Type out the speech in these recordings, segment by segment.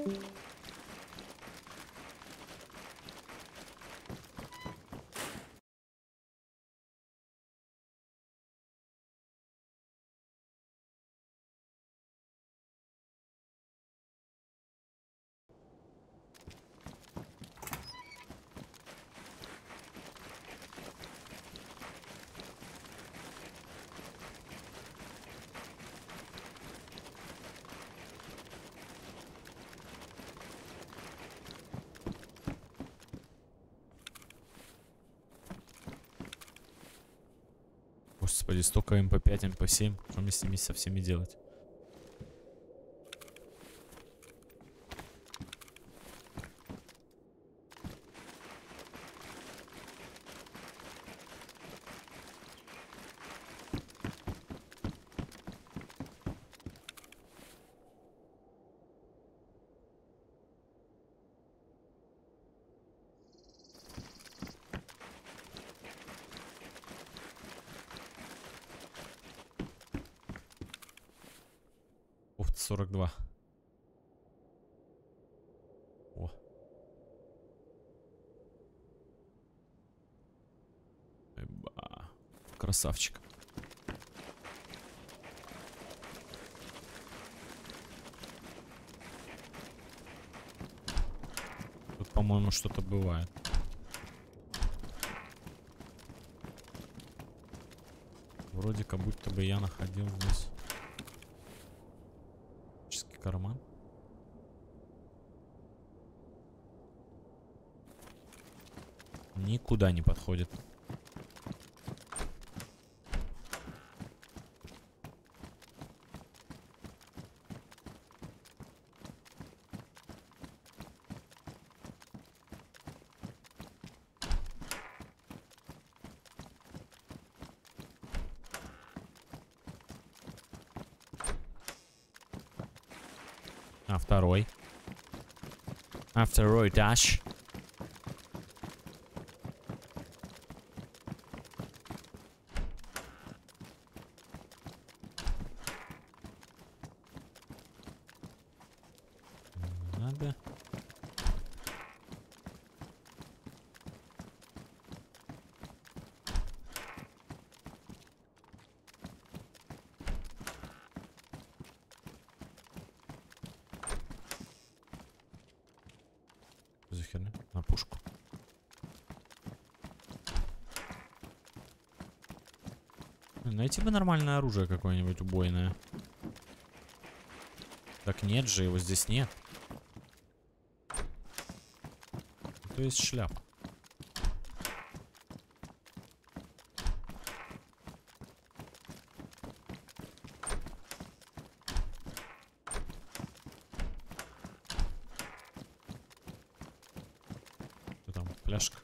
Господи, столько МП5, МП7. Что мне с ними со всеми делать? Уф, 42. О. Эба. Красавчик. Тут, по-моему, что-то бывает. Вроде как будто бы я находил здесь карман. Никуда не подходит. А второй? А второй этаж? Надо. За херня? На пушку. Найти бы нормальное оружие какое-нибудь убойное. Так нет же, его здесь нет. То есть шляпа. Что там? Пляжка.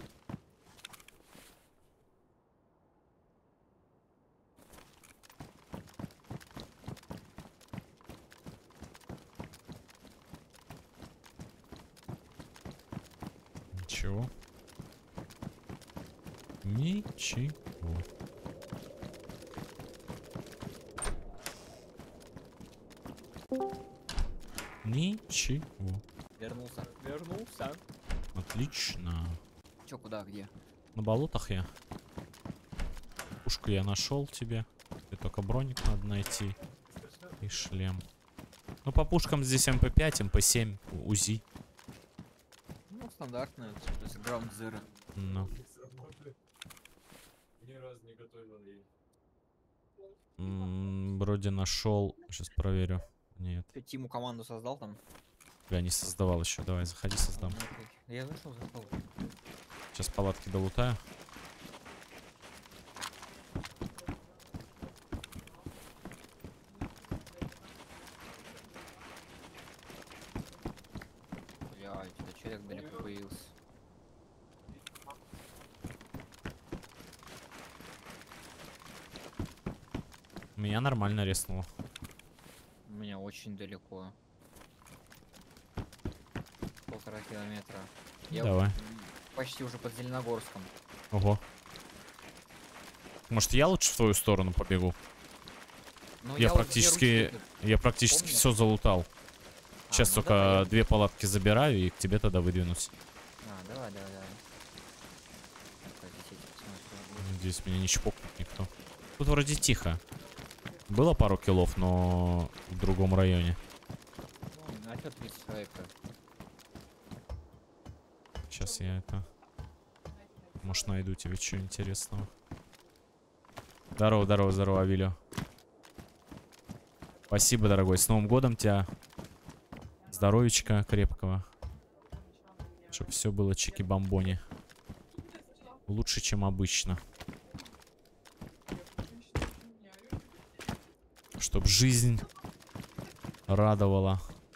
Ничего. Ничего. Ничего. Вернулся. Вернулся. Отлично. Чё, куда, где? На болотах я. Пушку я нашел тебе. И только броник надо найти. И шлем. Ну, по пушкам здесь МП5, МП7, УЗИ. Ну, стандартная, то есть Ground Zero. Ну. Ни разу не готовил ей. Вроде нашел. Сейчас проверю. Нет. Ты Тиму команду создал там? Я не создавал еще. Давай, заходи, создам. Ну, окей. Я зашел. Сейчас палатки долутаю. Блядь, это человек далеко появился. Меня нормально резнуло. У меня очень далеко. 1,5 километра. Я Давай. почти уже под Зеленогорском. Ого. Может, я лучше в твою сторону побегу? Ну, Я вот практически где ручки, Я практически помню. все залутал. Сейчас ну только давай, 2 палатки забираю и к тебе тогда выдвинусь. давай. Так, здесь эти посмотрю. Надеюсь, меня не чпокнет никто. Тут вроде тихо. Было пару киллов, но в другом районе. Ну, а чё 30 человек-то? Сейчас я это... Может, найду тебе что интересного. Здорово, здорово, здорово, Авилио. Спасибо, дорогой. С Новым годом тебя. Здоровичка крепкого. Чтоб все было чики-бомбони. Лучше, чем обычно. Чтоб жизнь радовала.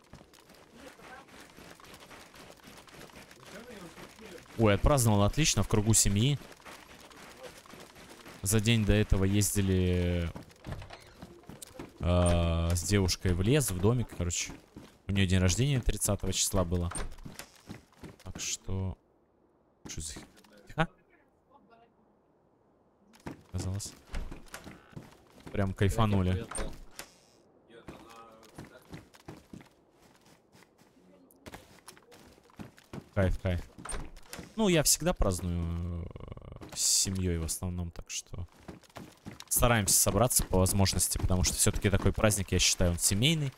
Ой, отпраздновал отлично в кругу семьи. За день до этого ездили с девушкой в лес, в домик, короче. У нее день рождения 30 числа было. Так что... Что за... Тихо? Казалось. Прям кайфанули. Кайф, кайф. Ну, я всегда праздную с семьей в основном, так что... Стараемся собраться по возможности, потому что все-таки такой праздник, я считаю, он семейный.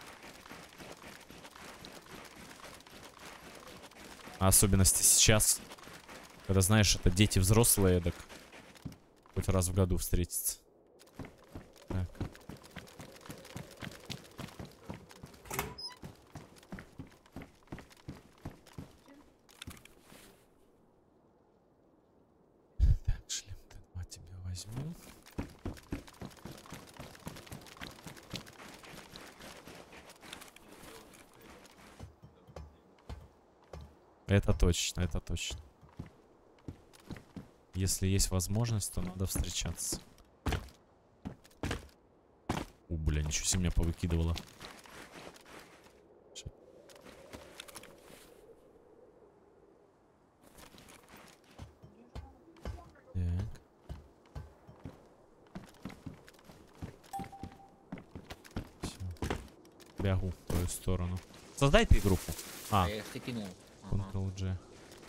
А особенности сейчас, когда, знаешь, это дети взрослые, так хоть раз в году встретиться. Так. Так, шлем Т2 тебе возьму. Это точно, это точно. Если есть возможность, то надо встречаться. Бля, ничего себе меня повыкидывало. Так. Все. Бягу в твою сторону. Создай ты группу. А, Я их кинул. Ctrl-G.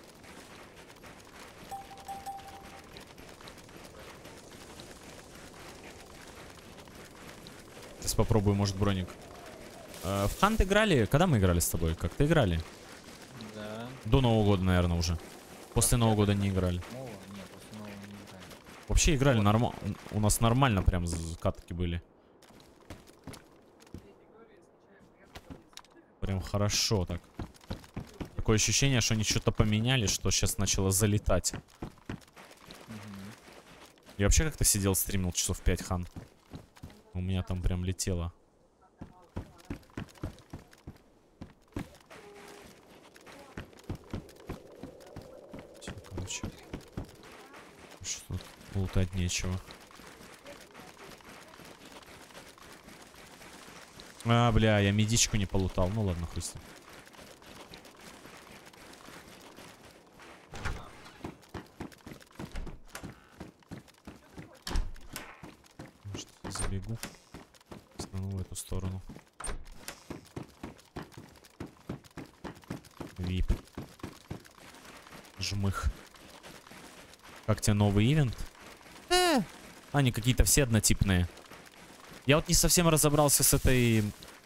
Сейчас попробую, может, броник. В Хант играли? Когда мы играли с тобой? Как-то играли? Да. До Нового года, наверное, уже. После Нового года не играли. Нет, после Нового не играли. Вообще играли нормально. У нас нормально прям катки были. Прям хорошо так. Такое ощущение, что они что-то поменяли, что сейчас начало залетать. Я вообще как-то сидел, стримил часов 5 хан. У меня там прям летело. Все, короче. Что тут лутать нечего. А, бля, я медичку не полутал. Ну ладно, хуй с ним. Может, забегу. Стану в эту сторону. Вип. Жмых. Как тебе новый ивент? Они какие-то все однотипные. Я вот не совсем разобрался с этой...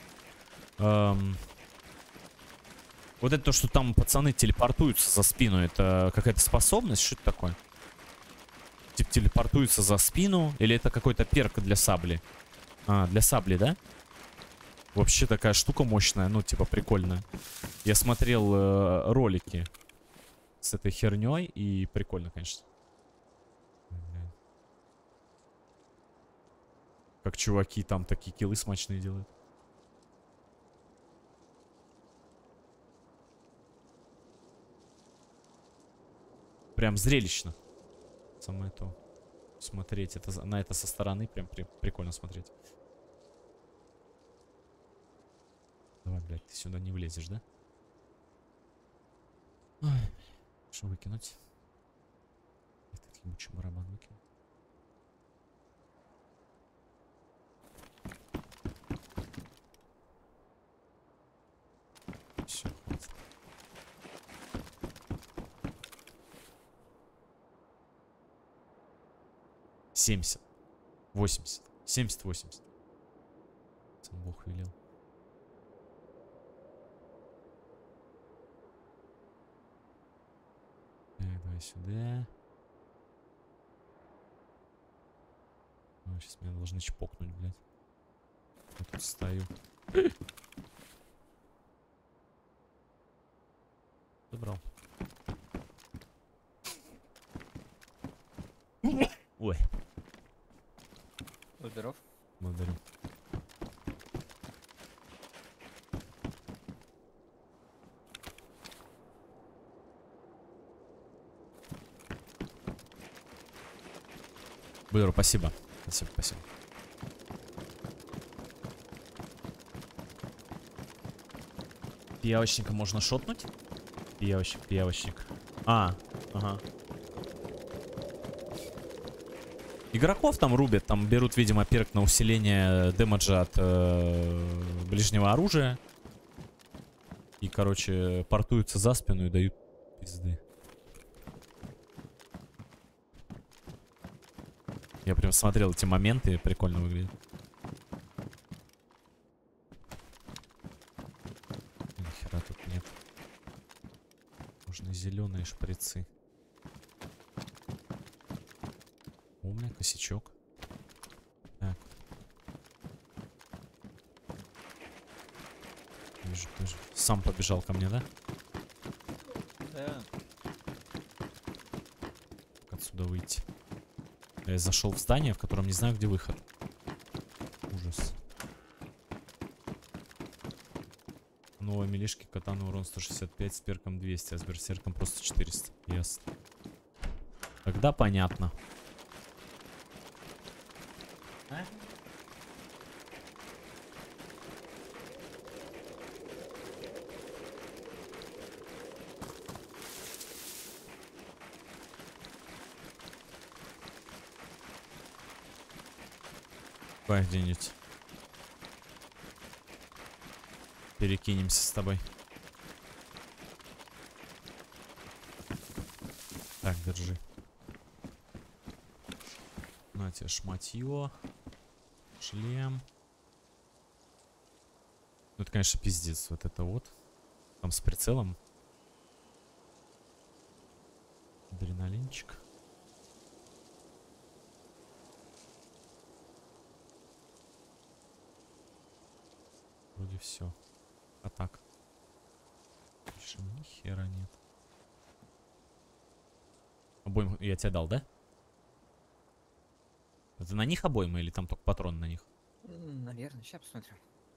Вот это то, что там пацаны телепортуются за спину. Это какая-то способность? Что это такое? Типа телепортуются за спину? Или это какой-то перк для сабли? А, для сабли, да? Вообще такая штука мощная. Ну, типа прикольная. Я смотрел ролики с этой херней. И прикольно, конечно. Как чуваки там такие киллы смачные делают. Прям зрелищно. Самое то. Смотреть это, на это со стороны прям прикольно смотреть. Давай, блядь, ты сюда не влезешь, да? Ой, что выкинуть? Этот ебучий барабан выкину. 70. 80. 70, 80. Сам Бог велел. Так, давай сюда. Сейчас меня должны чпокнуть, блядь. Я тут стою. Забрал. Ой. Здоров. Благодарю. Благодарю, спасибо. Спасибо, спасибо. Пиявочника можно шотнуть? Пиявочник, пиявочник. Ага. Игроков там рубят, там берут, видимо, перк на усиление дэмэджа от ближнего оружия. И, короче, портуются за спину и дают пизды. Я прям смотрел эти моменты, прикольно выглядит. Нихера тут нет. Нужны зеленые шприцы. О, у меня косячок. Так. Вижу, тоже. Сам побежал ко мне, да? Да. Как отсюда выйти? Я зашел в здание, в котором не знаю, где выход. Ужас. Новые милишки, катана урон 165 с перком 200, а с берсерком просто 400. Ясно. Тогда понятно. А? Давай где-нибудь перекинемся с тобой. Так, держи. На тебе шматье. Шлем. Ну, это, конечно, пиздец. Вот это вот. Там с прицелом. Адреналинчик. Вроде все. А так. Больше ни хера нет. Обоим я тебе дал, да? Это на них обойма или там только патрон на них? Наверное, сейчас посмотрим.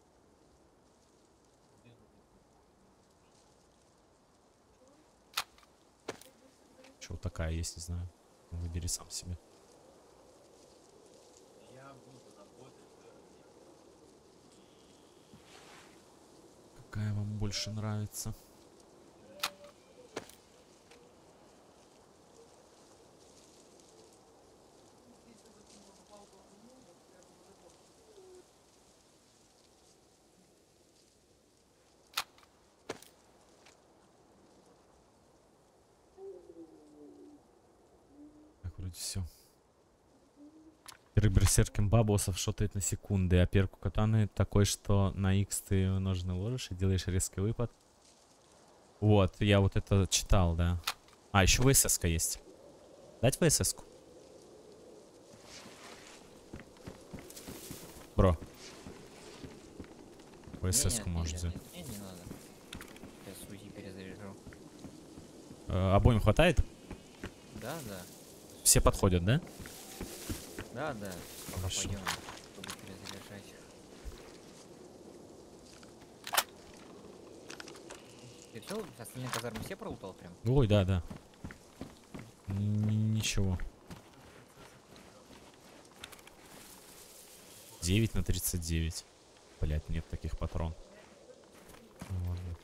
Что такая есть, не знаю. Выбери сам себе. Какая вам больше нравится? Так, вроде все. Берсерком бабосов шотает на секунды, а перку катаны такой, что на X ты ножны ложишь и делаешь резкий выпад. Вот, я вот это читал, да. А, еще ВСС-ка есть. Дать ВСС-ку? Бро. ВСС-ку можешь взять. Не надо. Сейчас УЗИ перезаряжу. Обоим хватает? Да, да. Все подходят, да? Да, да. Хорошо. Пойдем, чтобы перезаряжать. Ты все? Остальные казармы все пролутал прям? Ой, да, да. Ничего. 9 на 39. Блять, нет таких патрон. Ну, ладно.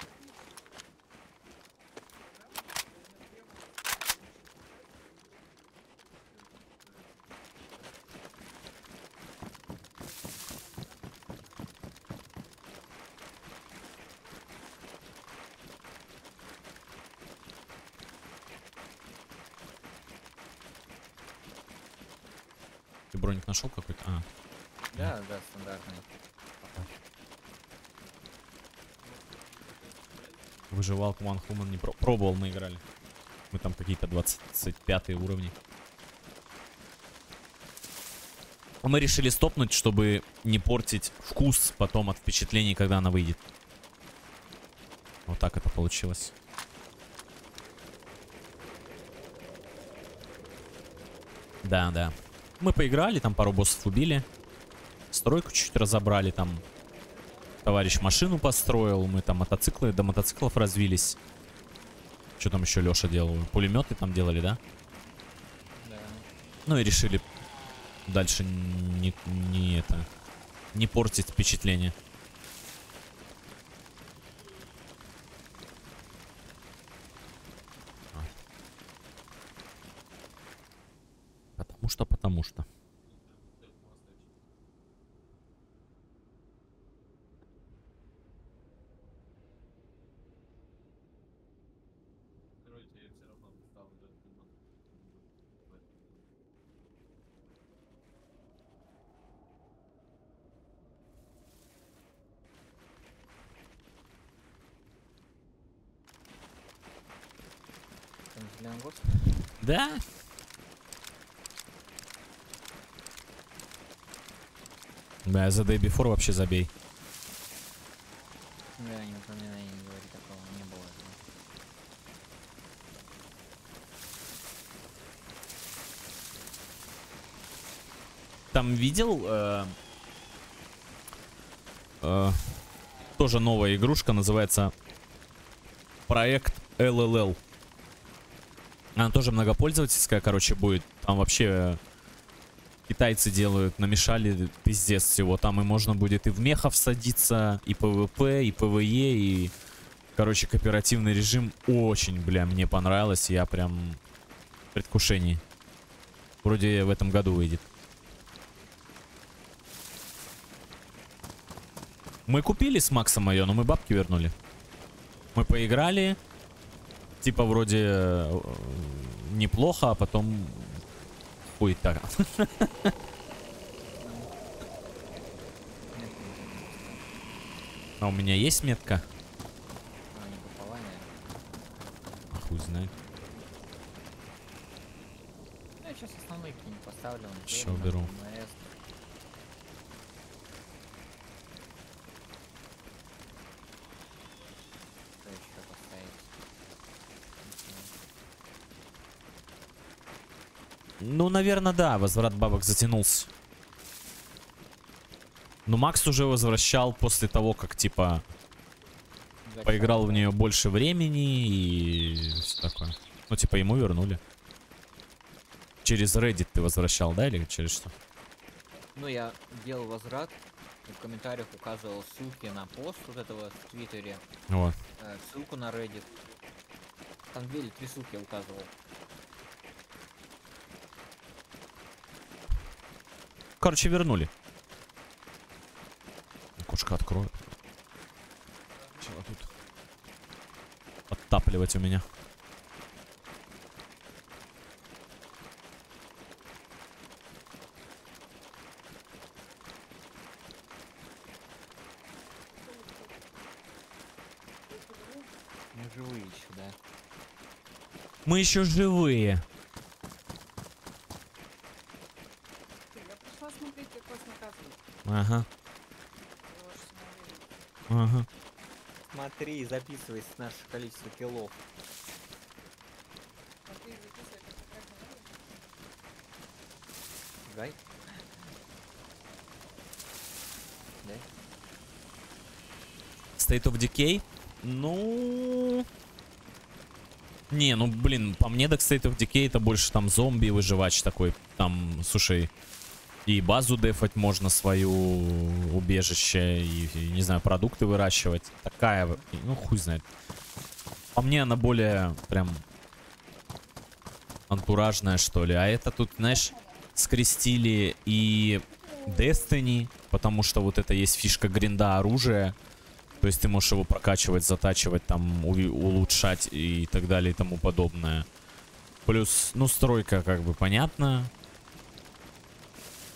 Ты броник нашел какой-то? А, Да, да, стандартный. выживалку One Human не пробовал, мы играли. Мы там какие-то 25 уровни. Мы решили стопнуть, чтобы не портить вкус потом от впечатлений, когда она выйдет. Вот так это получилось. Да, да. Мы поиграли, там пару боссов убили. Стройку чуть-чуть разобрали, там товарищ машину построил. Мы там мотоциклы, до мотоциклов развились. Что там еще Леша делал? Пулеметы там делали, да? Да. Ну и решили дальше не портить впечатление. Потому что. Там Зеленогорск. Да. Да, за Day Before вообще забей. Да, не упоминай, не говори, такого не было. Там видел тоже новая игрушка, называется проект LLL. Она тоже многопользовательская, короче, будет. Там вообще китайцы делают, намешали пиздец всего. Там и можно будет и в мехов садиться, и PvP, и PvE, и... Короче, кооперативный режим очень, бля, мне понравилось. Я прям в предвкушении. Вроде в этом году выйдет. Мы купили с Максом ее, но мы бабки вернули. Мы поиграли. Типа вроде неплохо, а потом... Ой, так. А у меня есть метка? А, не попала, наверное. А хуй знает. Ну, я сейчас основные какие-нибудь поставлю. Ща уберу. Что еще поставить? Ну, наверное, да, возврат бабок затянулся. Но Макс уже возвращал после того, как, типа, поиграл в нее больше времени и все такое. Ну, типа, ему вернули. Через Reddit ты возвращал, да, или через что? Ну, я делал возврат, и в комментариях указывал ссылки на пост вот этого в Твиттере, Вот. ссылку на Reddit. Там 2 или 3 ссылки я указывал. Короче, вернули. Окошко открою. Чего тут? Подтапливать у меня. Мы живые еще, да? Мы еще живые. Я пришла смотреть, как вас наказывают. Ага. за ваше самоволие. Ага. Смотри, записывай наше количество киллов. А ты записывай, как правильно надо. Гай. Да? State of Decay? Ну... Не, ну, блин, по мне, так State of Decay это больше там зомби-выживач такой. Там, слушай, и базу дефать можно свою, убежище, и, не знаю, продукты выращивать. Такая, ну, хуй знает. По мне она более прям антуражная, что ли. А это тут, знаешь, скрестили и Destiny, потому что вот это есть фишка гринда оружия. То есть ты можешь его прокачивать, затачивать, там, улучшать и так далее и тому подобное. Плюс, ну, стройка как бы понятно.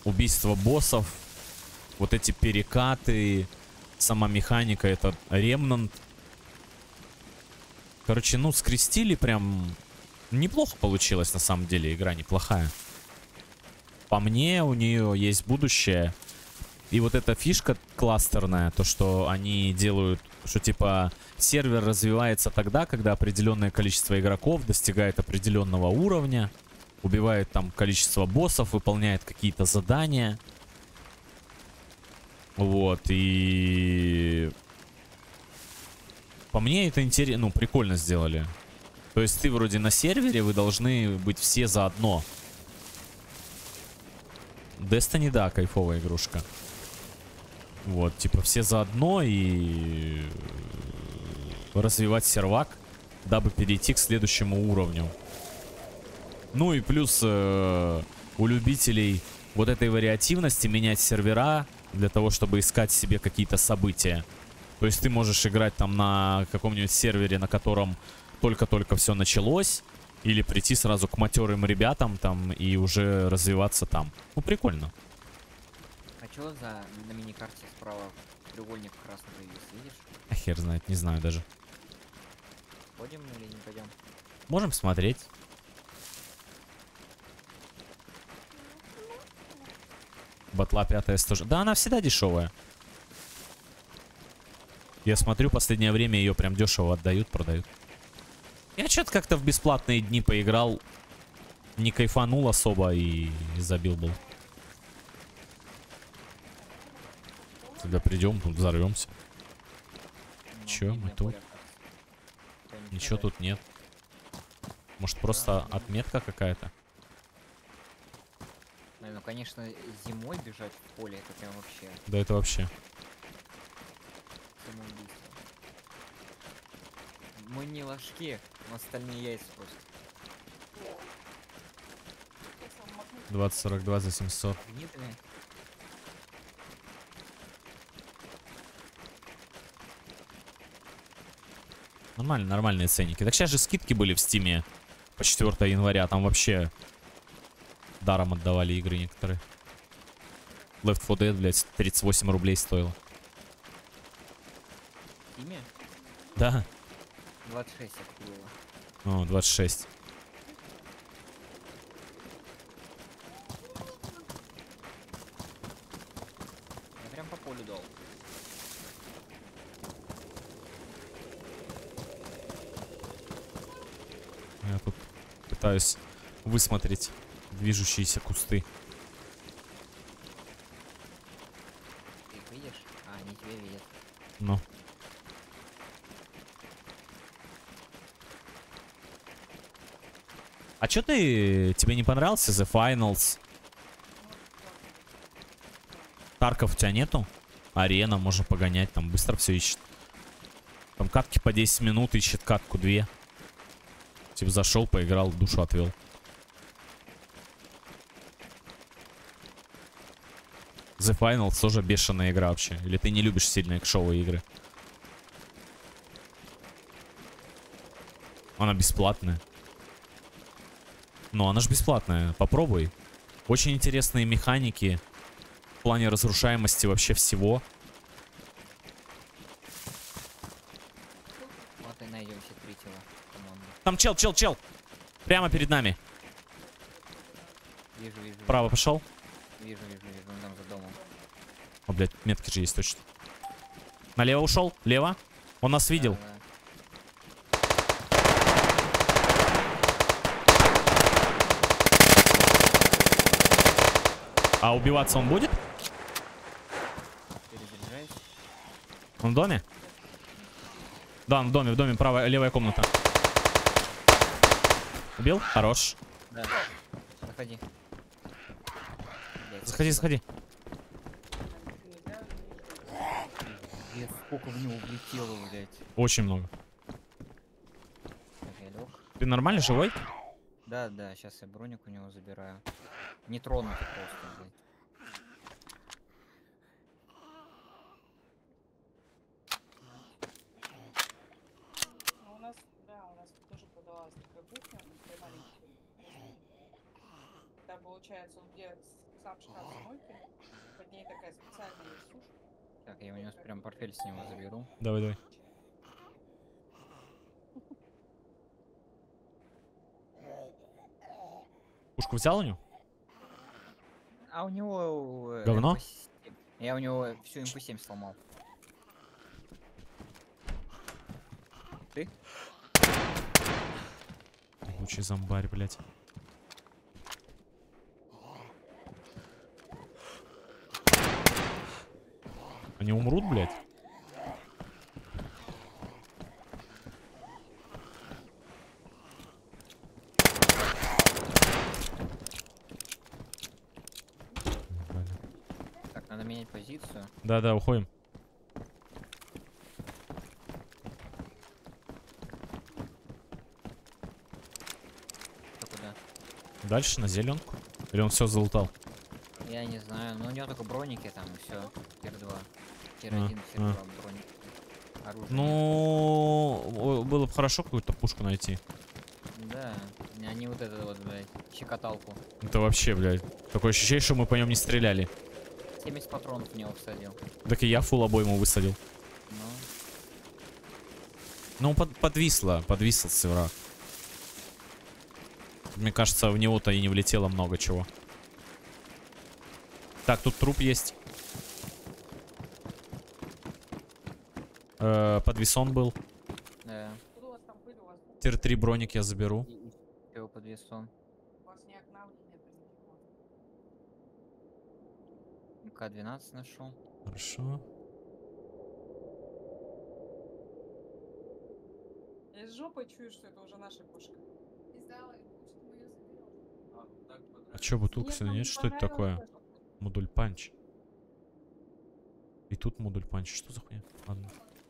убийство боссов, вот эти перекаты, сама механика, это Remnant. Короче, ну, скрестили прям... Неплохо получилось, на самом деле, игра неплохая. По мне, у нее есть будущее. И вот эта фишка кластерная, то, что они делают, что типа сервер развивается тогда, когда определенное количество игроков достигает определенного уровня, убивает там количество боссов, выполняет какие-то задания. Вот, и... По мне это интересно, ну, прикольно сделали. То есть ты вроде на сервере, вы должны быть все заодно. Destiny, да, кайфовая игрушка. Вот, типа все заодно и развивать сервак, дабы перейти к следующему уровню. Ну и плюс у любителей вот этой вариативности менять сервера для того, чтобы искать себе какие-то события. То есть ты можешь играть там на каком-нибудь сервере, на котором только-только все началось, или прийти сразу к матерым ребятам там и уже развиваться там. Ну, прикольно. А чё за на миникарте справа треугольник красный появился, видишь? А хер знает, не знаю даже. Пойдем или не пойдем? Можем смотреть. Батла 5 тоже. Да, она всегда дешевая. Я смотрю, последнее время ее прям дешево отдают, продают. Я что-то как-то в бесплатные дни поиграл. Не кайфанул особо и забил был. Когда придем, тут взорвемся. Ну, Чё, видно мы тут? поле, кажется. Ничего тут нет. Может, просто отметка какая-то? Ну, конечно, зимой бежать в поле, это прям вообще Да это вообще. самоубийство. Мы не ложки, но остальные яйца просто. 2042 за 700. Видно? Нормально, нормальные ценники. Так сейчас же скидки были в Стиме по 4 января. Там вообще даром отдавали игры некоторые. Left 4 Dead, блядь, 38 рублей стоило. Имя? Да. 26 это было. О, 26. Я прям по полю дал. Я тут пытаюсь высмотреть движущиеся кусты. Ты их видишь? А, они тебя видят. Ну. А чё ты... Тебе не понравился The Finals? Тарков у тебя нету? Арена, можно погонять, там быстро все ищет. Там катки по 10 минут, ищет катку 2. Типа зашел, поиграл, душу отвел. The Finals тоже бешеная игра вообще. Или ты не любишь сильно экшовые игры? Она бесплатная. Ну, она же бесплатная. Попробуй. Очень интересные механики. В плане разрушаемости вообще всего. Вот и найдем себе третьего, по-моему. Там чел. Прямо перед нами. Вижу, вижу. Право пошел. Вижу, он там за домом. О, блядь, метки же есть точно. Налево ушел. Лево. Он нас видел. Да. А убиваться он будет? Перезаряжаюсь. Он в доме? Да, он в доме, правая, левая комната. Убил? Хорош. Да. Заходи. Блядь, Заходи, спасибо. заходи. Блядь, сколько в него влетело, блядь. Очень много. Так, я лёг. Ты нормально живой? Да, сейчас я броник у него забираю. Не тронутый просто, блядь. Ну, у нас тоже продавалась такая кухня, такая маленькая. Там тебя получается, вот где сам шкаф с мойкой, под ней такая специальная сушка. Так, я у него прям портфель с него заберу. Давай, давай. Пушку взял у него? А у него... Говно? MP7. Я у него всю MP7 сломал. Ты? Лучший зомбарь, блядь. Они умрут, блядь? Так, надо менять позицию. Да-да, уходим. Ты куда? Дальше на зеленку. Или он все залутал? Я не знаю, но у него только броники там и все. Тир-2. Тир-1, Тир-2 броники. Оружие. Ну, было бы хорошо какую-то пушку найти. Нет. Да, они вот это вот, блядь, щекоталку. Это вообще, блядь. Такое ощущение, что мы по нем не стреляли. 70 патронов в него всадил. Так и я фул обойму высадил. Ну, Ну, подвисло севра. Мне кажется, в него-то и не влетело много чего. Так, тут труп есть. Подвесон был. да. Откуда у вас там пыль? У вас Тир 3 броник я заберу. И его подвесон. у вас не окна, нет ничего. МК-12 нашел. Хорошо. Я с жопой чую, что это уже наша пушка. А чё, бутылка Нет, сюда нам нет? не Что это такое? понравилось. Модуль панч. И тут модуль панч. Что за хуйня? Ладно.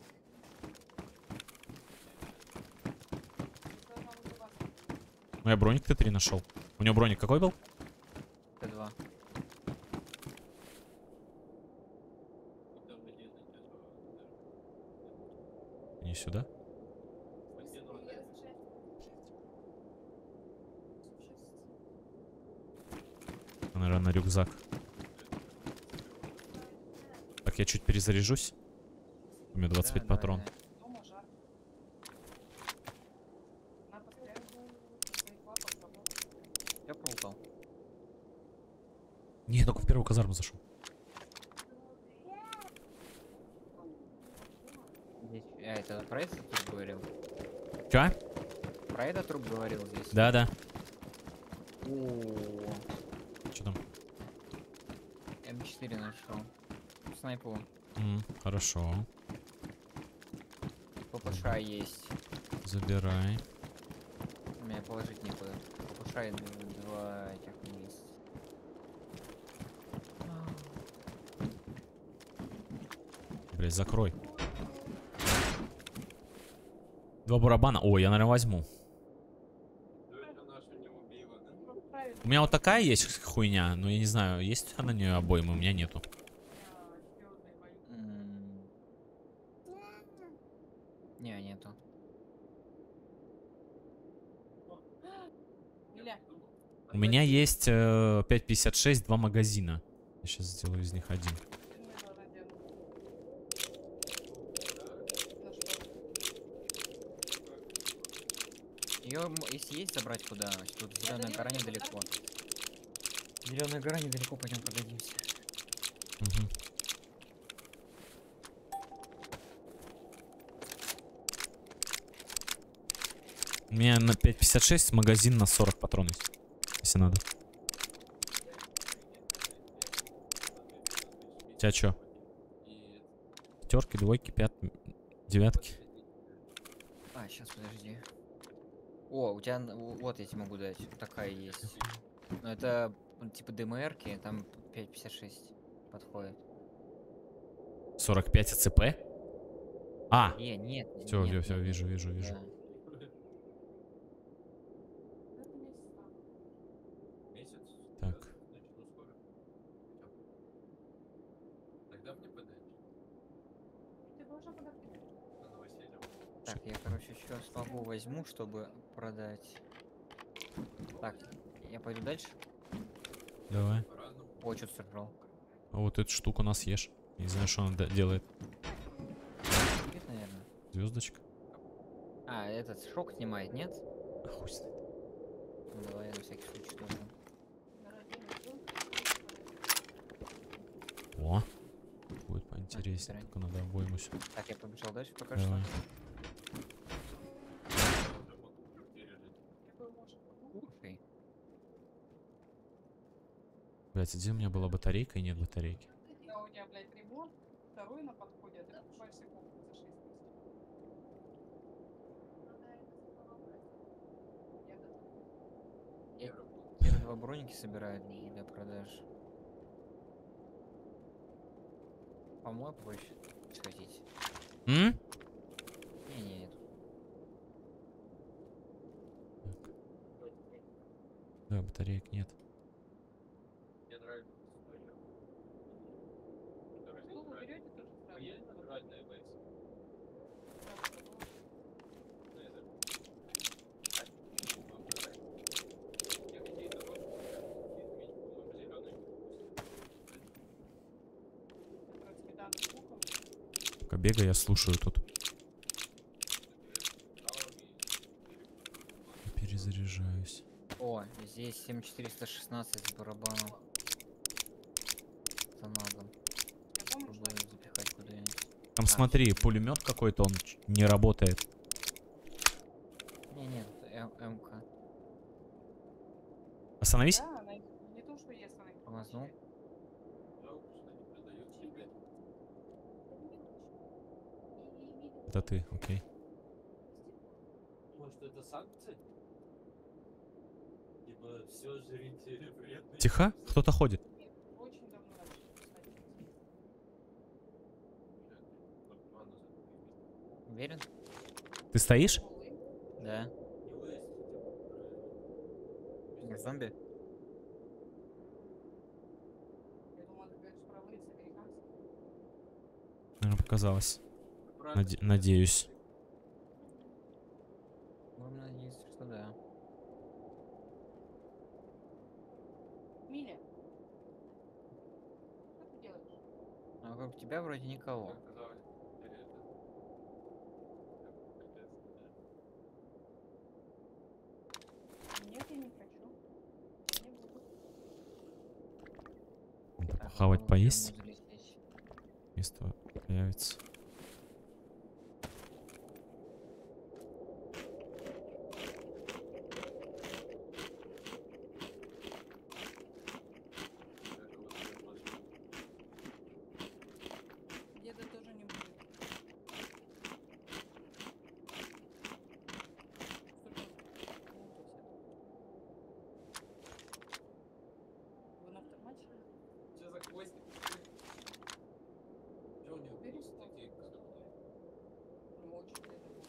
Ну, я броник Т3 нашел. У него броник какой был? Т2. Не сюда. Наверное, рюкзак. Так, я чуть перезаряжусь. У меня 25 Да, давай, патрон. давай. Дома жарко. Она постоянно своих лапах работает. Я плутал. Не, только в первую казарму зашел. Здесь... это про этот труп говорил? Чё? Про этот труп говорил здесь? Да-да. О, Что там? М4 нашел. Снайпу. Хорошо. ППШ есть. Забирай. У меня положить некуда. ППШ и два этих есть. Блять, закрой. Два барабана. Ой, я, наверное, возьму. Ну, правильно. У меня вот такая есть хуйня, но я не знаю, есть на нее обоймы, у меня нету. Звездные бои. Не, нету. Иля, У меня есть 5.56, два магазина. Я сейчас сделаю из них один. ты мне тоже одену. На что? Ее, если есть, забрать куда? Тут Я зеленая дарила гора тебе недалеко. подарки. Зеленая гора недалеко, пойдем продадимся. Мгм. У меня на 5.56 магазин на 40 патронов есть, если надо. У тебя чё? Пятерки, двойки, девятки. А, сейчас, подожди. О, у тебя, вот я тебе могу дать. Вот такая есть. Но это типа ДМРки, там 5.56 подходит. 45 АЦП? А, Нет. все, нет, все, нет, вижу. да. Так. Ты должен подарки. Так, я, короче, еще слабу возьму, чтобы продать. Так, я пойду дальше. Давай. О, что-то сожрал. А вот эту штуку нас ешь. Не знаю, что она делает. Вид, наверное. Звездочка. А, этот шок снимает, нет? А хуй знает. Ну, давай на всякий случай тоже. О. Будет поинтереснее. собирай. Только надо обойму сюда. Так, я побежал дальше пока Давай. что. Слушай, Блять, где у меня была батарейка и нет батарейки? Да, у тебя, блядь, ремонт, второй на подходе, а ты покупаешь себе комнату за 6 тысяч. первые два броники собирают для продаж. Помой проще сходить. М? Не, нет. Да, батареек нет. Что вы берете, тоже сразу. Сметану с луком. Пока бегаю, я слушаю тут. Перезаряжаюсь. О, здесь 7416 с барабаном. За надо. Я помню, что Попробую запихать куда-нибудь. Там смотри, пулемет какой-то, он не работает. Не, нет, это МК. Остановись. да, она не то, что есть, она их Тормознул. получает. Это ты, окей. Может, это санкции? Типа, все жрите вредные. Тихо, кто-то ходит. Очень давно начали писать. Уверен? Ты стоишь? Да. Не зомби? Я думала, ты говоришь про лица американцев. Наверное, показалось. Надеюсь. Будем надеяться, что да. Миля, что ты делаешь? А вокруг тебя вроде никого. Нет, я не хочу. Я не буду. Надо Так, похавать, попробуем поесть. тюрьму залететь. Место появится. Деда тоже не будет. Вы на автомате? Что за хвостик? Что у него Перестань. такие короткие? Ну, очень деда будет.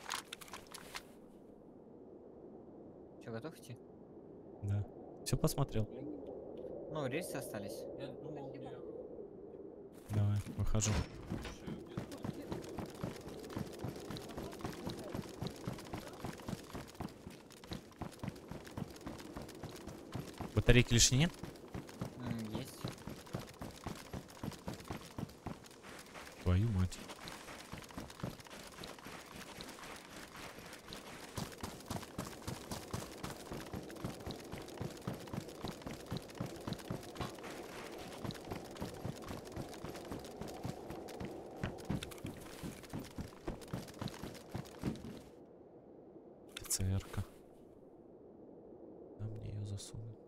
Че, готов идти? Да. Все посмотрел. Ну, рельсы остались. Я думал, мне Давай, выхожу. Батарейки лишние нет? Есть. Твою мать. ТЦР-ка. Да мне ее засунуть.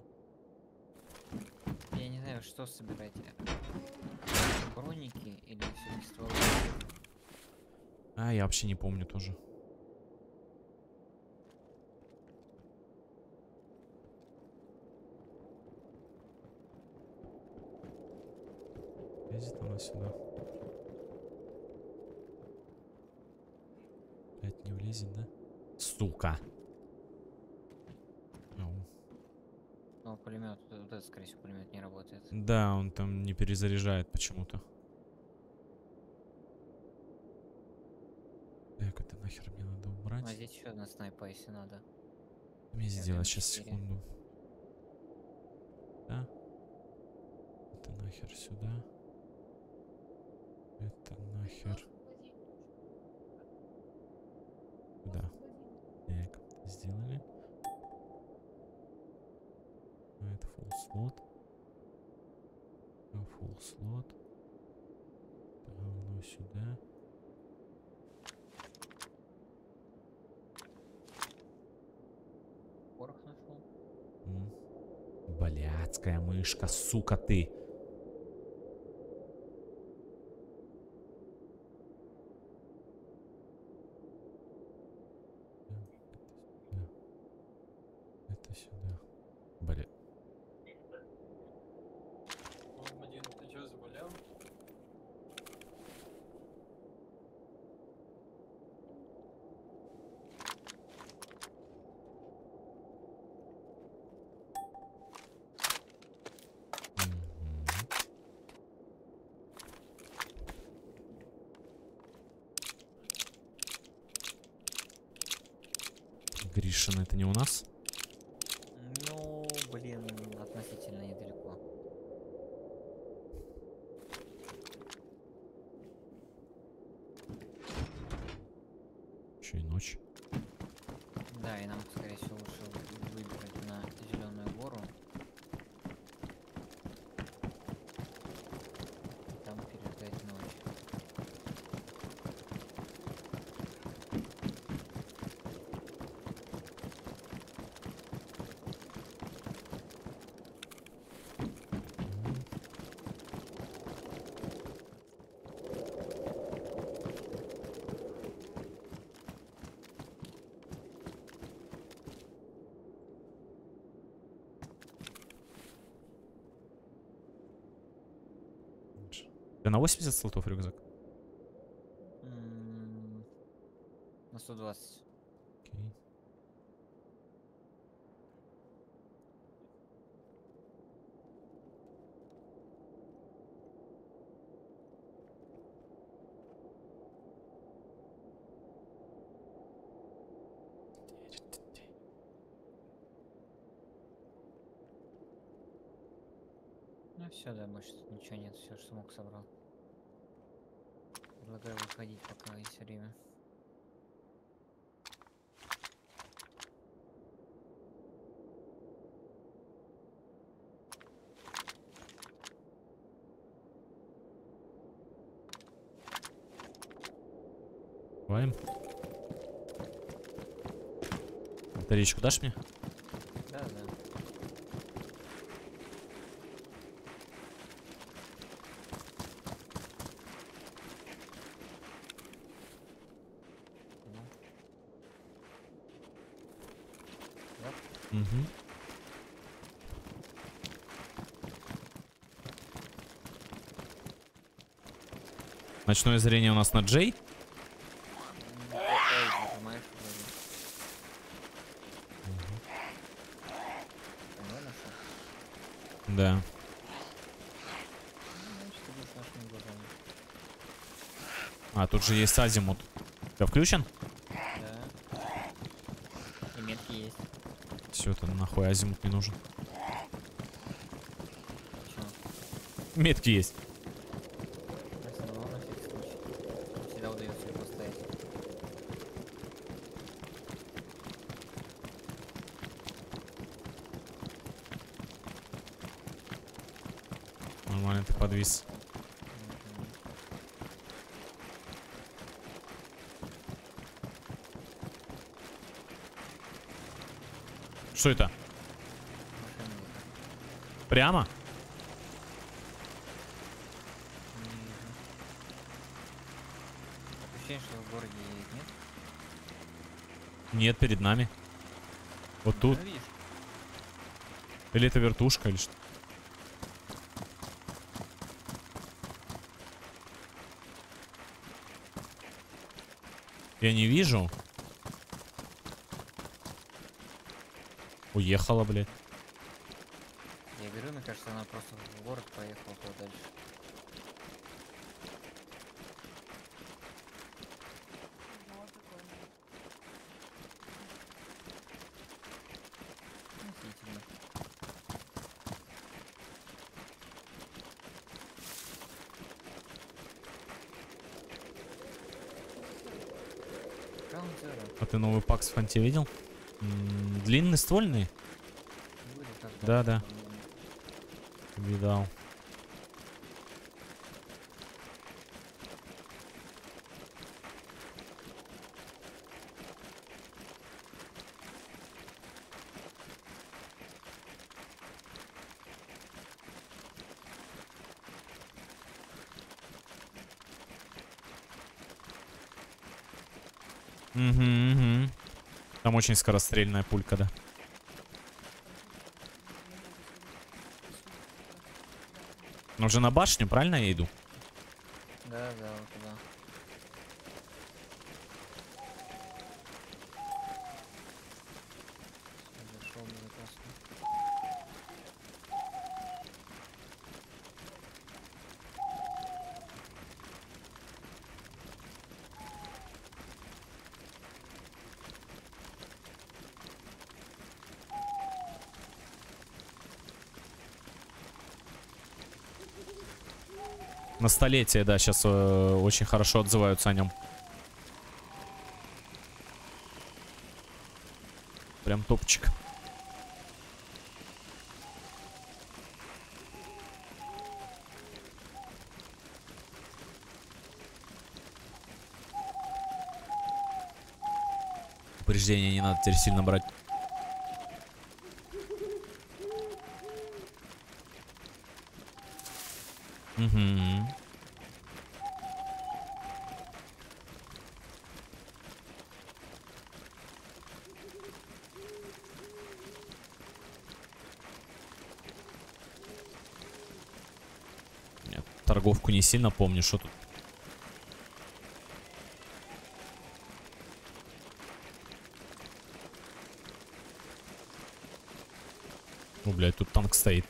Я не знаю, что собирать. Броники или все стволы. А, я вообще не помню тоже. Лезет она сюда. Блять, не влезет, да? Сука. Ау. Ну, пулемет, вот этот, скорее всего, пулемет не работает. Да, он там не перезаряжает почему-то. Так, это нахер мне надо убрать. А здесь еще одна снайпа, если надо. Мне я сделать сейчас М4. секунду. Да? нахер сюда. Это нахер сюда. Так, сделали. А это full слот. Full слот. Говно сюда. Порох нашел. Блядская мышка, сука ты. Это сюда. Бля. Один, ты чё, заболел? Гришин, это не у нас? Ну, блин, относительно недалеко. Еще и ночь. Да, и нам, скорее всего, лучше выбрать на зеленую гору. И там переждать ночь. Ты на 80 слотов рюкзак? На 120. Окей. Ну все, да, больше тут ничего нет, все, что мог, собрал. Предлагаю выходить, пока есть время. Ваем. Батареечку дашь мне? Да, да. Угу. Ночное зрение у нас на Джей. Нажимаешь вроде. Понял, нашел? Да. Значит, ты будешь нашими глазами. А, тут же есть азимут. Да, включен? Да. И метки есть. Все, это нахуй азимут не нужен. Чё? Метки есть. Я собрал на всякий случай. Всегда удается их поставить. Нормально, ты подвис. Что это? Машина едет. Прямо? Не вижу. Ощущение, что в городе едет, нет? Нет, перед нами. Вот тут. Ну, видишь? Или это вертушка, или что? Я не вижу. Уехала, блядь. Я говорю, мне кажется, она просто в город поехала туда дальше. Вот такой. Относительно. Ground Zero. А ты новый пак с фанти видел? Длинный, ствольный? Вроде как, Да. Видал. Угу. Там очень скорострельная пулька, да. Но уже на башню, правильно я иду? Да, вот туда. Зашел безопасно. На столетие, да, сейчас очень хорошо отзываются о нем. Прям топчик. Упреждение не надо теперь сильно брать. Угу. Нет, торговку не сильно помню, что тут. Ну, блядь, тут танк стоит.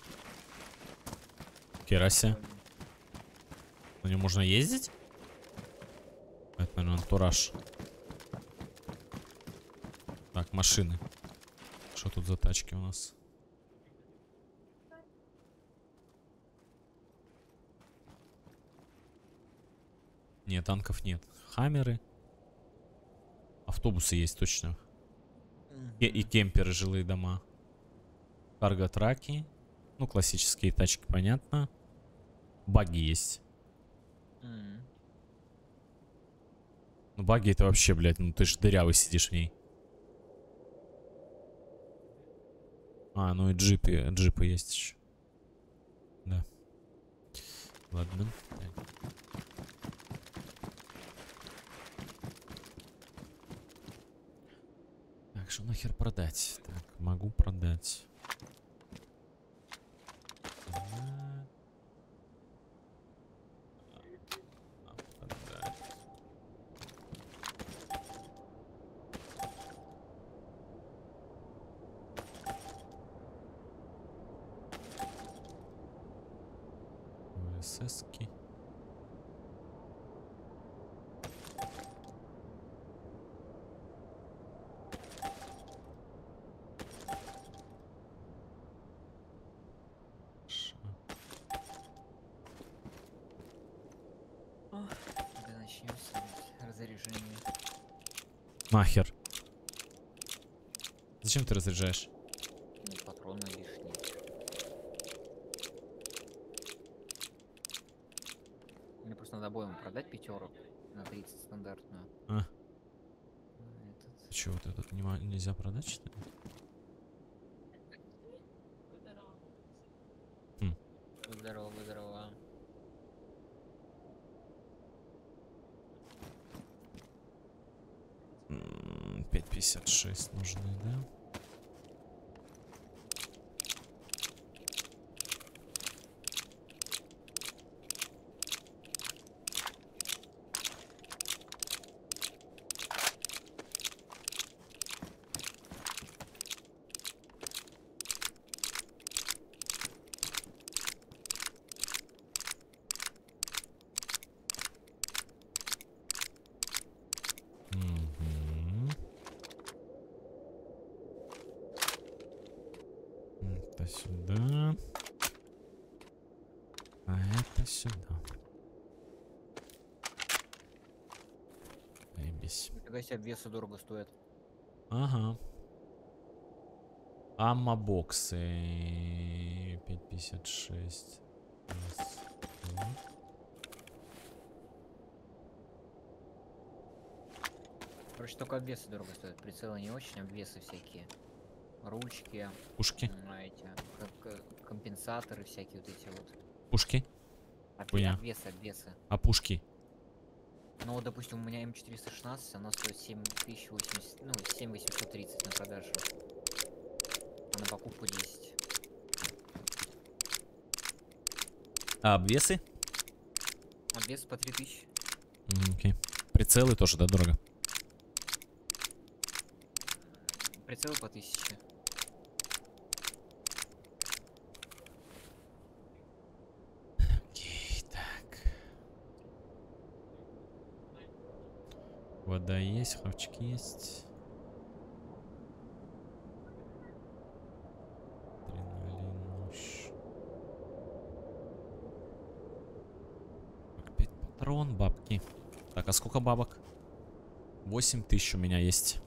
Кераси. На нем можно ездить? Это, наверное, антураж. Так, машины. Что тут за тачки у нас? Нет, танков нет. Хаммеры. Автобусы есть точно. И кемперы, жилые дома. Карго-траки. Ну, классические тачки, понятно. Баги есть. Ну, баги это вообще, блядь, ну ты ж дырявый сидишь в ней. А, ну и джипы есть еще. Да. Ладно. Так, что нахер продать? Так, могу продать. ВССки. Когда начнем разряжение. Нахер. Зачем ты разряжаешь? Ну, патроны лишние. Мне просто надо обоим продать пятерок на 30 стандартную. А. Этот. Че, вот этот нельзя продать, что ли? Здорово, здорово. М, 5,56 нужны, да? Мгм. Это сюда. А это сюда. Заебись. Фига себе, весы дорого стоят. Ага. Аммобоксы. 5,56. Раз, два. Короче, только обвесы дорого стоят. Прицелы не очень, обвесы всякие. Ручки, Пушки. эти, компенсаторы всякие вот эти вот. Пушки. Хуйня. Обвесы. А пушки? Ну, вот, допустим, у меня М416, она стоит 7080, ну, 7830 на продажу. А на покупку 10. А обвесы? Обвес по 3000. Окей. Прицелы тоже, да, дорого? Прицелы по 1000. Окей, так. Вода есть, хавчики есть. Адреналин, нож. 5 патрон, бабки. Так, а сколько бабок? 8000 у меня есть.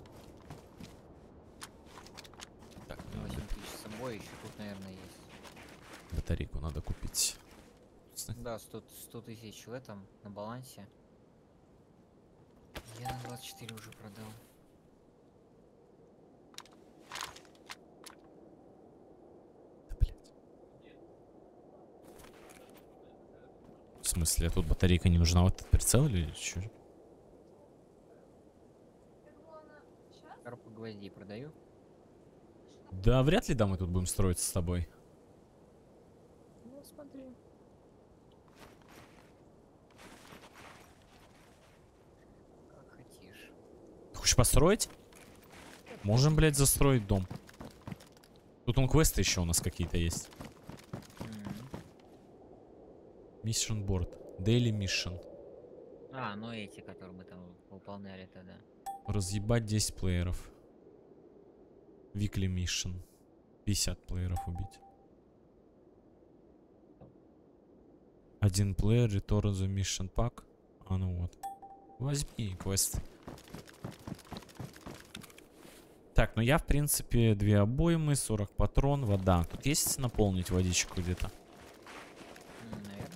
Так, 8000 с собой, еще тут, наверное, есть. батарейку надо купить. Да, 100 тысяч в этом, на балансе. Я на 24 уже продал. Да, блядь. В смысле, а тут батарейка не нужна? Вот этот прицел или что? Коробку гвоздей продаю. Да, вряд ли, да, мы тут будем строиться с тобой. Ну, смотри. Как хотишь. Ты хочешь построить? Можем, блядь, застроить дом. Тут он квесты еще у нас какие-то есть. Mission board. Daily mission. А, ну эти, которые мы там выполняли тогда. Разъебать 10 плееров. Weekly mission. 50 плееров убить. Один плеер, return the mission pack. А, ну вот. Возьми квест. Так, ну я, в принципе, 2 обоймы, 40 патрон, вода. Тут есть наполнить водичку где-то? Наверное.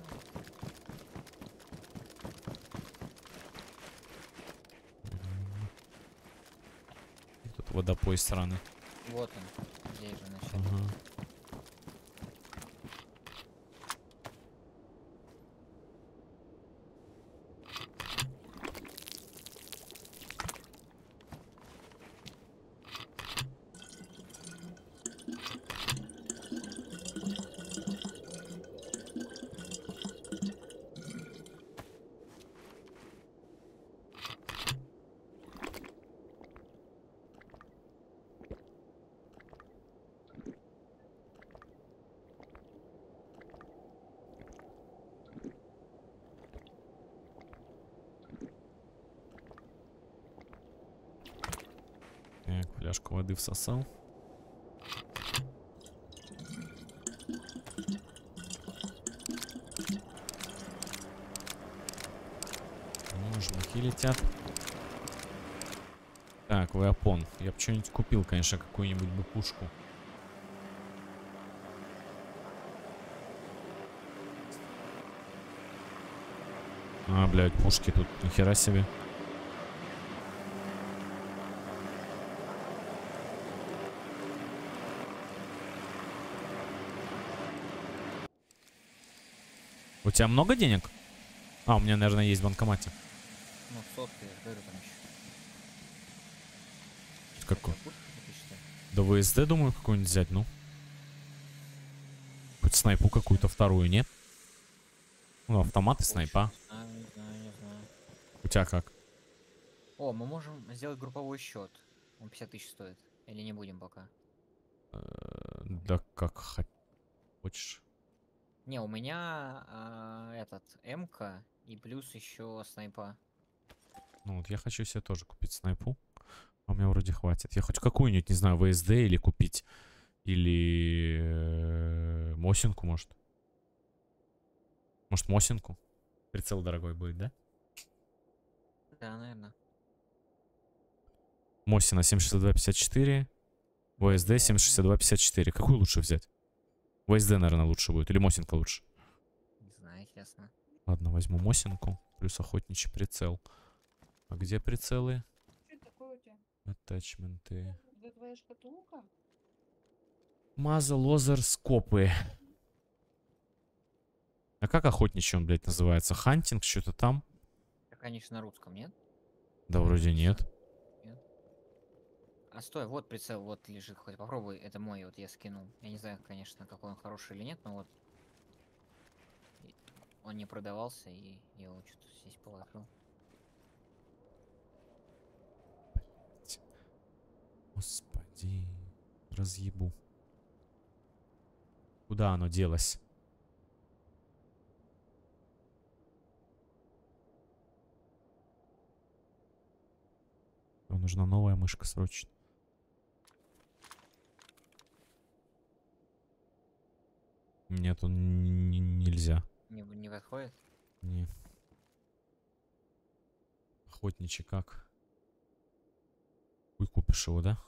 И тут водопой сраный. Вот он. Здесь же начал. Ага. Так, фляжку воды всосал. Ну, жмухи летят. Так, веапон. Я бы что-нибудь купил, конечно, какую-нибудь бы пушку. А, блядь, пушки тут, нихера себе. У тебя много денег? А, у меня, наверное, есть в банкомате. Ну, сотки, я говорю, там еще. Какой? Пушку купить, что ли? Да ВСД, думаю, какую-нибудь взять, ну. Хоть снайпу какую-то вторую, не? Ну, автомат и снайпа. Не знаю. У тебя как? О, мы можем сделать групповой счет. Он 50 тысяч стоит. Или не будем пока? Да как хочешь. Не, у меня этот МК и плюс еще снайпа. Ну вот я хочу себе тоже купить снайпу. А у меня вроде хватит. Я хоть какую-нибудь, не знаю, ВСД или купить. Или Мосинку, может. Может, Мосинку? Прицел дорогой будет, да? Да, наверное. Мосина 76254. ВСД 76254. Какую лучше взять? ВСД, наверное, лучше будет. Или Мосинка лучше? Не знаю, честно. Ладно, возьму Мосинку. Плюс охотничий прицел. А где прицелы? Что это такое у тебя? Атачменты. Это твоя шкатулка? Маза, лозер, скопы. А как охотничий он, блядь, называется? Хантинг, что-то там? Это, конечно, на русском, нет? Да вроде нет. А стой, вот прицел, вот лежит, хоть попробуй, это мой, вот я скинул. Я не знаю, конечно, какой он хороший или нет, но вот он не продавался, и я его что-то здесь положил. Господи, разъебу. Куда оно делось? Нам нужна новая мышка срочно. Нет, он нельзя. Не подходит? Не. Охотничий как? Хуй купишь его, да?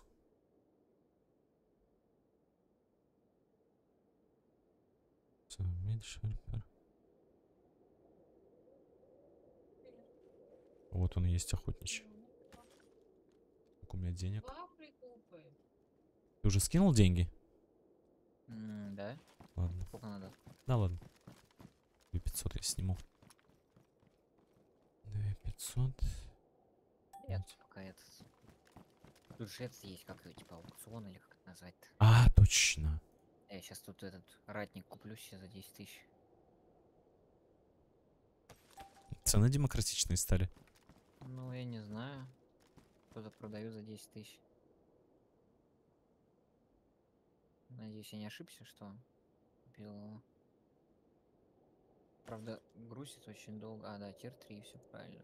Вот он и есть охотничий. Сколько у меня денег? Ты уже скинул деньги? Да? Ладно. Сколько надо? Да ладно. 2500 я сниму. 2500. Нет, пока этот. Тут же этот есть, как его, типа аукцион или как это назвать-то? А, точно. Я сейчас тут этот ратник куплю себе за 10 тысяч. Цены демократичные стали. Ну, я не знаю. Кто-то продает за 10 тысяч. Надеюсь, я не ошибся, что купил его. Правда, грузит очень долго. А, да, тир 3, все правильно.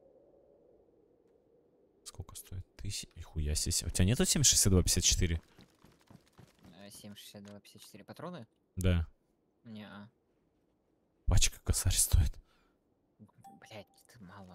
Сколько стоит? 1000. Нихуя себе. У тебя нету 76254? 7,62,54 патроны? Да. Не-а. Пачка косарь стоит. Блять, это мало.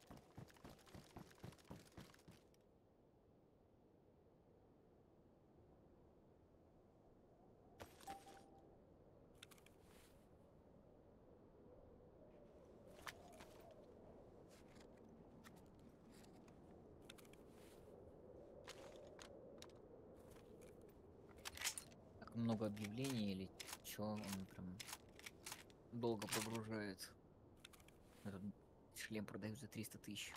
Так много объявлений или чё, он прям долго прогружает. Этот шлем продают за 300 тысяч.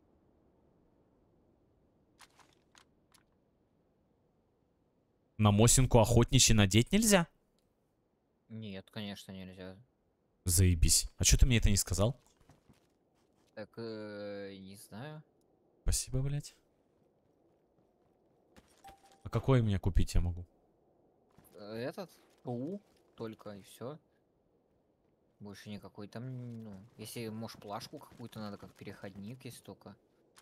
На Мосинку охотничий надеть нельзя? Нет, конечно, нельзя. Заебись. А что ты мне это не сказал? Так, не знаю. Спасибо, блядь. А какой мне купить я могу? Этот ПУ только и все. Больше никакой там, ну, если можешь плашку какую-то надо как переходник, есть только.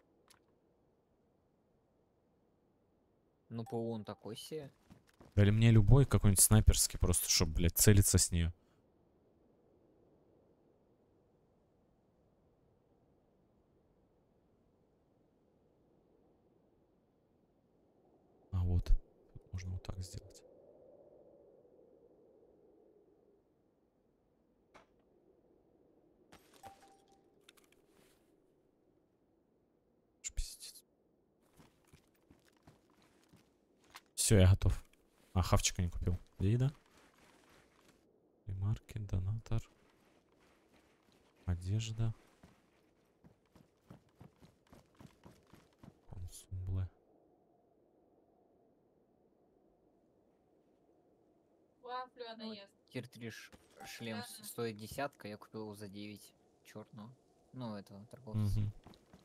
Ну ПУ он такой себе. Или мне любой какой-нибудь снайперский, просто чтобы, блядь, целиться с нее. А вот. Тут можно вот так сделать. Все, я готов. А, хавчика не купил. Вида. Ремарки, донатор. Одежда. Консумбле. Вафлю она Ну, ест. Тир 3 шлем Ладно. стоит десятка, я купил его за 9 черного. Ну, этого торговца. Угу.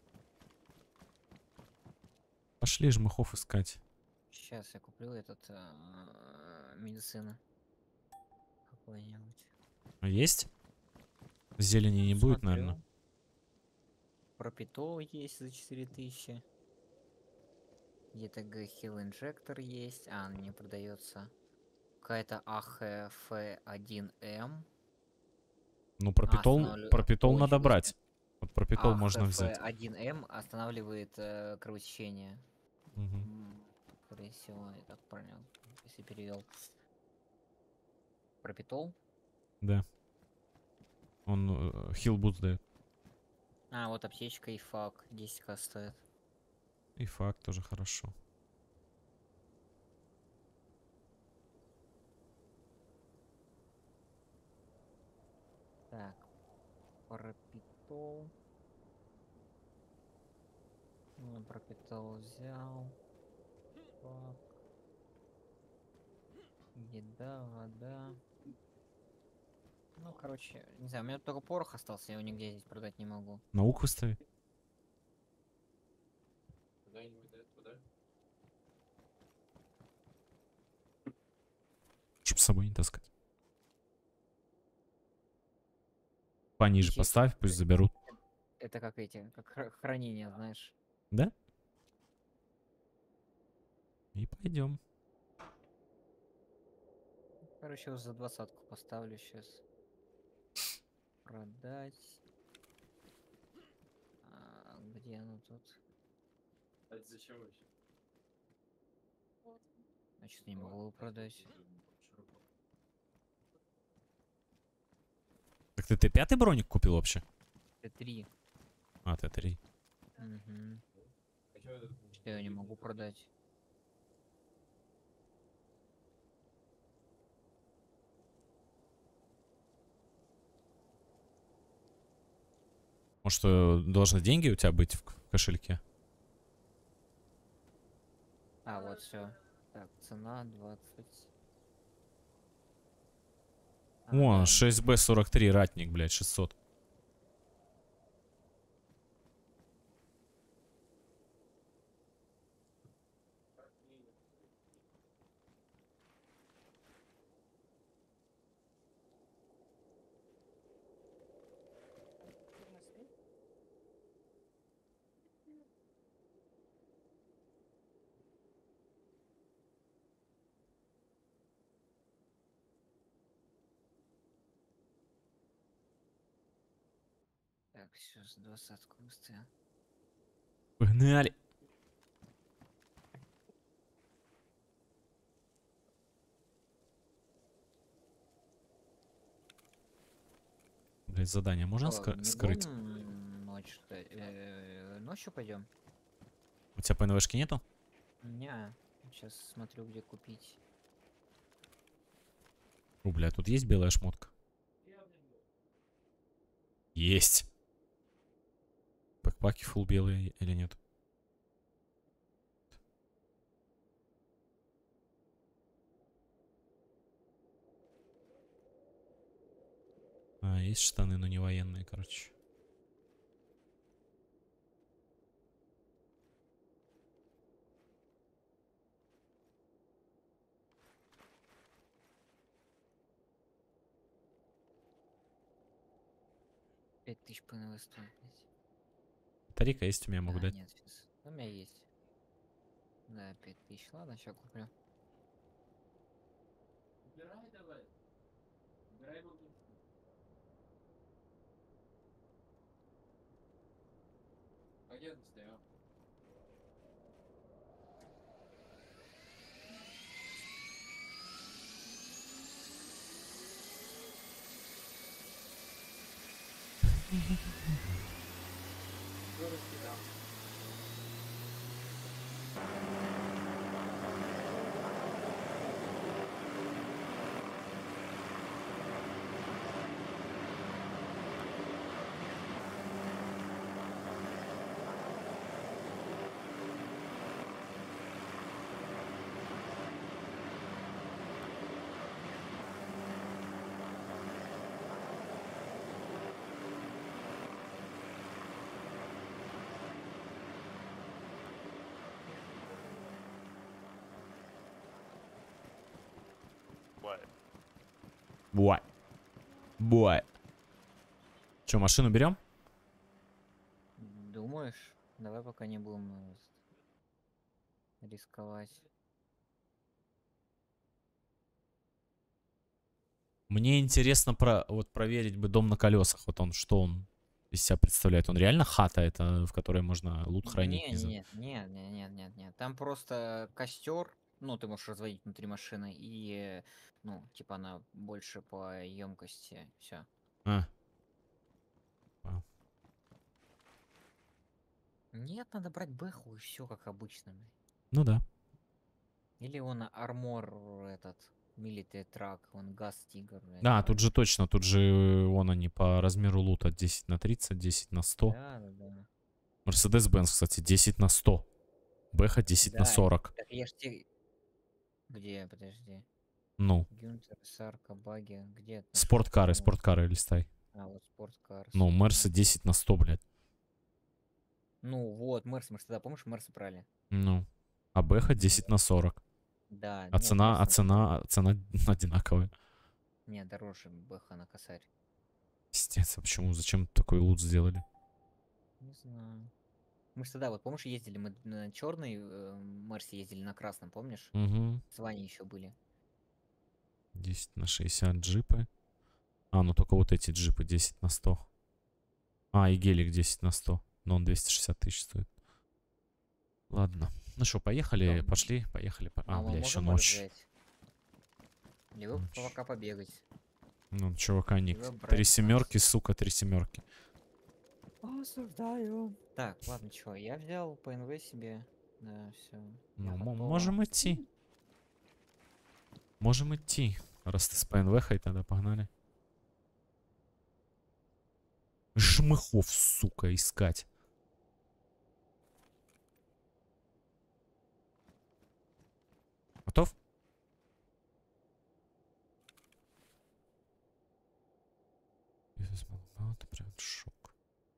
Пошли жмыхов искать. Сейчас я куплю этот медицина. Какой-нибудь. А есть? Зелени не будет, Смотрю. наверное. Пропитол есть за 4000. ЕТГ Heal Injector есть. А, она не продается. Какая-то АХФ1М. Ну, пропитол, останавливаю- пропитол очень надо быстро. брать. Вот пропитол можно взять. АХФ1М останавливает кровотечение. Мгм. Скорее всего, я так понял. Если перевел. Пропитол? Да. Он хилбут дает. А, вот аптечка и фак. 10к стоит. И факт тоже хорошо. Так. Пропитол. Ну, пропитол взял. Фак. Еда, вода. Ну, короче, не знаю, у меня только порох остался, я его нигде здесь продать не могу. Наук выстави. Куда-нибудь, да, туда? Чтоб с собой не таскать. Пониже Ячейки. поставь, пусть заберут. Это как эти, как хранение, знаешь. Да? И пойдем. Короче, вот за 20-ку поставлю сейчас. Продать. Где оно тут? А это зачем вообще? Значит, не могу его продать. Так ты Т5 броник купил вообще? Т3. А, Т3. Угу. А чё этот Что я не могу продать? Может, должны деньги у тебя быть в кошельке? А, вот все. Так, цена 20. О, да, 6Б43 ратник, блядь, 600. принесли. Так, все, за 20-ку быстрее. Погнали. Блядь, задание можно Что, не скрыть? будем ночь, ночью пойдем? У тебя ПНВшки нету? Не, сейчас смотрю, где купить. О, бля, тут есть белая шмотка? Есть. Бэкпаки фул белые или нет? А, есть штаны, но не военные, короче. Пять тысяч ПНВ стоит. Тарика есть у меня, могу А, дать. нет, сейчас. У меня есть. Да, 5000. Ладно, сейчас куплю. Убирай давай. Убирай бабу. А где он стоял? Кто раскидал? Буай. Буай. Че, машину берем? Думаешь? Давай пока не будем рисковать. Мне интересно вот проверить бы дом на колесах. Вот он, что он из себя представляет? Он реально хата, это в которой можно лут хранить? Не, Не знаю. нет, нет, нет, нет, нет, нет. Там просто костер, ну, ты можешь разводить внутри машины, и, ну, типа она больше по емкости. Все. А, понял. Нет, надо брать бэху и все как обычно. Ну да. Или он армор этот, милитary трак, он газ тигр. Да, тут же точно, тут же вон они по размеру лута 10 на 30, 10 на 100. Да, да, да. Mercedes-Benz, кстати, 10 на 100. Бэха 10 на Да, 40. так я ж тебе... Где, подожди. Ну, Гюнтер, Сарка, Баги, где это? спорткары, Нашел? спорткары листай. А, вот спорткарс. Ну, Мерсы 10 на 100, блядь. Ну, вот, Мерс, мы ж тогда, помнишь, Мерсы брали? Ну, а Бэха 10 на 40. Да, А нет, цена, Мерсы цена одинаковая. не, дороже Бэха на косарь. Пиздец, а почему? Зачем такой лут сделали? Не знаю. Мы же тогда, вот помнишь, ездили, мы на черной Мерсе ездили, на красном, помнишь? Угу. С Ваней еще были. 10 на 60 джипы. А, ну только вот эти джипы 10 на 100. А, и гелик 10 на 100. Но он 260 тысяч стоит. Ладно. Ну что, поехали, Что? пошли, поехали. А, мы бля, еще можем ночь. взять? Либо Ночь. пока побегать. Ну, чувака, ник. Либо брать 3 нас. семерки, сука, 3 семерки. Осуждаю. Так, ладно, чё, я взял ПНВ себе. Да, все. Ну, можем идти. Можем идти. Раз ты с ПНВ-хой, тогда погнали. Жмыхов, сука, искать. Готов? Это прям шок.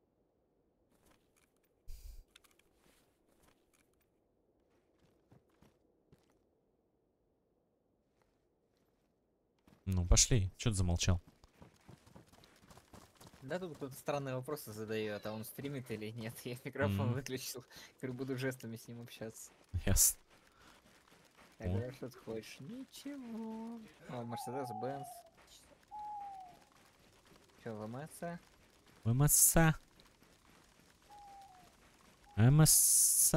Ну, пошли. Чё ты замолчал? Да, тут кто-то странные вопросы задает, а он стримит или нет. Я микрофон Мгм. выключил. Теперь буду жестами с ним общаться. Ясно. Тогда что ты хочешь? Ничего. О, Mercedes-Benz. Чё, ВМС? МС. МС.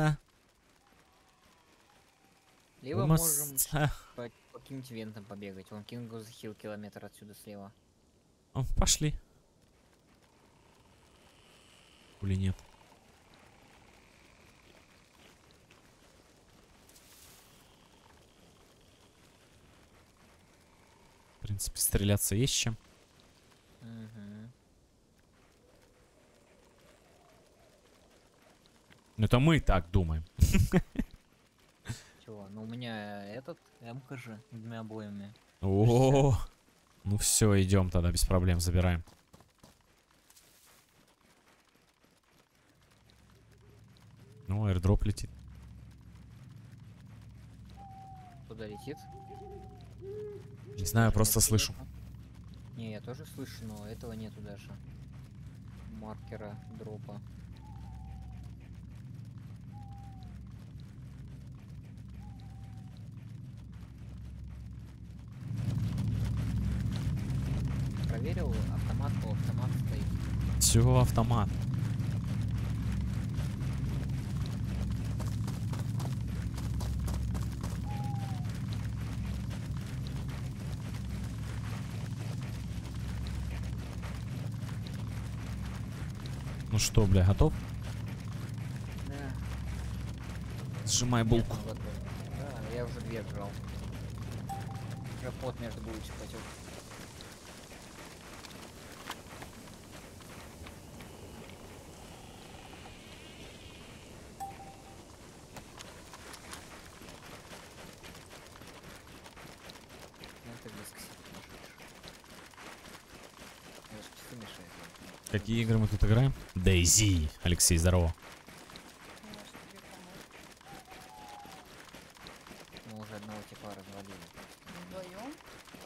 Либо можем МС. по каким-нибудь ивентам побегать. Вон King of the Hill километр отсюда слева. О, пошли. Или нет? В принципе, стреляться есть чем. Угу. Ну, это мы так думаем. Чего? Ну у меня этот МК же с двумя обоями. О, ну все, идем тогда без проблем, забираем. Ну, аирдроп летит. Куда летит? Не знаю, Даже просто нет слышу. дропа. Не, я тоже слышу, но этого нету даже. Маркера дропа. Проверил автомат, автомат стоит. Все, автомат. Ну что, бля, готов? Да. Сжимай булку. Нет, он готов. Да, я уже две отжал. Уже пот между булочек потек. Ну, ты близко сидишь, даже часы мешает. Какие игры мы тут играем? DayZ. Алексей, здорово. Может, тебе помочь. Мы уже одного типа развалили. Вдвоем?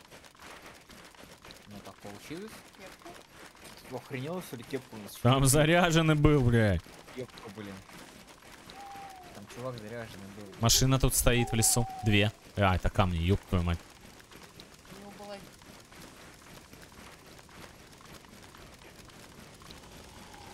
Ну так получилось. Кепку? Охренел, что ли, кепку у нас? Там заряженный был, блядь. Кепка, блин. Там чувак заряженный был. Машина тут стоит в лесу. Две. А, это камни, ёб твою мать. У него была...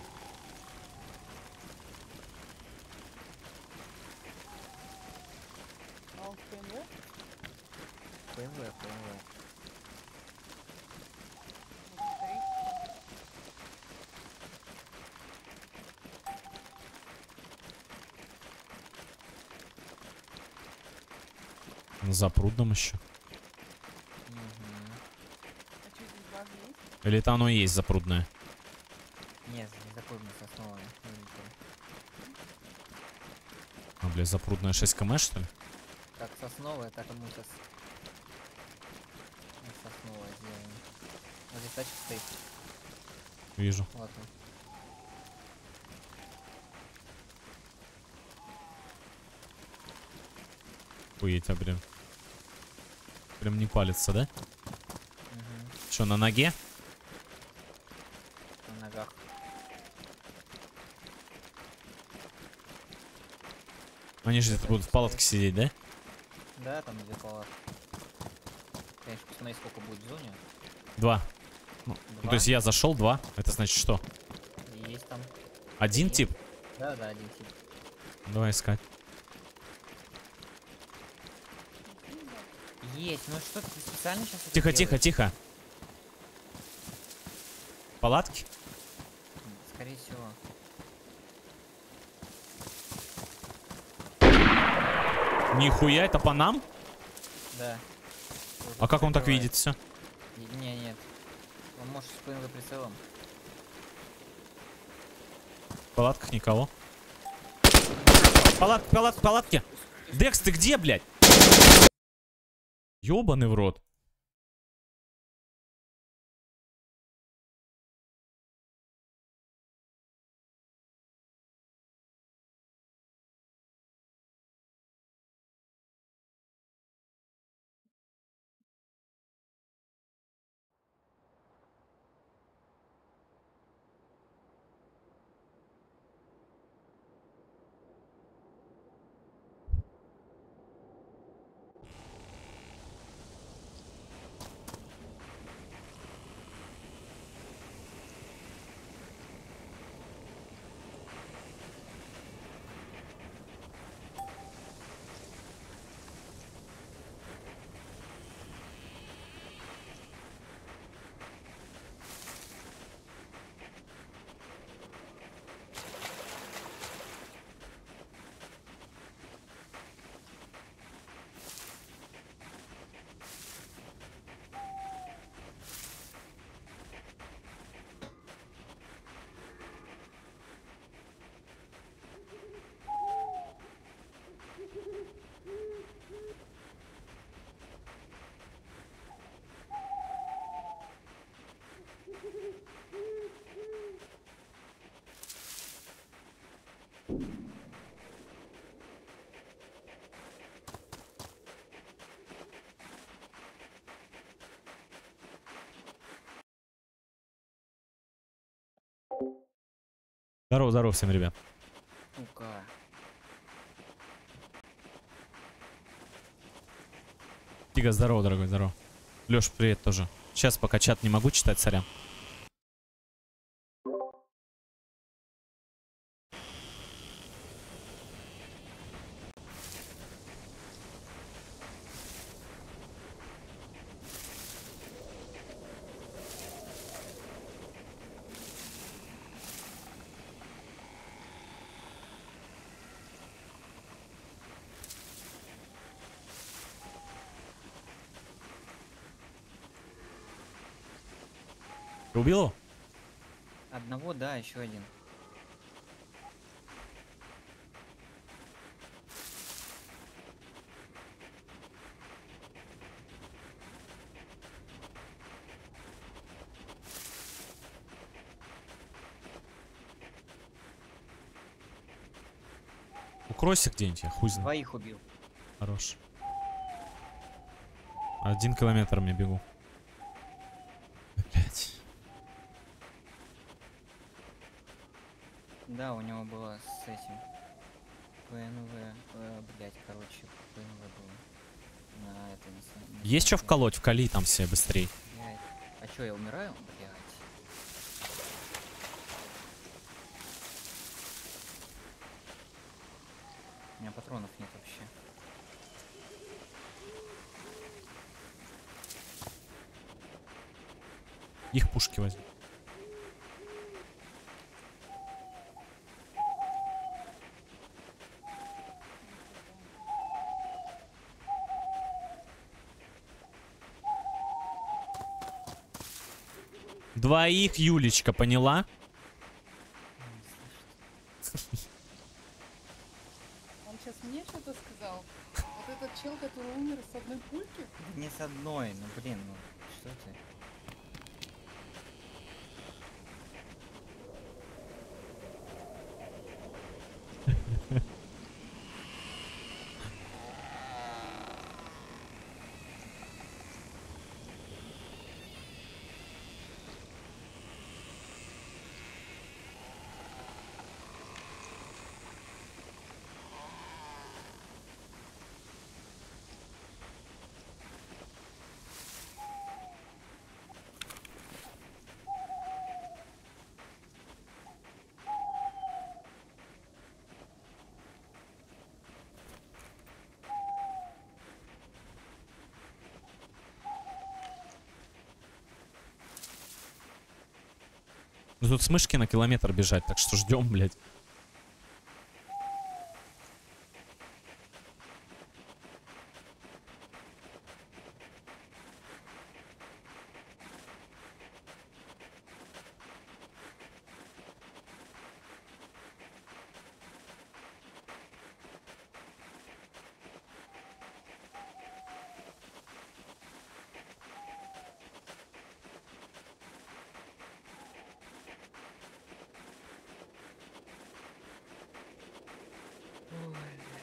На Запрудном еще. Мгм. А что, здесь база есть? Или это оно и есть Запрудное? Нет, не запомнил сосновое. Вылетел. А, бля, Запрудное 6 км, что ли? Как сосновое, так и мы сейчас сосновое сделаем. Вот здесь тачка стоит. Вижу. Вот он. Охуеть, а, блин. Прям не палится, да? Мгм. Что, на ноге? На ногах. Они же где-то будут в палатке сидеть, да? Да, там две палатки. Конечно, посмотри, сколько будет в зоне. 2. Ну, то есть я зашел 2. Это значит что? И есть там. Один Есть. тип? Да, да, один тип. Давай искать. Есть, ну что ты специально сейчас Тихо, тихо, тихо. Палатки? Скорее всего. Нихуя, это по нам? Да. А как он так Закрывает. видит все? Не, нет. Он может с ПНВ прицелом. В палатках никого. Палатки. Декс, ты где, блядь? Ёбаный в рот. Здорово, здорово всем, ребят. Сука. Тига, здорово, дорогой, здорово. Лёш, привет тоже. Сейчас пока чат не могу читать, сорян. Ты убил его? Одного, да, еще один. Укройся где-нибудь, я хуй знаю. Двоих убил. Хорош. 1 километр мне бегу. Блять. Да, у него было с этим. ПНВ. Блять, короче, ПНВ было. На это Есть что вколоть? Вкали там все быстрей. Блядь. А чё, я умираю? Блять. У меня патронов нет вообще. Их пушки возьми. Двоих, Юлечка, поняла? Он сейчас мне что-то сказал? Вот этот чел, который умер с одной пульки? Да не с одной, ну блин, ну что ты? Ну тут с мышки на километр бежать, так что ждем, блядь. Ой,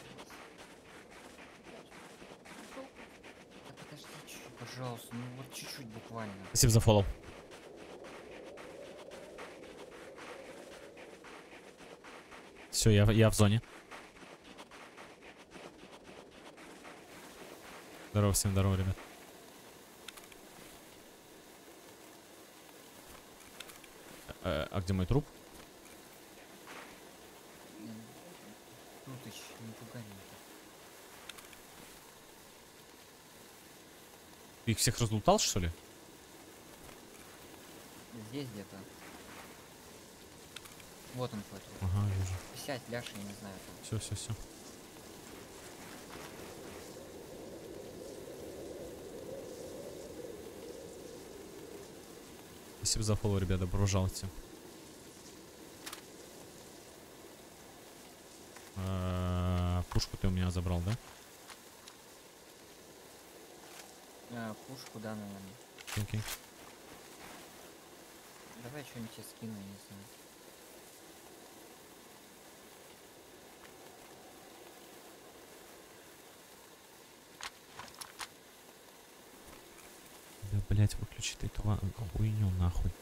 да подожди чуть-чуть, пожалуйста, ну вот чуть-чуть буквально. Спасибо за фоллоу. Все, я в зоне. Здорово, всем здорово, ребят. А где мой труп? Крутыч, не пугай меня. Ты их всех разлутал, что ли? Здесь где-то. Вот он хоть. Ага, вижу. Сядь, ляж, я не знаю там. Все, все, все. Спасибо за фоллоу, ребята, добро пожаловать. Пушку ты у меня забрал, да? Пушку, да, наверное. Окей. Давай что-нибудь тебе скину, я не знаю. Да, блять, выключи ты эту хуйню нахуй.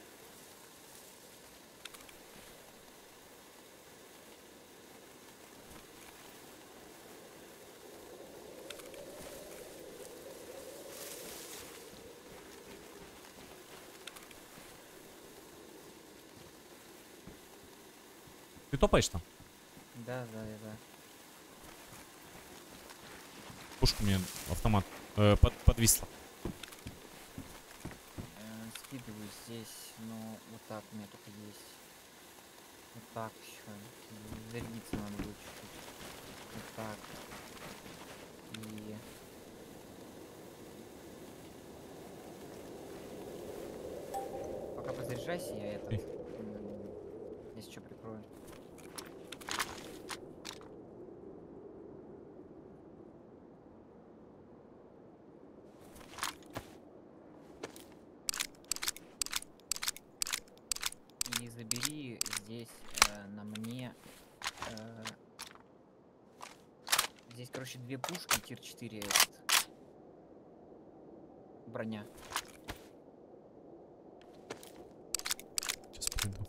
Ты топаешь там? Да. Пушку мне автомат подвисла. Скидываю здесь, но вот так у меня только есть. Вот так еще. Зарядиться надо будет чуть-чуть. Вот так. И... Пока позаряжайся, я это... Окей. Если что, прикрою. И забери здесь на мне... здесь, короче, две пушки, тир 4 этот. Броня. Сейчас приду.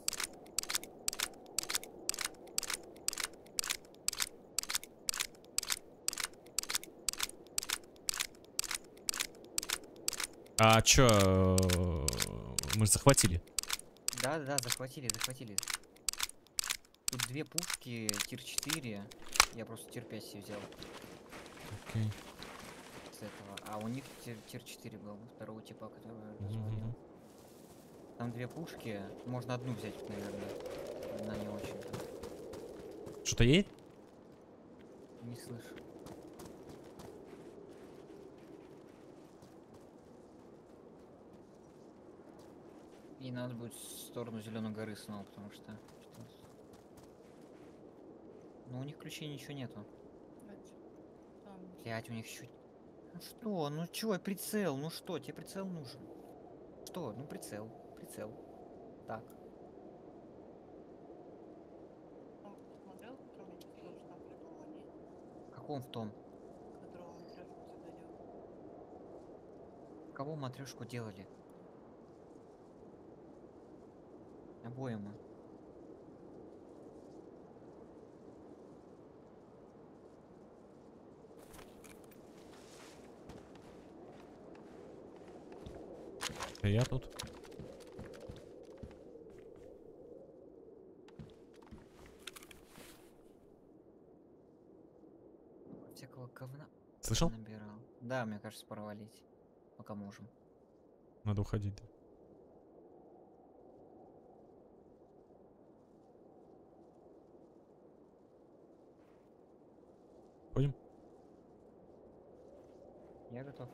А чё, мы же захватили. Да, захватили. Тут две пушки, тир 4. Я просто тир 5 себе взял Окей. с этого. А у них тир 4 был, второго типа, который Мгм, развалил. мгм. Там две пушки. Можно одну взять, наверное. Одна не очень. Что-то едет? Не слышу. И надо будет в сторону Зеленой горы снова, потому что... Ну, у них ключей ничего нету. Там. Блять, у них чуть... Ну что, ну чё, прицел, ну что, тебе прицел нужен? Что, ну прицел, прицел. Так. Он смотрел, который мне сказал, что там придумал они, Каком в том? которого он трешку всегда делал. Кого матрешку делали? Обоим. Я тут. Всякого говна Слышал? набирал. Да, мне кажется, пора валить. Пока можем. Надо уходить. Да. Ходим? Я готов.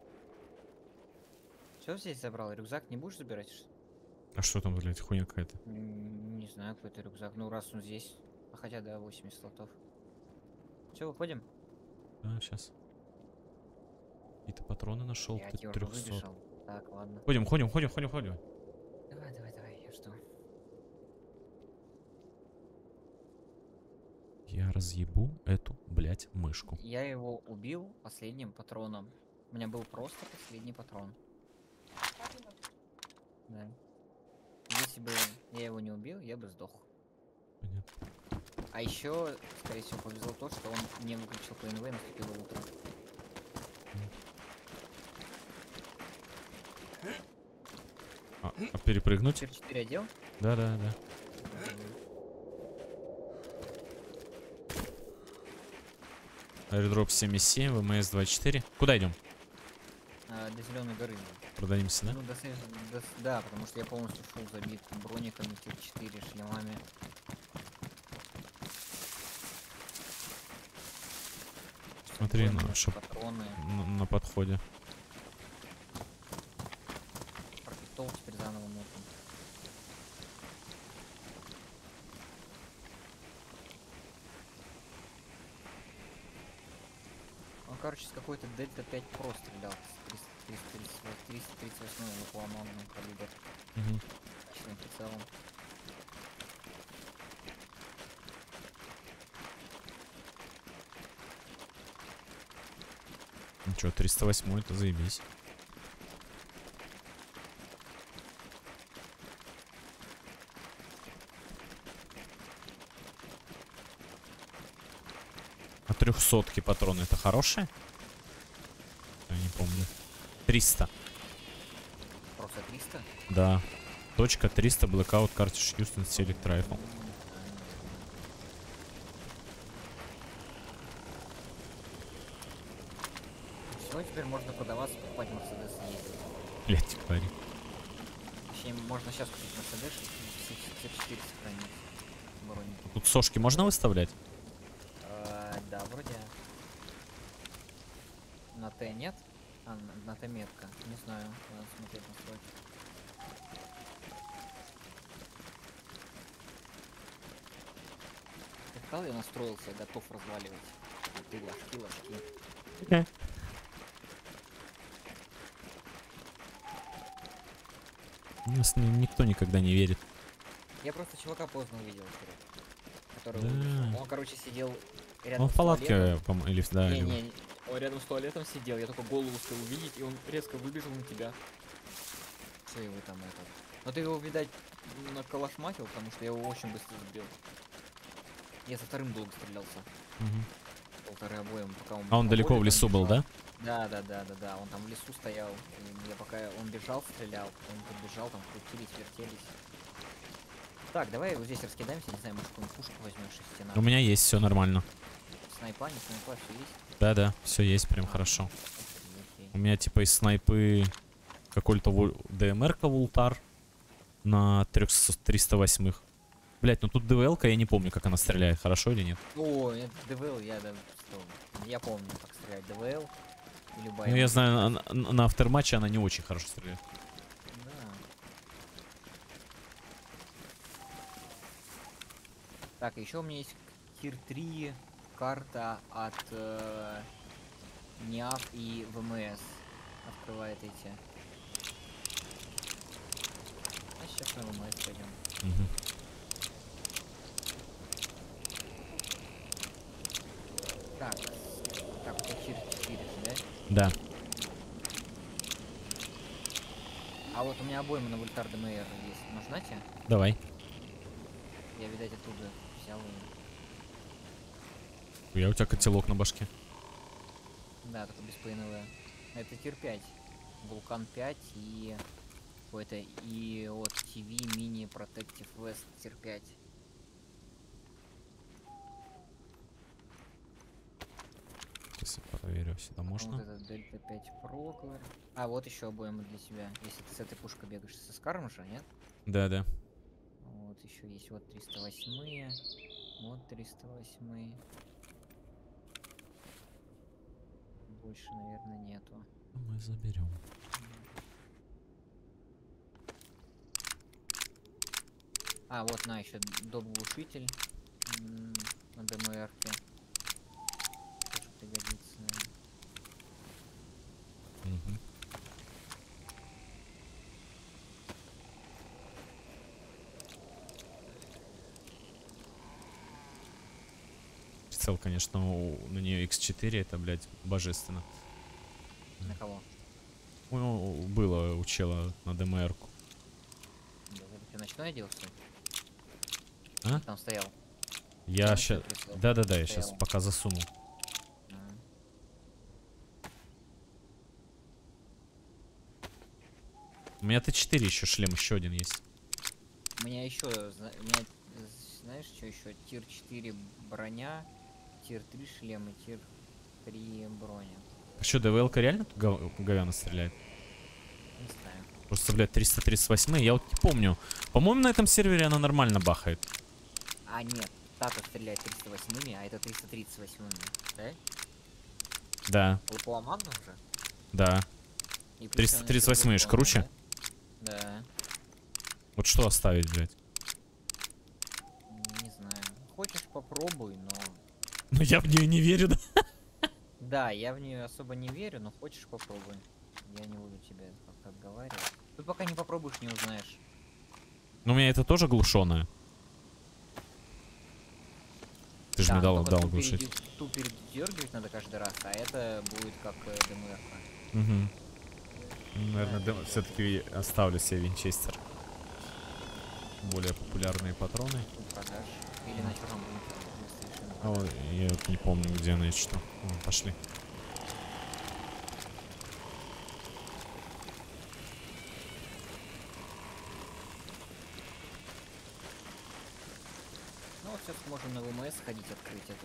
Все здесь забрал? Рюкзак не будешь забирать? А что там, блядь, хуйня какая-то? Не знаю, какой-то рюкзак. Ну, раз он здесь. А хотя, да, 80 слотов. Все, выходим? Да, сейчас. Какие-то патроны нашел. Я Ты уже 300. выбежал. Так, ладно. Ходим. Давай, я жду. Я разъебу эту, блядь, мышку. Я его убил последним патроном. У меня был просто последний патрон. Да. Если бы я его не убил, я бы сдох. Понятно. А еще, скорее всего, повезло то, что он не выключил ПНВ и наступило утро. А перепрыгнуть? Тир 4 одел? Да. Airdrop 7,7, ВМС 24. Куда идем? До Зеленой горы. Продадимся, да? Ну, да, потому что я полностью шел забит брониками, тир 4, шлемами. Смотри, Боем, чтоб патроны. на подходе. Пропитол теперь заново нужен. Он, короче, с какой-то Дельта 5 Pro стрелял. С 338 лопламонным калибр. Угу. Точным прицелом. Ничего, 308 это заебись. А 300-ки патроны это хорошие? Я не помню. 300. Просто 300? Да. Точка 300 Blackout Cartridge Houston Select Rifle. Все, теперь можно продаваться, покупать Мерседес и ездить. Блять, твари. Точнее, можно сейчас купить Мерседес и все 4 сохранить. Броник. Тут сошки можно выставлять? Да, вроде. На Т нет? А, на Т метка. Не знаю, надо смотреть настройки. Ты сказал, я настроился, готов разваливать. А ты ложки. У нас никто никогда не верит. Я просто чувака поздно увидел, который Да. вышел. Он, короче, сидел рядом Он в с туалетом. палатке, или да, или- Не, он рядом с туалетом сидел, я только голову успел увидеть, и он резко выбежал на тебя. Что его там это? Но ты его, видать, наколошматил, потому что я его очень быстро сбил. Я со вторым долго стрелялся. Мгм. Полторы обоим, пока он... А он по далеко полю в там лесу был, бежал. да? Да, он там в лесу стоял. И я пока он бежал, стрелял, потом подбежал, там крутились, вертелись. Так, давай вот здесь раскидаемся, не знаю, может какую-нибудь пушку возьмешь из стена. У меня есть, все нормально. Снайпа, не снайпа, все есть. Да, все есть, прям хорошо. Окей. У меня типа из снайпы какой-то ДМР-ка Вултар на 308-х. Блять, ну тут ДВЛ-ка, я не помню, как она стреляет, хорошо или нет. О, это ДВЛ, я помню, как стрелять ДВЛ. И любая. Ну я знаю, на авторматче она не очень хорошо стреляет. Да. Так, еще у меня есть тир 3 карта от НИАФ и ВМС. Открывает эти. А сейчас на ВМС пойдем. Мгм. Так, так, у тебя тир 4, да? Да. А вот у меня обойма на Вольтар ДМР есть. Нужна тебе? Давай. Я, видать, оттуда взял ее. Я у тебя котелок на башке. Да, только без ПНВ. Это тир 5. Вулкан 5 и... Это и от TV Mini Protective Vest тир 5. Сейчас я проверю, сюда Потом можно. вот этот Дельта 5 Pro, говорю. А, вот еще обойма для себя. Если ты с этой пушкой бегаешь, со Скаром же, нет? Да, да. Вот еще есть вот 308, вот 308. Больше, наверное, нету. Мы заберем. А, вот на еще доп-глушитель на ДМРке. Тоже пригодится, наверное. Мгм. Прицел, конечно, на нее X4, это, блядь, божественно. На кого? Ну, было у чела на ДМР-ку. Да, ты ночной оделся? А? Там стоял. Я Ночной сейчас... прицел. Да-да-да, я сейчас Стоял. пока засуну. А. У меня Т4 еще шлем, еще один есть. У меня еще, знаешь, что еще? Тир 4 броня, тир 3 шлем и тир 3 броня. А что, ДВЛ-ка реально тут говяно стреляет? Не знаю. Просто, блядь, 338, я вот не помню. По-моему, на этом сервере она нормально бахает. А, нет, Тата стреляет 308, а это 338, да? Да, ЛПО Магнум же? да. И плюс она ещё 338 ж двухтонная, круче? Да? Да. Вот что оставить, блядь? Не знаю. Хочешь, попробуй, но... Ну я в нее не верю, да? Да, я в нее особо не верю, но хочешь, попробуй. Я не буду тебя как-то отговаривать. Тут пока не попробуешь, не узнаешь. Ну у меня это тоже глушеное. Ты же Да, мне но дал только глушить. ту передергивать надо каждый раз, а это будет как ДМР-ка. Угу. Наверное, все-таки оставлю себе винчестер. Более популярные патроны. У продаж. Или на черном бункере выставишь и на А вот продажу. я вот не помню, где она и что. Пошли. Ну, вот сейчас можем на ВМС сходить, открыть этот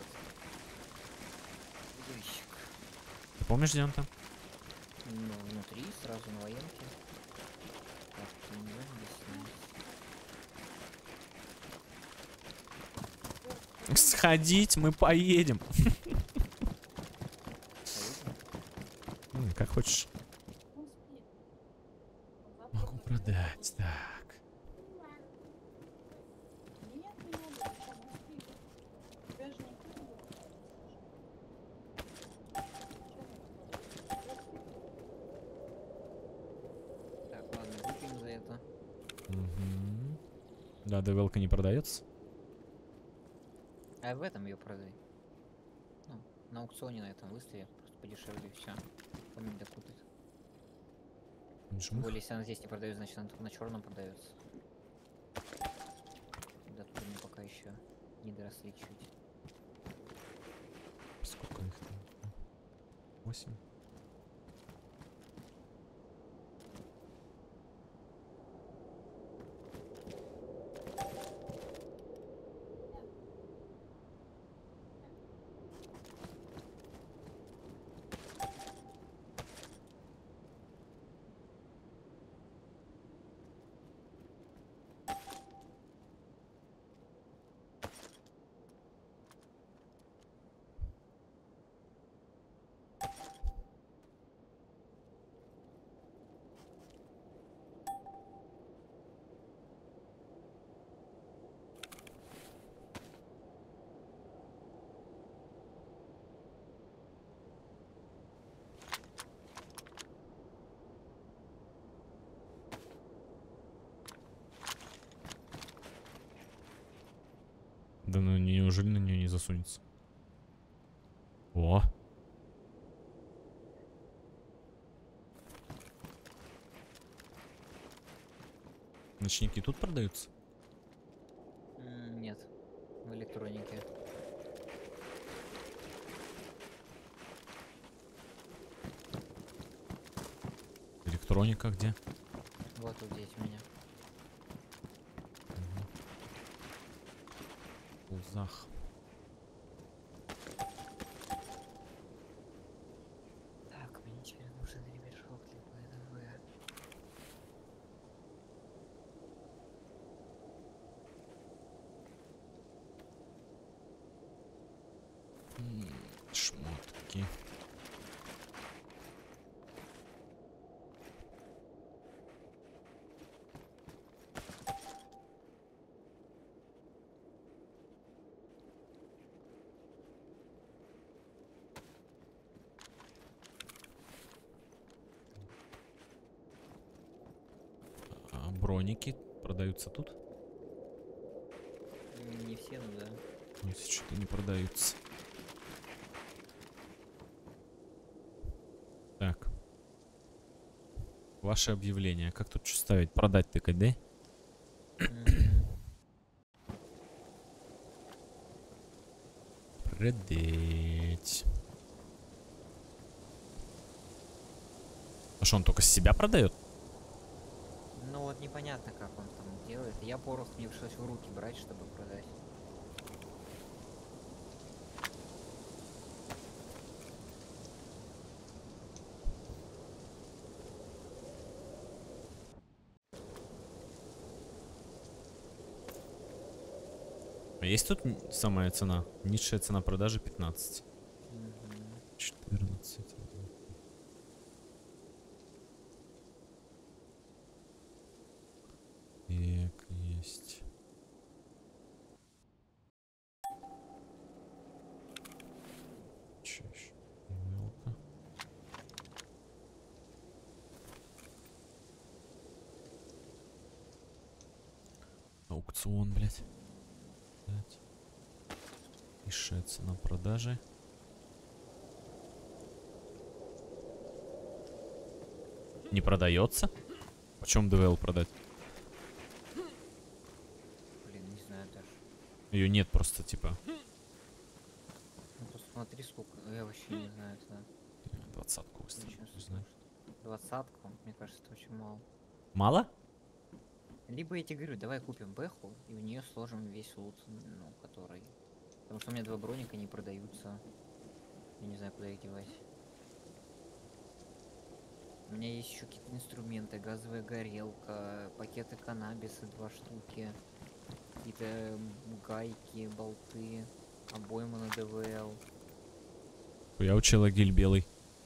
ящик. Ты помнишь, где он там? Ну, внутри, сразу на военке. Так, не здесь. Сходить, мы поедем. Поедем? Как хочешь. Он спит. Он завтра Могу продать, так. Нет, не надо, зачем он спит? Тебя же никто не будет. Так, ладно, выпьем за это. Угу. Да, ДВЛ-ка не продается. А в этом ее продай. Ну, на аукционе на этом выставе. Просто подешевле все. Помнить докупит. Тем более, если она здесь не продается, значит она только на черном продается. До туда мы пока еще не доросли чуть. Сколько их там? 8. Да ну неужели на нее не засунется? О! Ночники тут продаются? Нет, в электронике. Электроника где? Вот здесь у меня. Пузах. Так, мне теперь нужен ремешок для ПДВ. Шмотки. А броники продаются тут? Не все, ну да. Здесь что-то не продаются. Так. Ваше объявление. Как тут что ставить? Продать ТКД? Продать. А что, он только с себя продает? Ну вот непонятно, как он там делает. Я просто мне пришлось в руки брать, чтобы продать. А есть тут самая цена? Низшая цена продажи 15. Мгм. 14. Так, есть. Чё ещё? Мелко. Аукцион, блядь. Низшая цена продажи. Не продается? Почем ДВЛ продать? Блин, не знаю даже. Ее нет просто, типа. Ну посмотри, сколько. Я вообще не знаю, это. 20-ку выставлю. Ничего Не знаю. страшного. 20-ку, мне кажется, это очень мало. Мало? Либо я тебе говорю, давай купим бэху и в нее сложим весь лут, ну, который. Потому что у меня 2 броника не продаются. Я не знаю, куда их девать. У меня есть еще какие-то инструменты, газовая горелка, пакеты каннабиса 2 штуки, какие-то гайки, болты, обойма на ДВЛ. Я учила гель белый.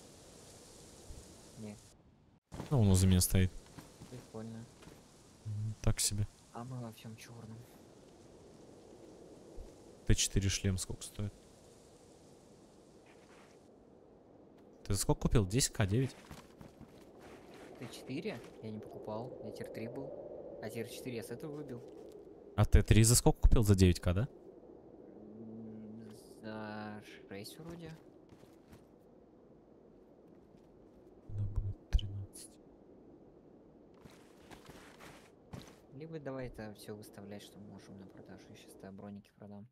Не, Ну, он возле меня стоит. прикольно. Так себе. А мы во всем черном. Т4 шлем сколько стоит? Ты за сколько купил? 10к, 9? Т4 я не покупал, я тир-3 был. А тир-4 я с этого выбил. А Т3 за сколько купил? За 9к, да? За 6 вроде. Да, будет 13. Либо давай это все выставлять, что мы можем на продажу. Я сейчас броники продам.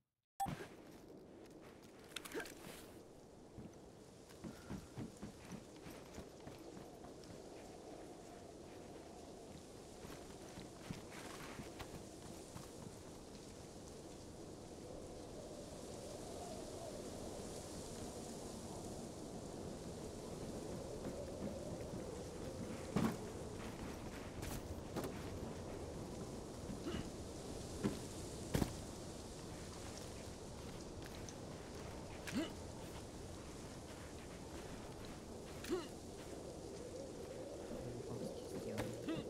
Японский сделан.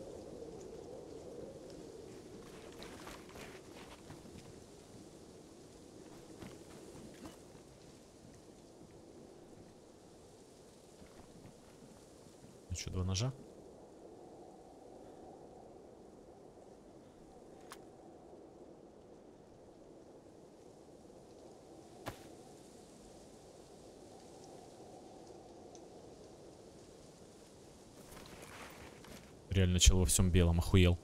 Ну что, 2 ножа? Реально, чел во всем белом, охуел.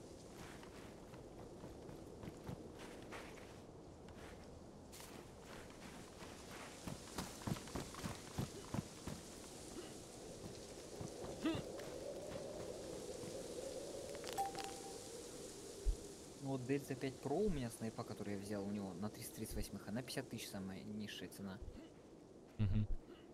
Ну вот Дельта 5 Pro у меня снайпа, который я взял у него на 338, она 50 тысяч самая низшая цена. Мгм.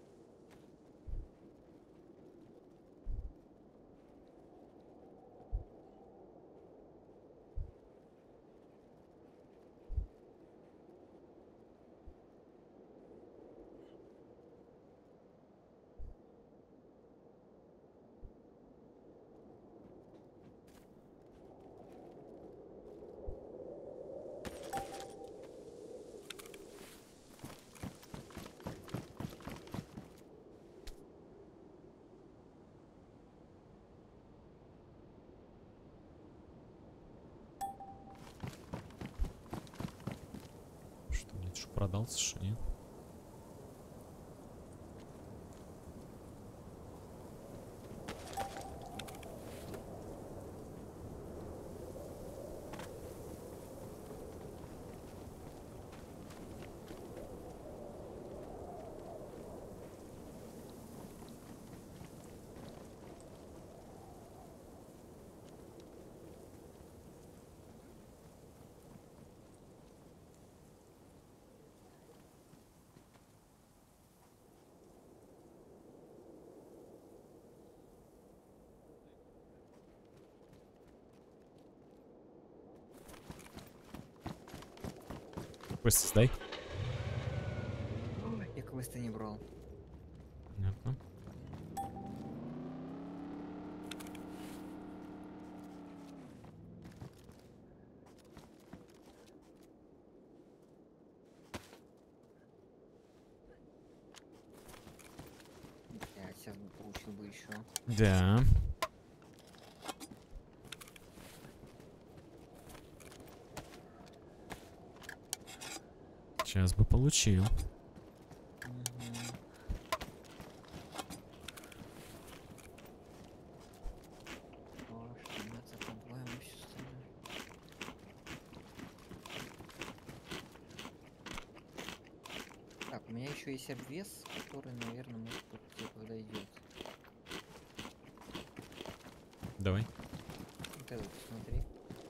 Что, нет, что продался, что нет? Квесты сдай. Я квесты не брал. Понятно. Я сейчас бы получил бы еще. Да. Сейчас бы получил. Так, у меня еще есть обвес, который, наверное, может тут тебе подойдет. Давай. Вот это посмотри.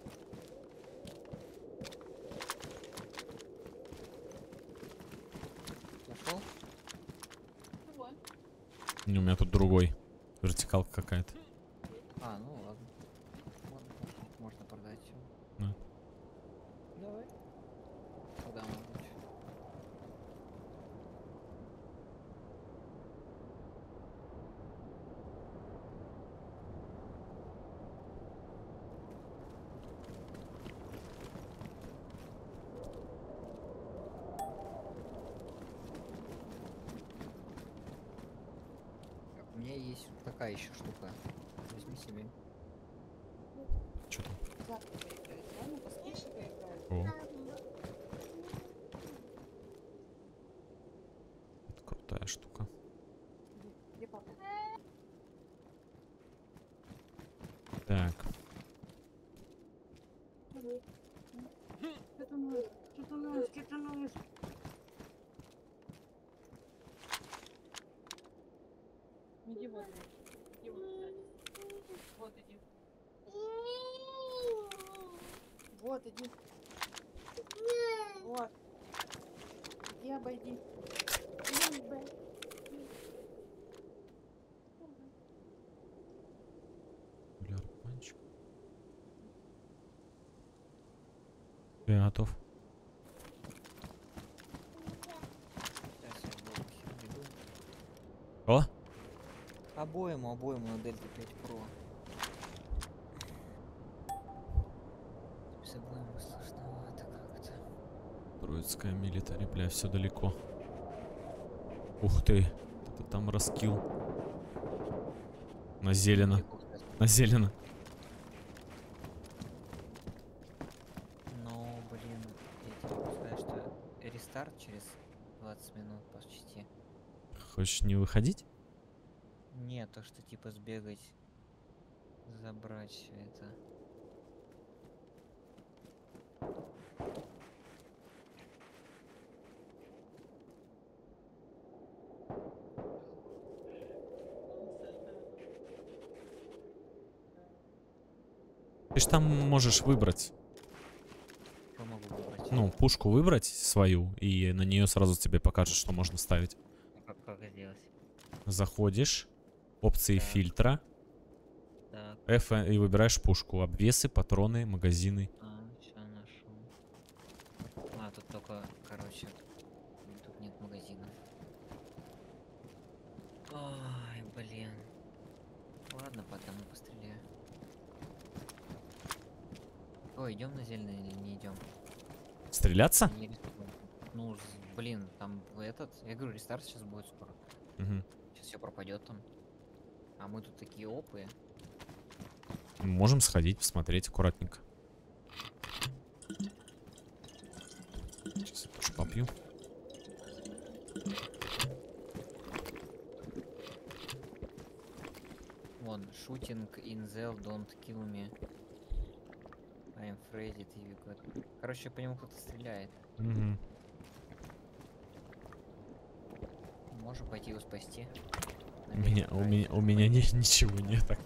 Нашел? Давай. Не, у меня тут другой. Вертикалка какая-то. А, ну ладно. Можно продать его. Да. Давай. Куда может быть? Так, у меня есть вот такая еще штука. Возьми себе. Что там? Завтра поиграть. Ладно, поспишь и поиграем. О. Это крутая штука. Где папа? Так. Что-то нос, что-то нос, что-то нос. Иди вот. Иди вот сзади. Вот иди. Вот иди. Вот. Иди обойди. Гуляр, панчик. Я готов. Сейчас я обоим веду. О! Обоему на Дельта 5 Pro. С обоим сложновато как-то. Троицкая милитари, бля, все далеко. Ух ты. Это там раскил. На зелено. Далеко, кстати. На зелено. Но, блин, я тебе могу сказать, что рестарт через 20 минут почти. Хочешь не выходить? Нет, то что типа сбегать забрать все это. Ты ж там можешь выбрать. Что могу выбрать? Ну, пушку выбрать свою, и на нее сразу тебе покажет, что можно ставить. Как сделать? Заходишь, опции Так. фильтра, Так, F и выбираешь пушку. Обвесы, патроны, магазины. все нашел. А, тут только, короче, тут нет магазина. Ой, блин. Ладно, потом постреляю. Ой, идем на зеленый или не идем? Стреляться? Не рискуем. Ну, блин, там этот, я говорю, рестарт сейчас будет скоро. Мгм. Сейчас все пропадет там. А мы тут такие опы. Можем сходить, посмотреть аккуратненько. Сейчас я тоже попью. Вон, shooting in Zell, don't kill me. I'm afraid it you got... Короче, по нему кто-то стреляет. Мгм. Можем пойти его спасти. У меня ничего нет. Так.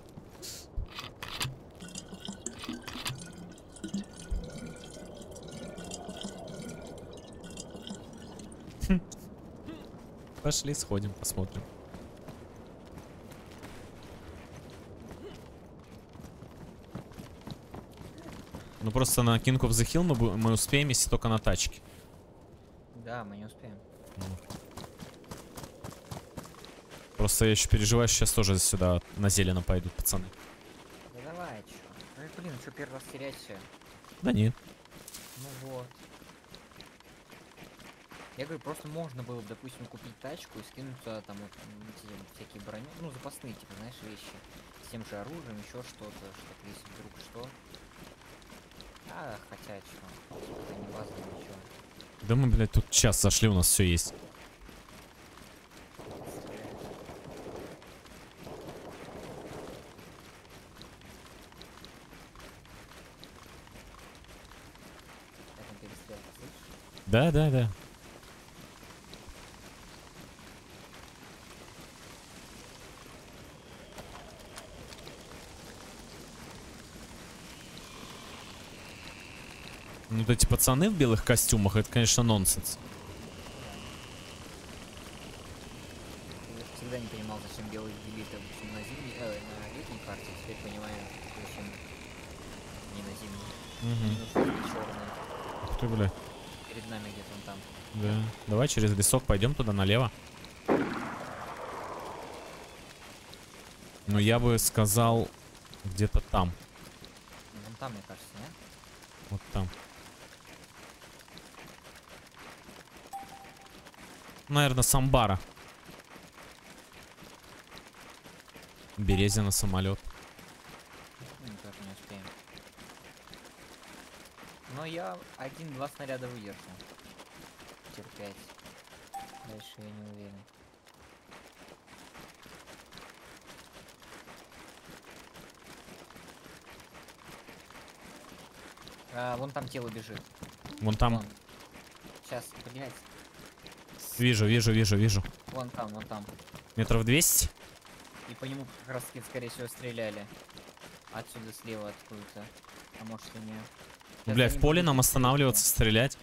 Хм. Пошли, сходим, посмотрим. Ну просто на King of the Hill мы успеем, если только на тачке. Да, мы не успеем. Просто я еще переживаю, сейчас тоже сюда на зелено пойдут пацаны. Да давай, чё? Ну и блин, что первый раз терять все? Да нет. Ну вот. Я говорю, просто можно было, допустим, купить тачку и скинуть туда там вот эти всякие брони, ну запасные, типа, знаешь, вещи. С тем же оружием, еще что-то, чтобы если вдруг что. А, хотя что, это не база, ничего. Да мы, блядь, тут час зашли, у нас все есть. Я там перестрелка, слышишь? Да, да, да. Ну, вот эти пацаны в белых костюмах, это, конечно, нонсенс. Я всегда не понимал, зачем белые ввели, допустим, на зимней, на летней карте, теперь понимаю, зачем не на зимней. Не нужно черные. Ух ты, бля. Перед нами где-то он там. Да. Давай через лесок пойдем туда налево. Ну, я бы сказал, где-то там. Вон там, мне кажется, нет? Вот там. Наверное, Самбара. Березина, самолет. Мы тоже не успеем. Но я 1-2 снаряда выдержу. Тир 5. Дальше я не уверен. Вон там тело бежит. Вон там. Вон. Сейчас, блять. Вижу, вижу, вижу, вижу. Вон там, вон там. Метров 200. И по нему как раз таки, скорее всего, стреляли. Отсюда слева откуда-то. А может и не. Сейчас Бля, они в поле будут нам идти. останавливаться, стрелять.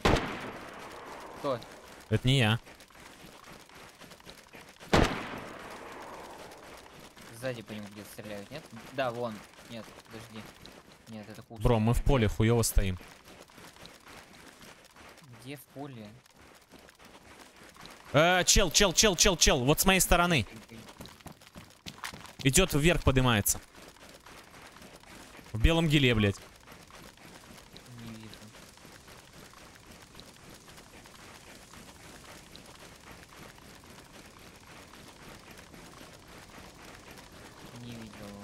Кто? Это не я. Сзади по нему где-то стреляют, нет? Да, вон. Нет, подожди. Нет, это куст. Бро, мы в поле хуёво стоим. Где в поле? Чел. Вот с моей стороны. Идет вверх, поднимается. В белом геле, блядь. Не вижу. Не видел его.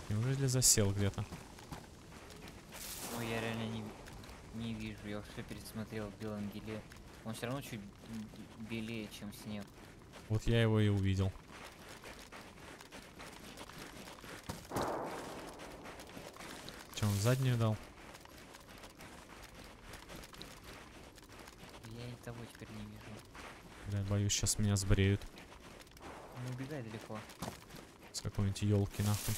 неужели засел где-то? Ой, я реально не вижу. Я все пересмотрел в белом геле. Он все равно чуть белее, чем снег. Вот я его и увидел. Че, он заднюю дал? Я и того теперь не вижу. Бля, боюсь, сейчас меня сбреют. Не убегай далеко. С какой-нибудь елки нахуй.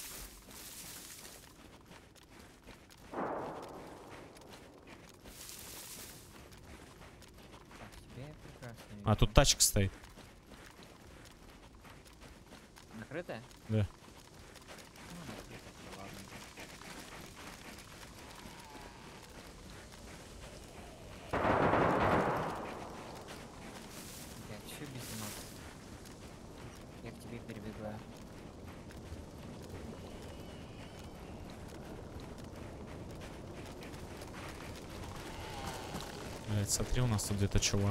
Так, тебя я прекрасно вижу. А, тут тачка стоит. Накрытая? Да. Ну, накрытая, ладно. Блядь, чё без нас? Я к тебе перебегаю. Блять, смотри, у нас тут где-то чувак.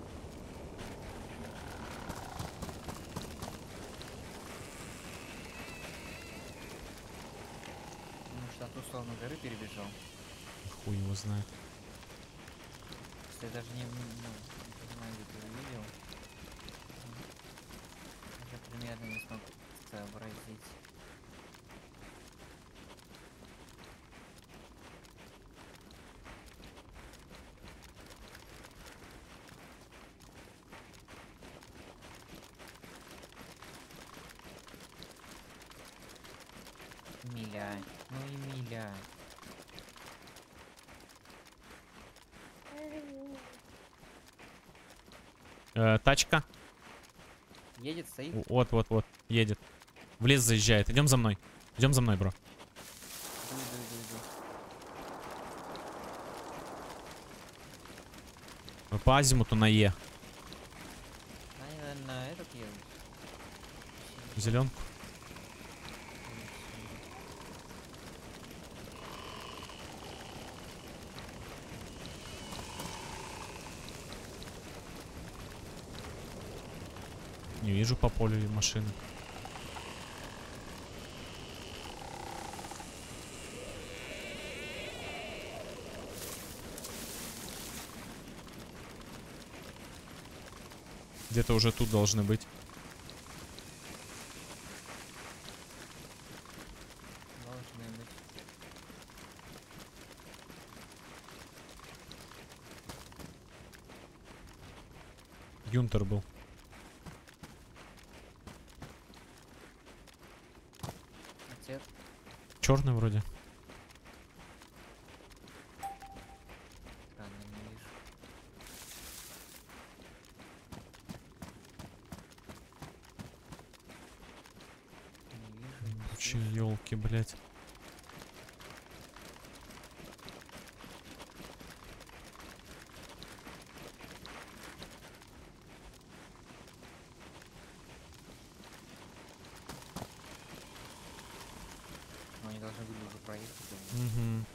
Может, на ту сторону горы перебежал? Хуй его знает. Просто я даже не понимаю, где ты его видел. Уже примерно не смог сообразить. Миля, ну и миля. Тачка. Едет, стоит. Вот, вот, вот. Едет. В лес заезжает. Идем за мной. Идем за мной, бро. Иду. Мы по азимуту на Е. Они, наверное, на этот едут. Зеленку. Не вижу по полю машины. Где-то уже тут должны быть. Должны быть. Юнтер был. Цвет. Черный вроде. Странно, не вижу. Не вижу, не Вообще, слышу. елки, блять. Но они должны были уже проехать. Угу.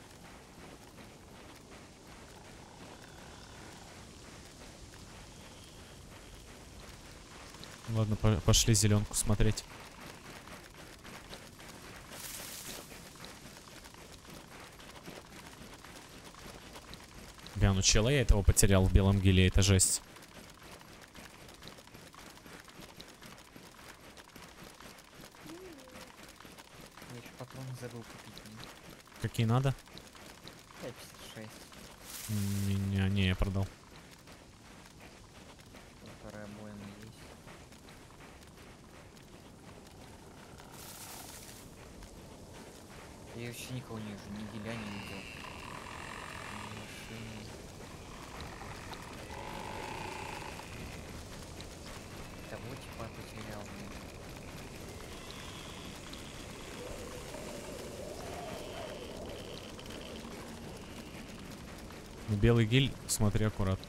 Ладно, пошли зеленку смотреть. Бля, ну чела я этого потерял в белом геле, это жесть. Я еще патроны забыл купить. Какие надо? 5,56. Меня, не, я продал. Полторы обоймы есть. Я вообще никого не вижу, ни геля не видел. Ни машины. Того типа потерял, блин. Ну, белый гель, смотри аккурат.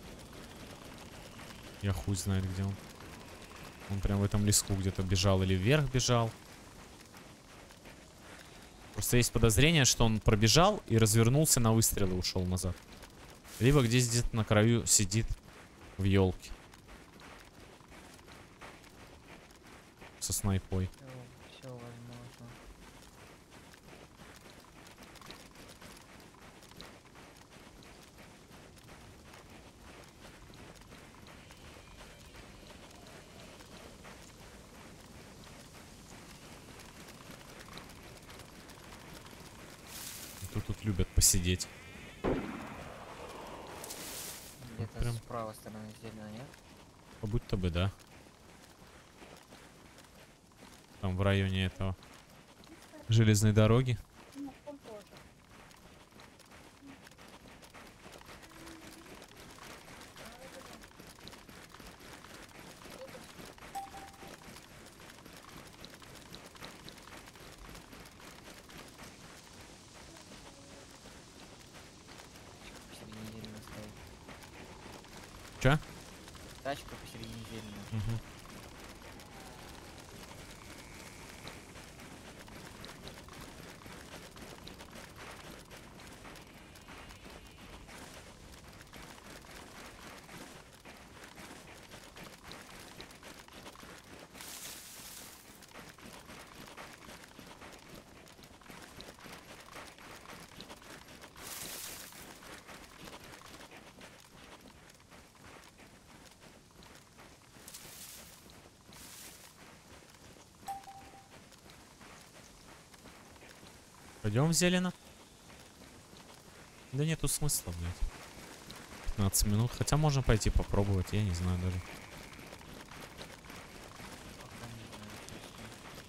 Я хуй знает, где он. Он прям в этом леску где-то бежал или вверх бежал. Просто есть подозрение, что он пробежал и развернулся на выстрел и ушел назад. Либо здесь где-то на краю сидит в елке. Со снайпой. Все возможно. тут любят посидеть. Где-то прям- с правой стороны зелено, нет? Как будто бы, да. Там в районе этого железной дороги. Ну, там тоже. Посередине зелено стоит. Чё? Тачка посередине зелено. Мгм. Пойдем в зелено? Да нету смысла, блядь. 15 минут. Хотя можно пойти попробовать, я не знаю даже. Пока не знаю, честно.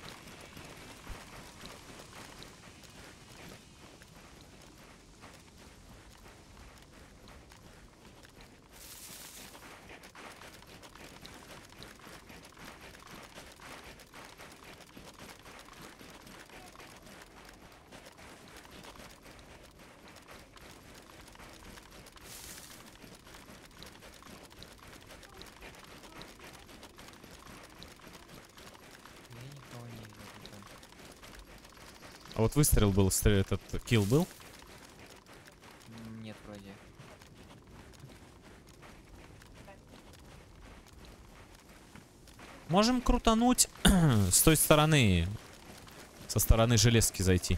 Я никого не вижу там. А вот выстрел был, этот килл был? Нет, вроде. Можем крутануть с той стороны. Со стороны железки зайти.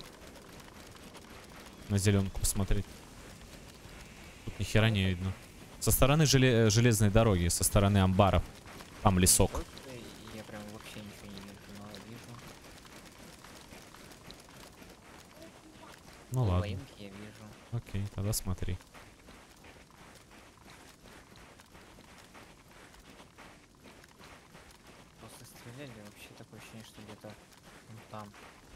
На зеленку посмотреть. Тут ни хера не видно. Со стороны железной дороги, со стороны амбаров. Там лесок. Точно, я прям вообще ничего не вижу, но вижу. Ну ладно. Военки я вижу. Окей, тогда смотри. Просто стреляли, вообще такое ощущение, что где-то вон там.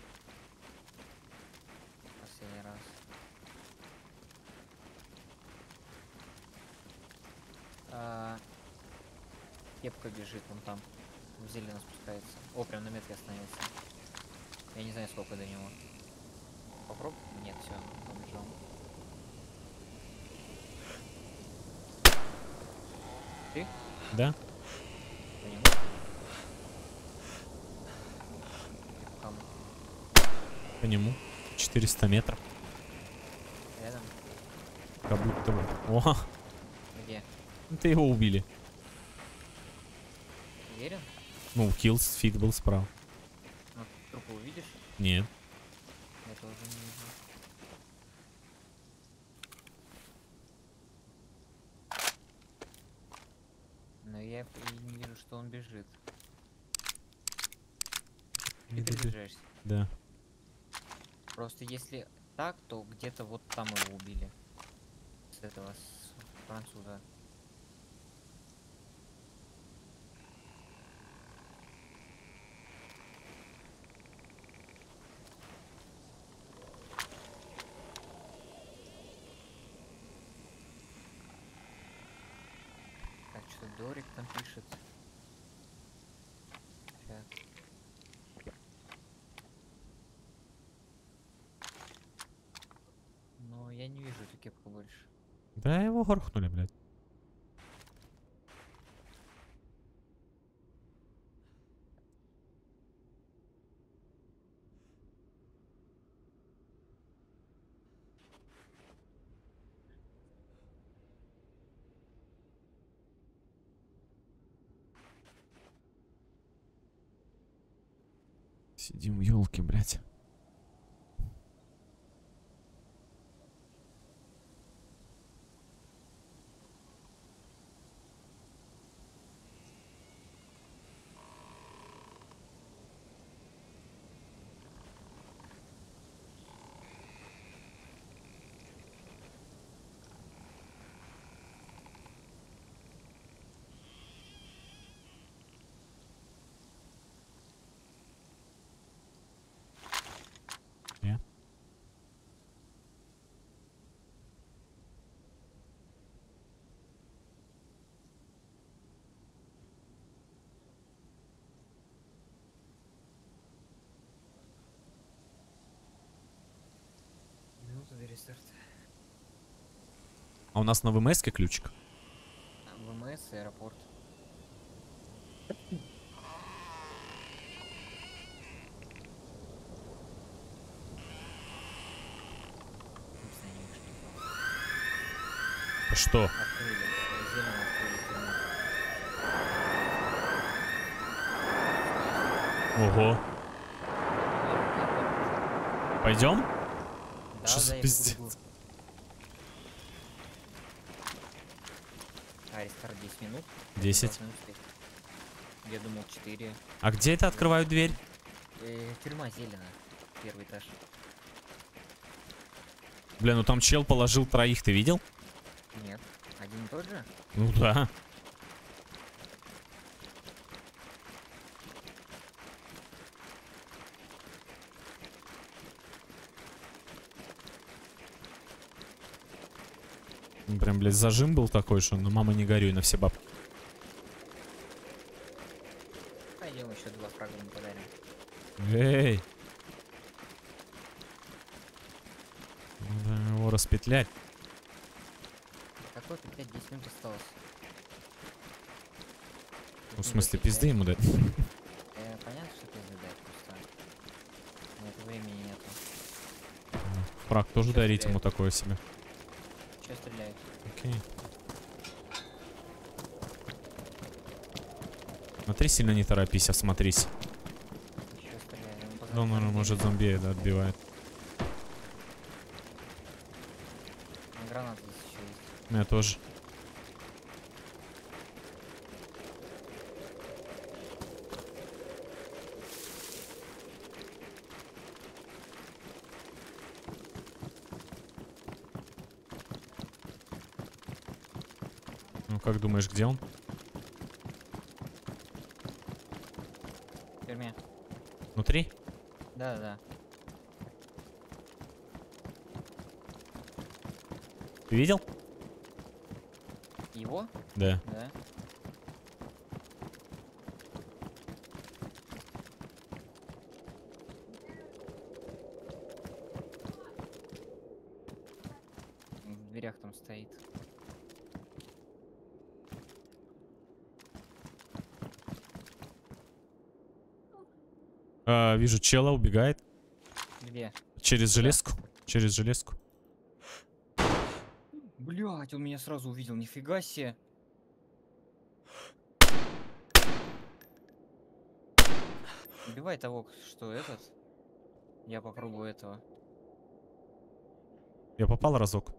Последний раз. Кепка бежит вон там. В зелено спускается. О, прям на метке остановился. Я не знаю, сколько до него. Попробуй? Нет, все, побежал. Ты? Да? По нему? Кому? По нему. 400 метров. Рядом? Как будто бы. О, Где? ты его убили. Уверен? Ну, килл фиг был справа. Ну, трупы увидишь? Нет. Я тоже не вижу. Но я и не вижу, что он бежит. Не Ты доби- приближаешься. Да. Просто если так, то где-то вот там его убили. С этого, с француза. Так, что Дорик там пишет. Чат. Но я не вижу эту кепку больше. Да его грохнули, блядь. Сидим в елке, блядь. А у нас на ВМС-ке ключик. ВМС и аэропорт. Что? Открыли. Зелено открыли. Ого. Пойдем? Да, Что за да, я пиздец? бегу. А, рестарт 10 минут. 10. Должны успеть. Я думал 4. А где это открывают дверь? Тюрьма зелена. Первый этаж. Бля, ну там чел положил троих, ты видел? Нет. Один и тот же? Ну да. Прям, блядь, зажим был такой, что ну мама не горюй на все бабки. Пойдем еще 2 фрага ему подарим. Эй! Надо его распетлять. Какой-то 5-10 минут осталось. Ну, в смысле, пизды ему дать. Понятно, что пизды дать, просто. Нет, времени нету. Фраг тоже Сейчас дарить ему стреляют. такое себе. Че стреляет? Окей. Смотри, сильно не торопись, осмотрись. Еще стреляет. Ему Да, позвонить он, надо, может, зомби да, отбивает. Гранаты здесь еще есть. У меня тоже. Ну, как думаешь, где он? В тюрьме. Внутри? Да. Ты видел? Его? Да. Да. В дверях там стоит. Вижу, чела убегает. Где? Через железку. Через железку. Блять, он меня сразу увидел, нифига себе. Убивай того, что этот. Я попробую этого. Я попал разок.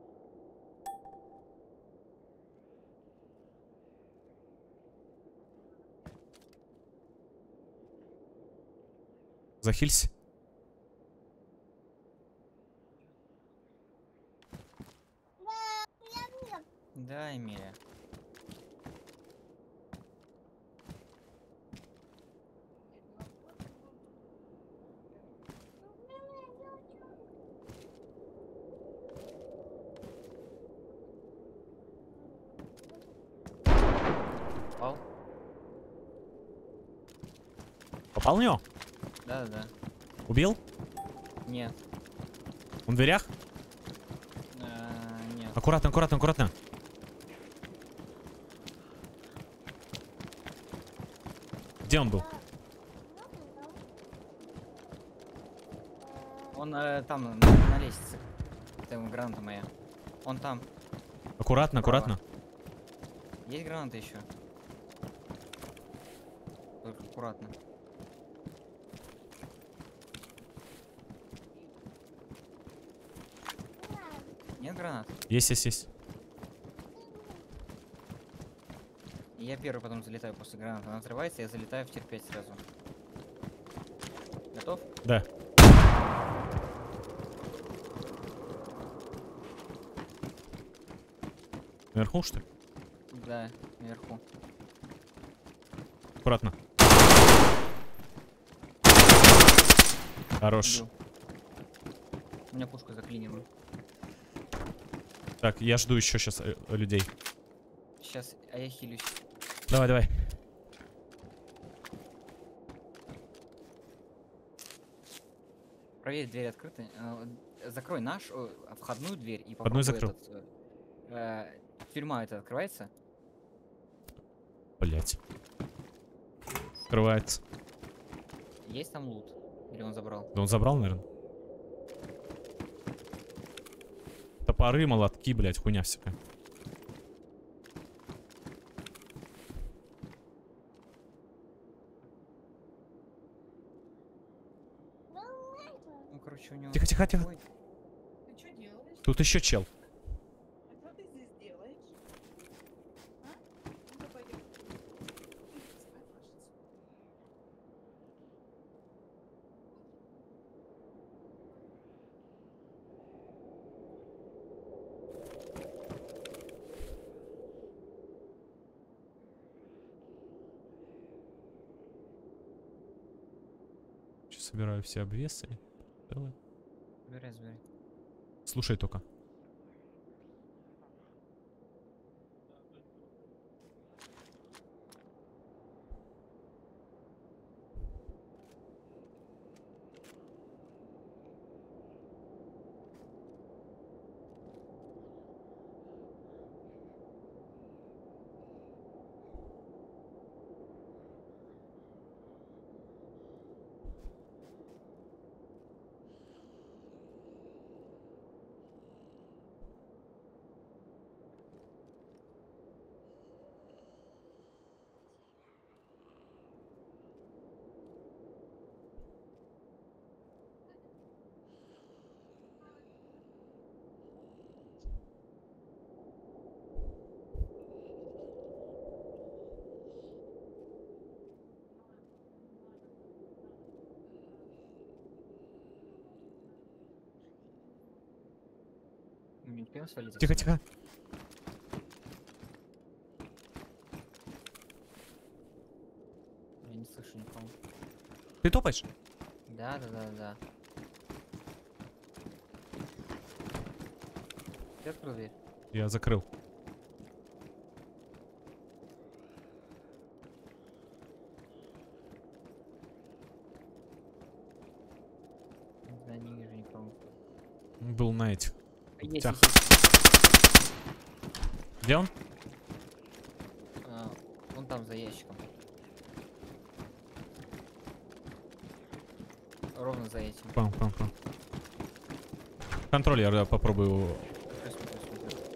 Захилься. Да, Эмилия. Пал? Попал в него? Да. Убил? Нет. Он в дверях? Нет. Аккуратно, аккуратно, аккуратно. Где он был? Он там, на лестнице. Там граната моя. Он там. Аккуратно, Право. аккуратно. Есть граната еще? Только аккуратно. Нет гранат? Есть, есть, есть. Я первый потом залетаю после граната. Она взрывается, я залетаю в тир 5 сразу. Готов? Да. Наверху, что ли? Да, наверху. Аккуратно. Хорош. Убил. У меня пушка заклинила. Так, я жду еще сейчас людей. Сейчас, а я хилюсь. Давай, давай. Проверь, дверь открыта. Закрой входную дверь и Одну попробуй закрыл. этот, Тюрьма это открывается? Блять. Открывается. Есть там лут? Или он забрал? Да он забрал, наверное. Топоры, молотки, блять, хуйня всякая. Ну, короче, у него... Тихо, тихо, тихо. Ой, Ты что делаешь? Тут еще чел. А что ты здесь делаешь? А? Ну-ка пойдем. Иди спать ложиться. Сейчас собираю все обвесы. Давай. забирай, забирай. Слушай только. Мы не успеем свалить? Тихо, отсюда? тихо. Я не слышу никого. Ты топаешь? Да, да, да, да. Ты открыл дверь? Я закрыл. Да, не вижу никого. Был на этих. Есть, Тях. есть. Где он? Вон там за ящиком. Ровно за этим. Понял. Контроль я попробую. Смотрю, смотрю, смотрю.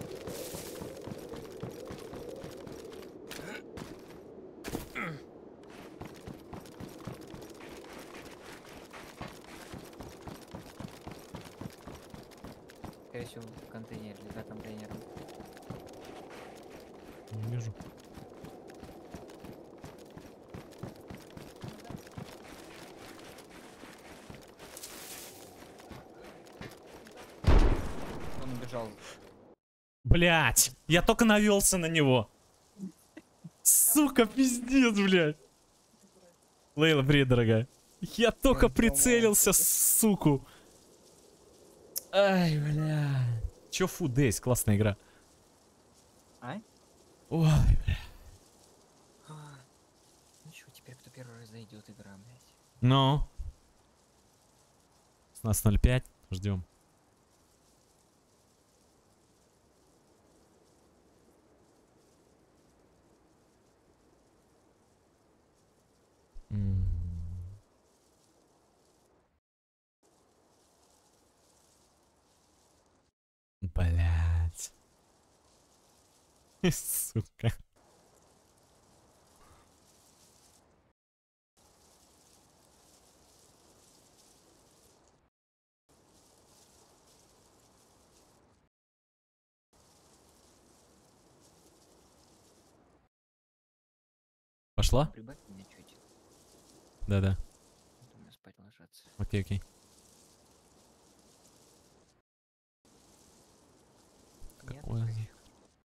Скорее всего, в контейнере или за контейнером. Не вижу. Он убежал. Блять! Я только навелся на него. Сука, пиздец, блядь. Лейла, привет, дорогая. Я только прицелился, суку. Ай, бля. Чё Food Days? Классная игра. А? Ой, бля. Ну чё, теперь кто первый раз зайдет, игра, блядь. Ну. 16:05. Ждем. Блять. Сука. Пошла? Прибавь меня чуть. Да-да. Думаю, спать ложаться. Окей, окей. Нет, Какое пока за- ещё.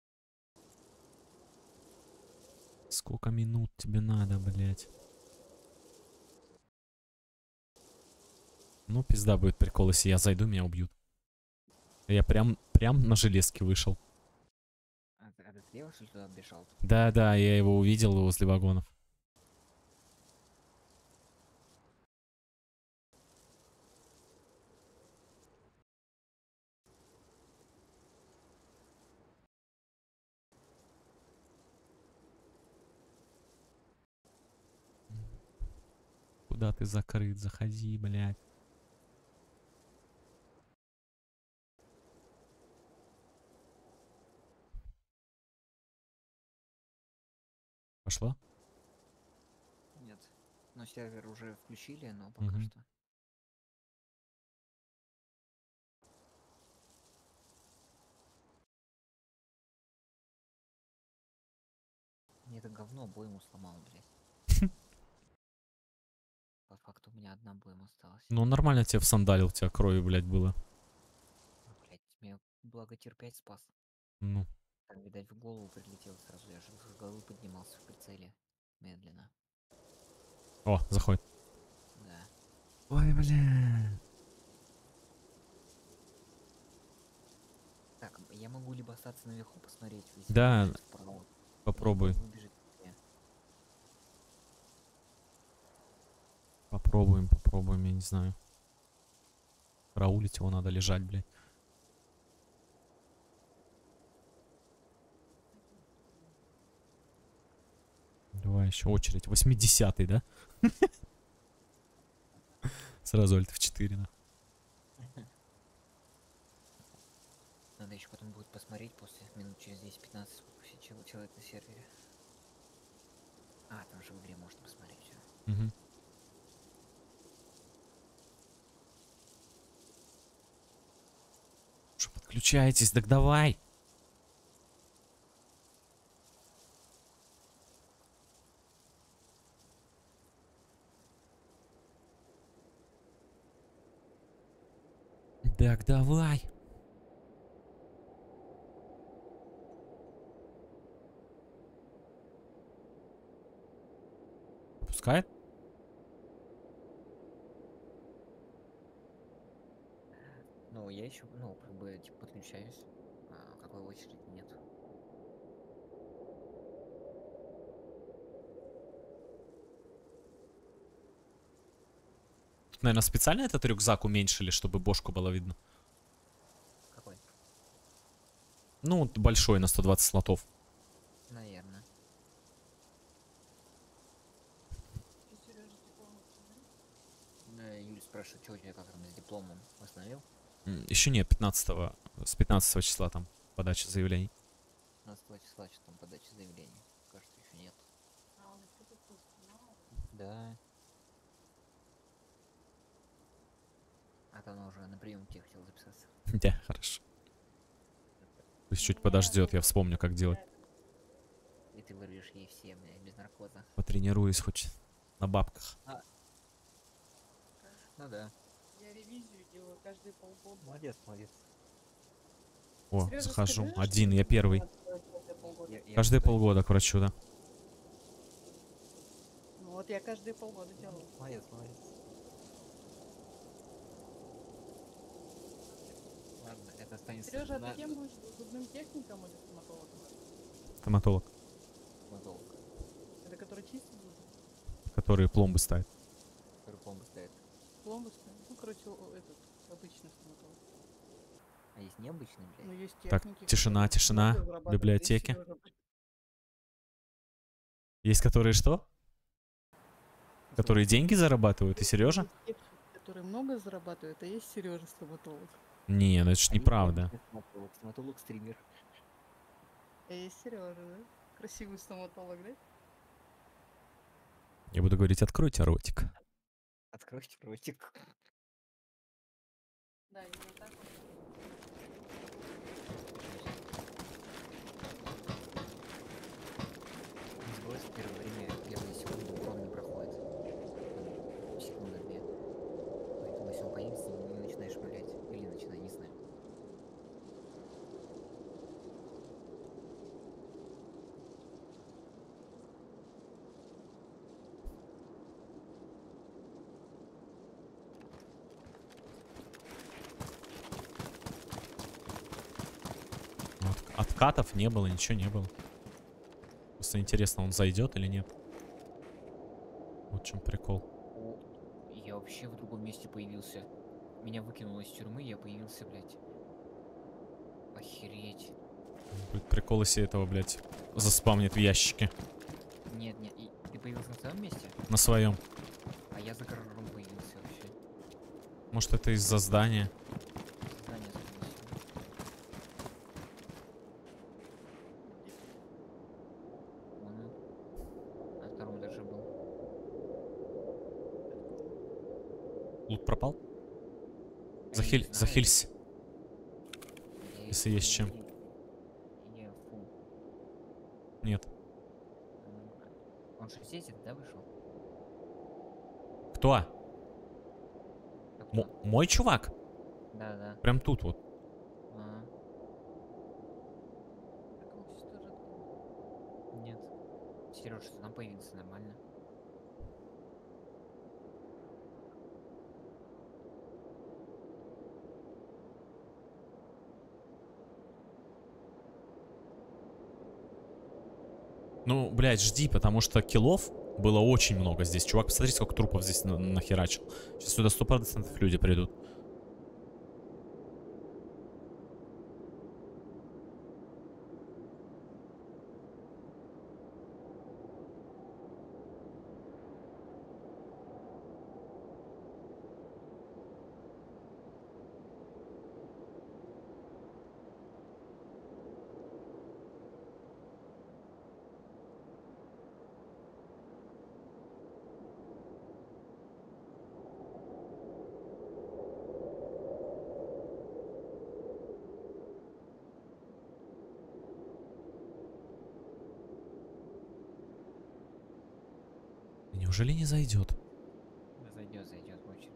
Сколько минут тебе надо, блять? Ну, пизда будет прикол, если я зайду, меня убьют. Я прям на железке вышел. А ты слева, что ли, туда бежал? Да-да, я его увидел возле вагонов. куда ты закрыт? Заходи, блядь. Пошла? Нет. Но сервер уже включили, но пока Мгм. что. Мне это говно обойму сломал, блядь. По факту у меня одна обойма осталась. Ну, нормально тебе всандалил, у тебя крови, блядь, было. Ну, блядь, меня благо тир 5 спас. Ну, Там, видать, в голову прилетел сразу. Я же с головы поднимался в прицеле. Медленно. о, заходит. Да. Ой, бля. Так, я могу либо остаться наверху посмотреть, если Да, выбежит вправо. попробуй. либо выбежит ко мне. Попробуем, я не знаю. Караулить его надо, лежать, блядь. Давай еще очередь. 80-й, да? Сразу альт F4, да. Надо еще потом будет посмотреть после минут через 10-15, сколько вообще человек на сервере. А, там же в игре можно посмотреть все. Угу. Что, подключайтесь, так давай. Так давай. Пускай? Ну, я еще, ну, как бы, типа, подключаюсь. А какой очереди нет. Наверное, специально этот рюкзак уменьшили, чтобы бошку было видно. Какой? Ну, вот большой на 120 слотов. Наверное. И Сережа диплом установил? Юль спрашивает, что у тебя как там с дипломом? Восстановил? Еще нет, 15 с 15 числа там подача заявлений. 15 числа, что там подача заявлений. Кажется, еще нет. А он институт установил? Да. А то она уже на прием тебе хотел записаться. Да, хорошо. Пусть чуть подождет, я вспомню, как делать. И ты вырвешь ей все, блядь, без наркоза. Потренируюсь хоть на бабках. Ну да. Я ревизию делаю каждые полгода. Молодец, молодец. О, Серёжа, захожу. скажи, Один, что я тебе первый. надо делать каждые полгода? Каждые полгода к врачу, да. Ну вот я каждые полгода делаю. Молодец, молодец. Ладно, это останется Сережа, а на ты кем будешь? Зубным техником или стоматологом? Стоматолог, стоматолог, Это который чистит зубы? который пломбы ставит. который пломбы ставит. Пломбы ставит? Ну, короче, этот обычный стоматолог. А есть необычный, Ну, блядь? есть Так, техники, тишина, которые тишина. много зарабатывают. В библиотеке. Есть, Сережа, Есть которые что? Которые деньги зарабатывают, и Сережа? есть техники, которые много зарабатывают, а есть Сережа стоматолог. Не, ну это ж А есть неправда. необычный стоматолог, стоматолог-стример. А есть Сережа, да? Красивый стоматолог, да? Я буду говорить, откройте ротик. Откройте ротик. Да, именно так. Не забывайте, в первое время, первые секунды урон не проходит. Там секунда-две. Поэтому если он появится, не начинаешь шмалять. Или начинай, не знаю. Откатов не было, ничего не было. Просто интересно, он зайдет или нет. Вот в чем прикол. О, я вообще в другом месте появился. Меня выкинуло из тюрьмы, я появился, блядь. Охереть. Будет прикол, если этого, блядь, заспамнит в ящике. Нет, нет, и ты появился на своем месте? На своем. А я за Может, это из-за здания? Здание, скорее всего. Вон он. На втором этаже был. Лут пропал? А я не знаю. Захилься. Я- если есть чем. Я фу. Нет. Он же здесь, да, вышел? Кто? Кто? Мой чувак? Да, да. Прям тут вот. А. Нет. Сереж, что там появился нормально. Ну, блядь, жди, потому что киллов было очень много здесь. Чувак, посмотри, сколько трупов здесь нахерачил. Сейчас сюда 100% люди придут. Неужели не зайдет? Зайдет, зайдет очень.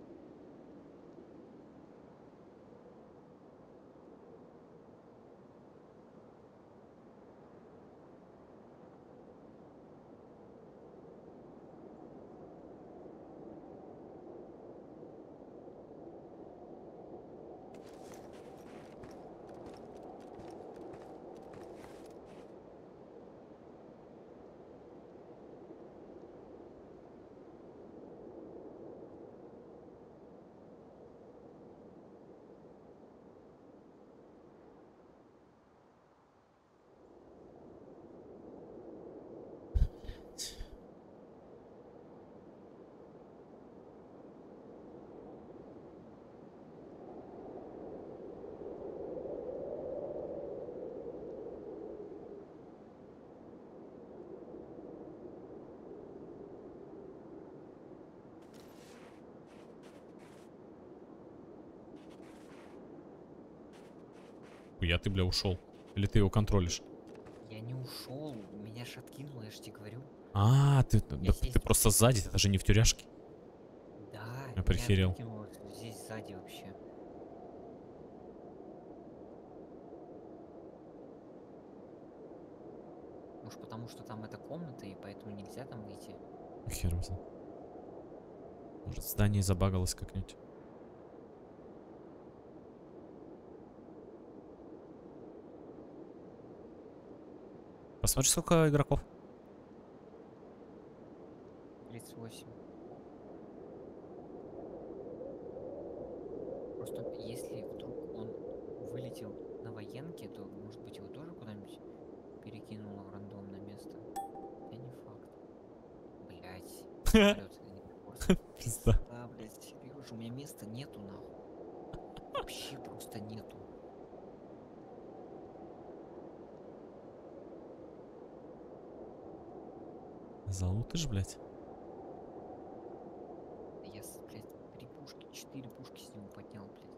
Я ты, бля, ушел. Или ты его контролишь? Я не ушел, меня ж откинуло, я же тебе говорю. А, ты здесь. просто сзади, это же не в тюряшке. Да, Я меня прихерел. откинуло здесь сзади вообще. Может потому что там эта комната, и поэтому нельзя там выйти? Хер его знает. Может, здание забагалось как-нибудь. Посмотри, сколько игроков. 38. Просто если вдруг он вылетел на военке, то может быть его тоже куда-нибудь перекинуло в рандомное место. Я не факт. Блять. Пизда. Да, блять, Серёж, у меня места нету нахуй. Вообще просто нету. Залутыш, блядь. Я, блядь, 3 пушки, 4 пушки с него поднял, блядь.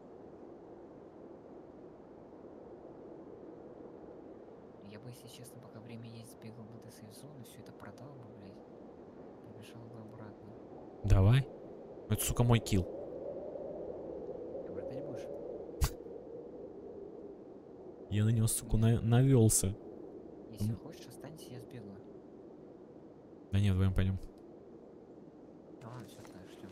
Я бы, если честно, пока время есть, сбегал бы до сейф-зоны, все это продал бы, блядь. Побежал бы обратно. Давай. Это, сука, мой килл. Ты братать будешь? Я на него, сука, навелся. Если хочешь, останься, я сбегаю. Да нет, вдвоем пойдем. Да ладно, все, тогда ждем.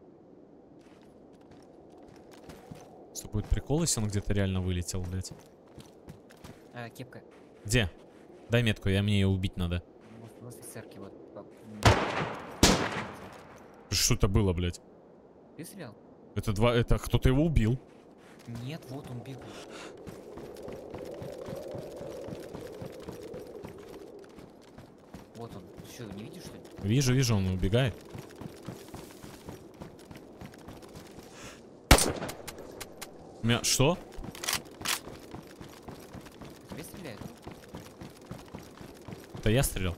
Что будет прикол, если он где-то реально вылетел, блядь. Кепка. Где? Дай метку, мне ее убить надо. Возле церкви, вот. Что это было, блядь? Ты стрелял? Это кто-то его убил. Нет, вот он бегал. Вот он. Что, не видишь, что ли? Вижу, он убегает. Что? Тебе стреляют? Это я стрелял.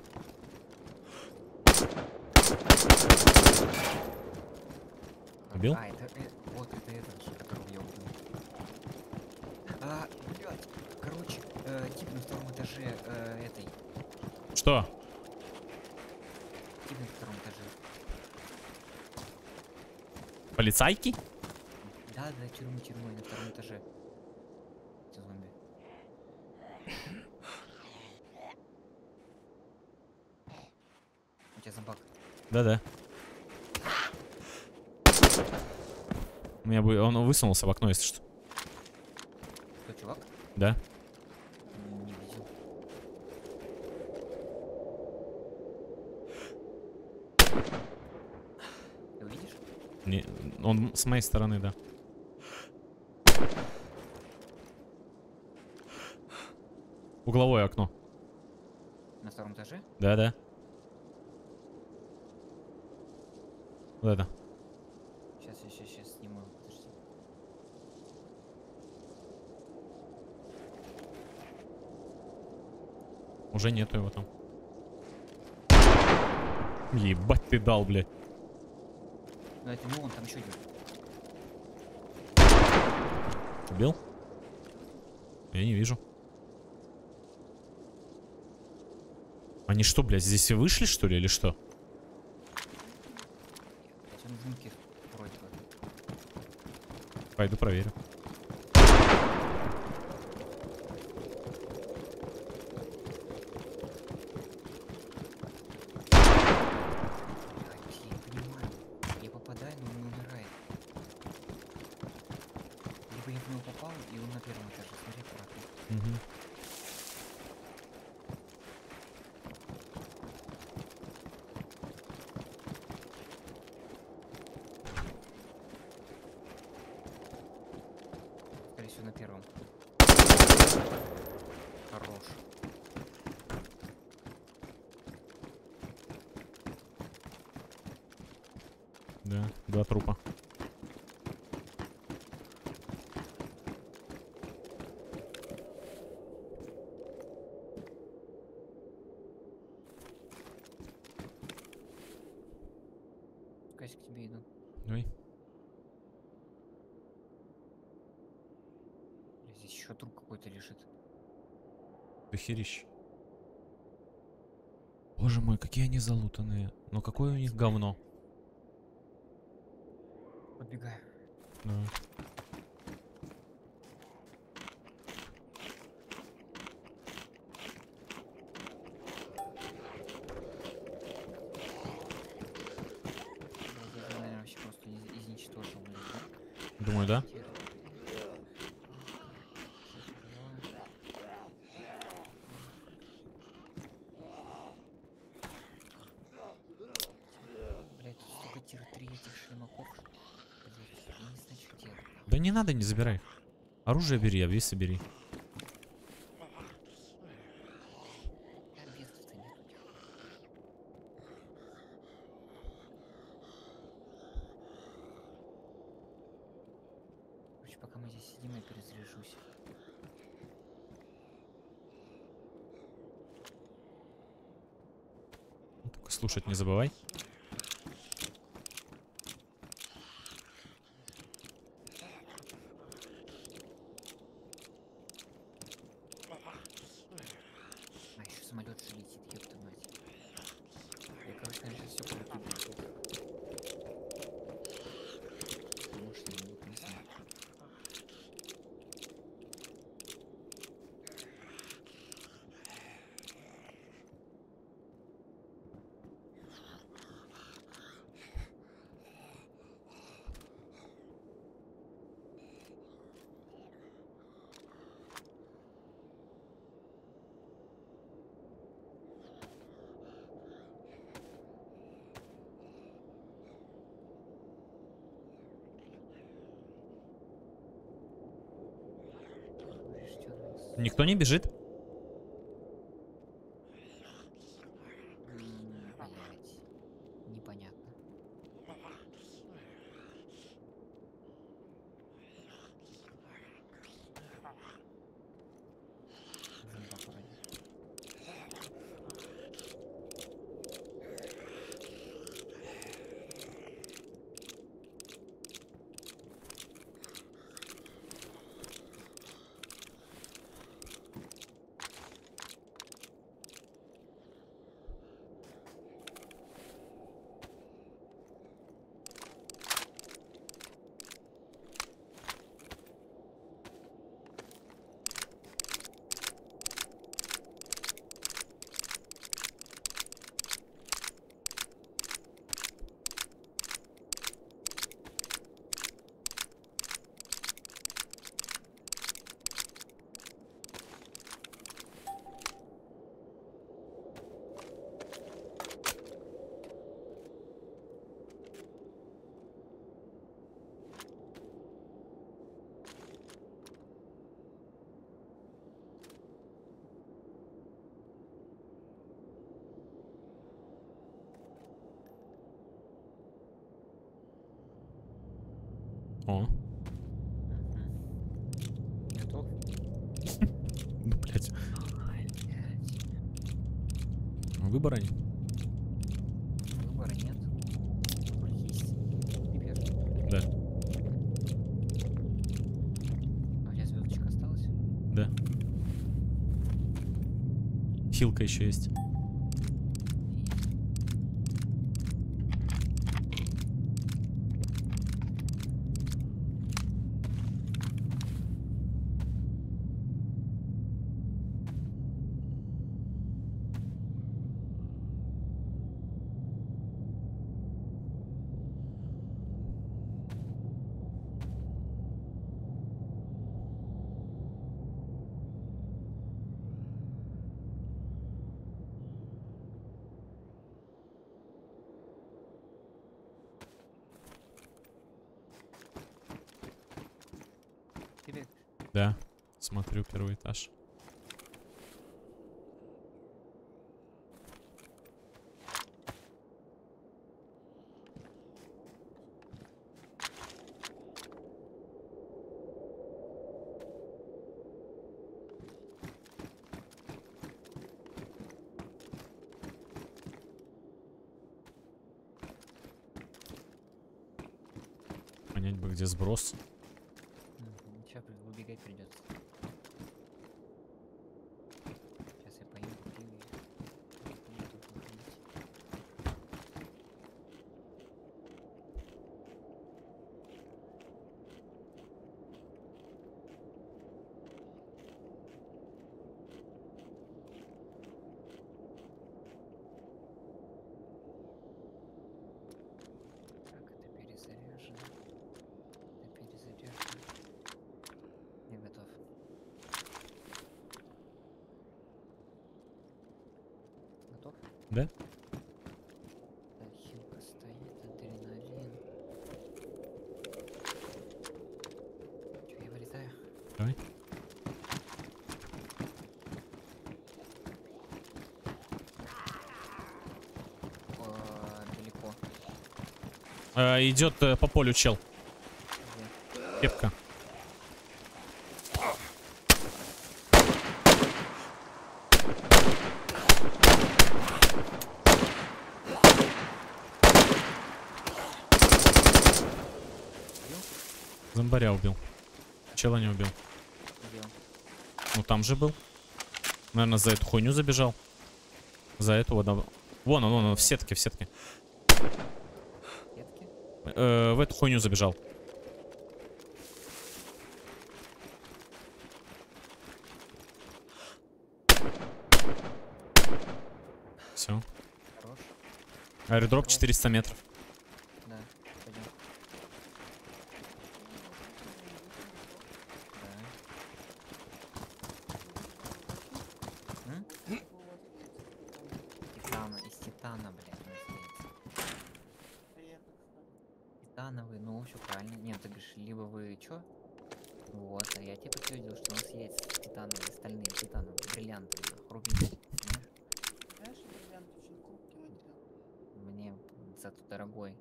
Убил? А, это, вот это этот же, которого я убил. Блядь. Короче, тип на втором этаже этой. Что? Тип на втором этаже. Полицайки? Да, тюрьмой на втором этаже. Это зомби. У тебя зомбак. Да-да. У меня он высунулся в окно, если что. Кто, чувак? Да. Не видел. Ты увидишь? Не, он с моей стороны, да. Угловое окно. На втором этаже? Да-да. Вот это. Сейчас сниму. Подожди. Уже нету его там. Ебать ты дал, блядь. Но это не он, там еще один. Убил? Я не вижу. Они что, блядь, здесь и вышли, что ли, или что? Блядь, он в муке вроде бы. Пойду проверю. Блядь, я не понимаю. Я попадаю, но он не умирает. Либо я в него попал, и он на первом этаже. Смотри аккуратно. Мгм. Скорее всего, на первом. Хорош. Да, 2 трупа. Кась, к тебе иду. Ой. Бля, здесь еще труп какой-то лежит. Дохерищ. Боже мой, какие они залутанные. Но какое у них говно. Подбегаю. Да. Я, наверное, вообще просто изничтожил. Думаю, да? Блять, тут столько тир-3 этих шлемаков. Блять, я не знаю, что делать. Да не надо, не забирай. Оружие бери, обвесы бери. Объектов-то нет у них. Короче, пока мы здесь сидим, я перезаряжусь. Только слушать не забывай. А, еще самолет же летит, ёпта мать. Я, короче, наверное, сейчас все повыкидываю. Может, не знаю. Ждёт нас. Никто не бежит? Блять. Непонятно. О, Мгм. Готов? ну, блядь. Ай, блядь. Выбора нет. Выбора нет. Выбор есть. Теперь. Да, А у тебя звездочка осталась? да. Хилка еще есть. Ты бегаешь? Да, смотрю первый этаж. Понять бы, где сброс. Сейчас выбегать придется. Сейчас я поем, попью и буду выходить. Так, это перезаряжено. Это перезаряжено. Я готов. Готов? Да? Так, хилка стоит, адреналин. Чё, я вылетаю? Давай. Далеко. Идет по полю чел. Где? Кепка. Зомбаря убил. Чела не убил. Где он? Ну там же был. Наверное, за эту хуйню забежал. За эту вот. Вон он, в сетке, в сетке. Ветки? В эту хуйню забежал. Все. Хорош. Аэродроп 400 метров. Да, пойдем. Да. М? Титана, из титана, блядь, он сделается. Титановый, ну все правильно. Нет, ты говоришь, либо вы чё? Вот, а я тебе подтвердил, что у нас есть титановые, стальные титановые, бриллиантовые, рубины, понимаешь? Знаешь, бриллиант очень крупный материал. Мне зато дорогой.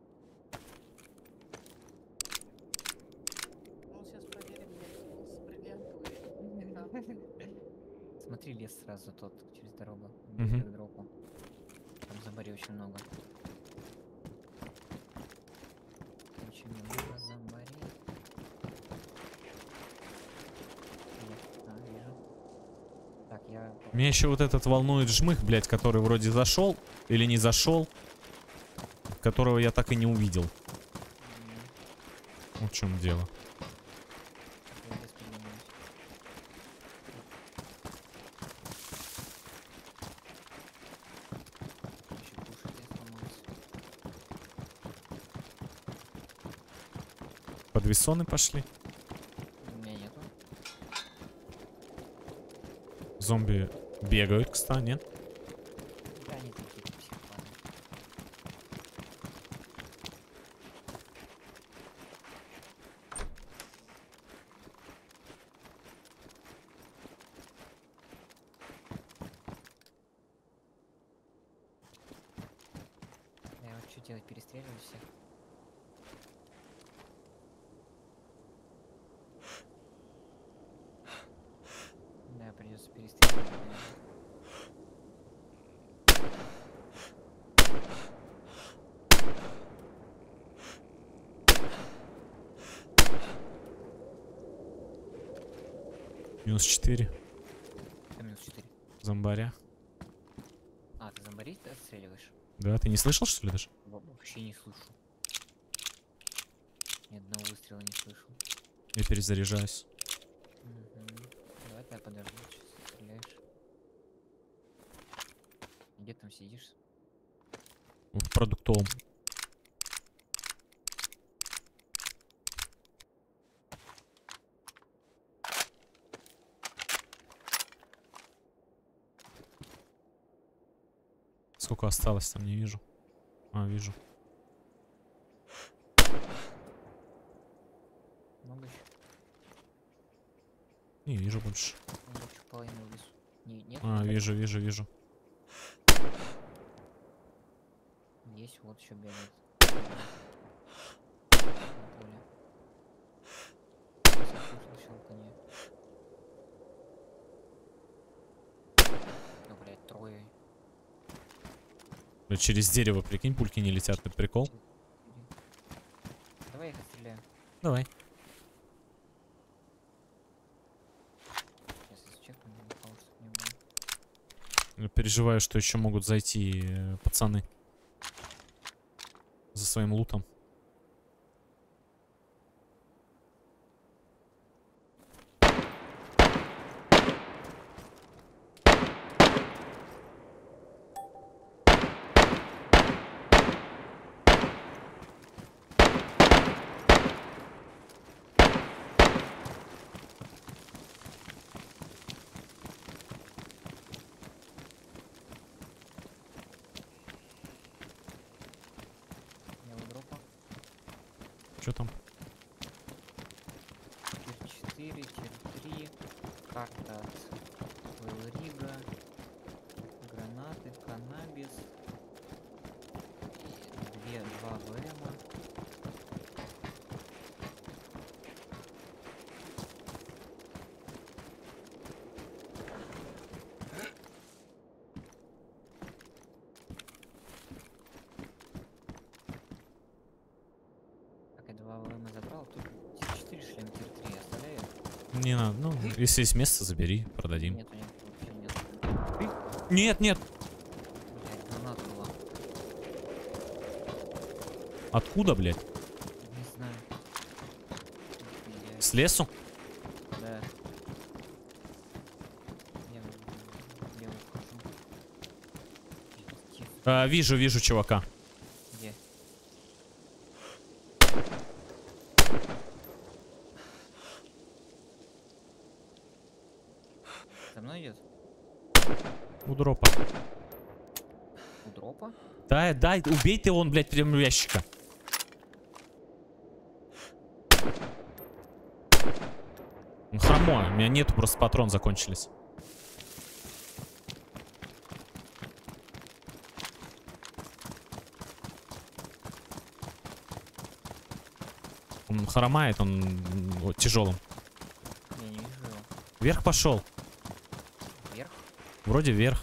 Ну, сейчас проверим, с бриллиантовый. Смотри, лес сразу тот через дорогу. Мгм. Ближе к дропу. Там зомбарей очень много. Очень много зомбарей. Вот, вижу. Так, я... Меня еще вот этот волнует жмых, блядь, который вроде зашел или не зашел, которого я так и не увидел. Вот в чем дело. Я без проблем. Ещё кушать я сломался. Подвессоны пошли. У меня нету. Зомби бегают, кстати, нет? Да, они такие психопаты. Я вот что делать, перестреливать всех? Минус 4. Минус 4. Зомбаря. А, ты зомбарей отстреливаешь? Да, ты не слышал, что ли, даже? Вообще не слышу. Ни одного выстрела не слышал. Я перезаряжаюсь. Мгм. Давай я подожду, сейчас стреляешь. Где там сидишь? В продуктовом. Сколько осталось, там не вижу. А, вижу. Много еще? Не вижу больше. Много еще половину в лесу. Нет? А, не вижу, вижу, вижу. Есть, вот еще бегает. На поле. Заслушал щелканье. Ну, блядь, трое. Бля, через дерево, прикинь, пульки не летят. Это прикол? Давай я их отстреляю. Давай. Сейчас если чекну, никого чтобы не было. Я переживаю, что еще могут зайти пацаны. За своим лутом. Я у дропа. Что там? Тир 4, тир 3. Карта от Рига. Гранаты, каннабис. 2 ВМа. Так, я 2 ВМа забрал. Тут тир 4 шлем, тир 3 оставляю. Не надо. Ну, если есть место, забери, продадим. Нету, нет, вообще нет. Нет, нет. Блядь, граната была. Откуда, блядь? Не знаю. Я- С лесу? Да. Я ухожу. Тихо. А, вижу, вижу чувака. Где? За мной идет? У дропа. У дропа? Дай, дай, убей ты он, блядь, прямо у ящика. Он хромой, у меня нету, просто патрон закончились. Он хромает, он тяжелым. Я не вижу его. Вверх пошел. Вверх? Вроде вверх.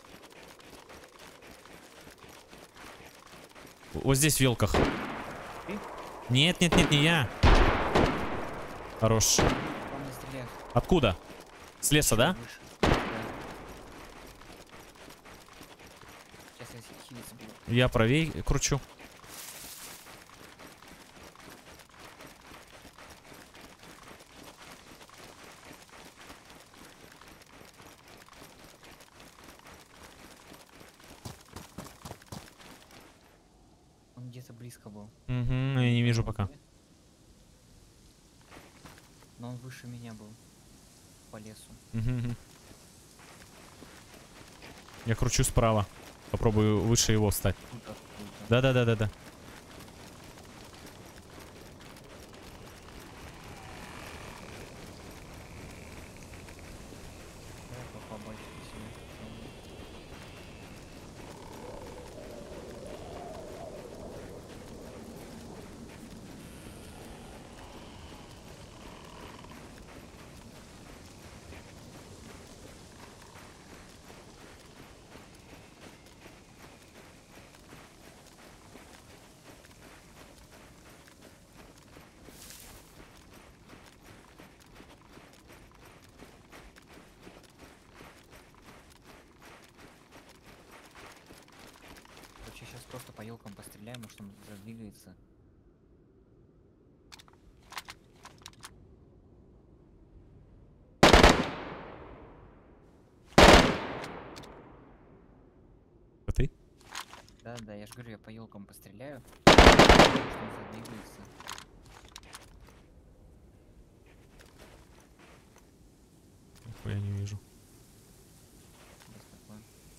Вот здесь в вилках. Ты? Нет, нет, нет, не я. Хорош. Он не стреляет. Откуда? С леса, да? Выше. Да. Сейчас я хилиться буду. Я правей кручу. Он где-то близко был. Угу, я не вижу пока. Но он выше меня был. По лесу. Мгм. Я кручу справа. Попробую выше его встать. Тут откуда-то. Да-да-да-да-да. Давай побольше себе. Короче, сейчас просто по елкам постреляем, может он задвигается. А ты? Да, я же говорю, я по елкам постреляю. Может он задвигается. Нихуя не вижу. Есть такое.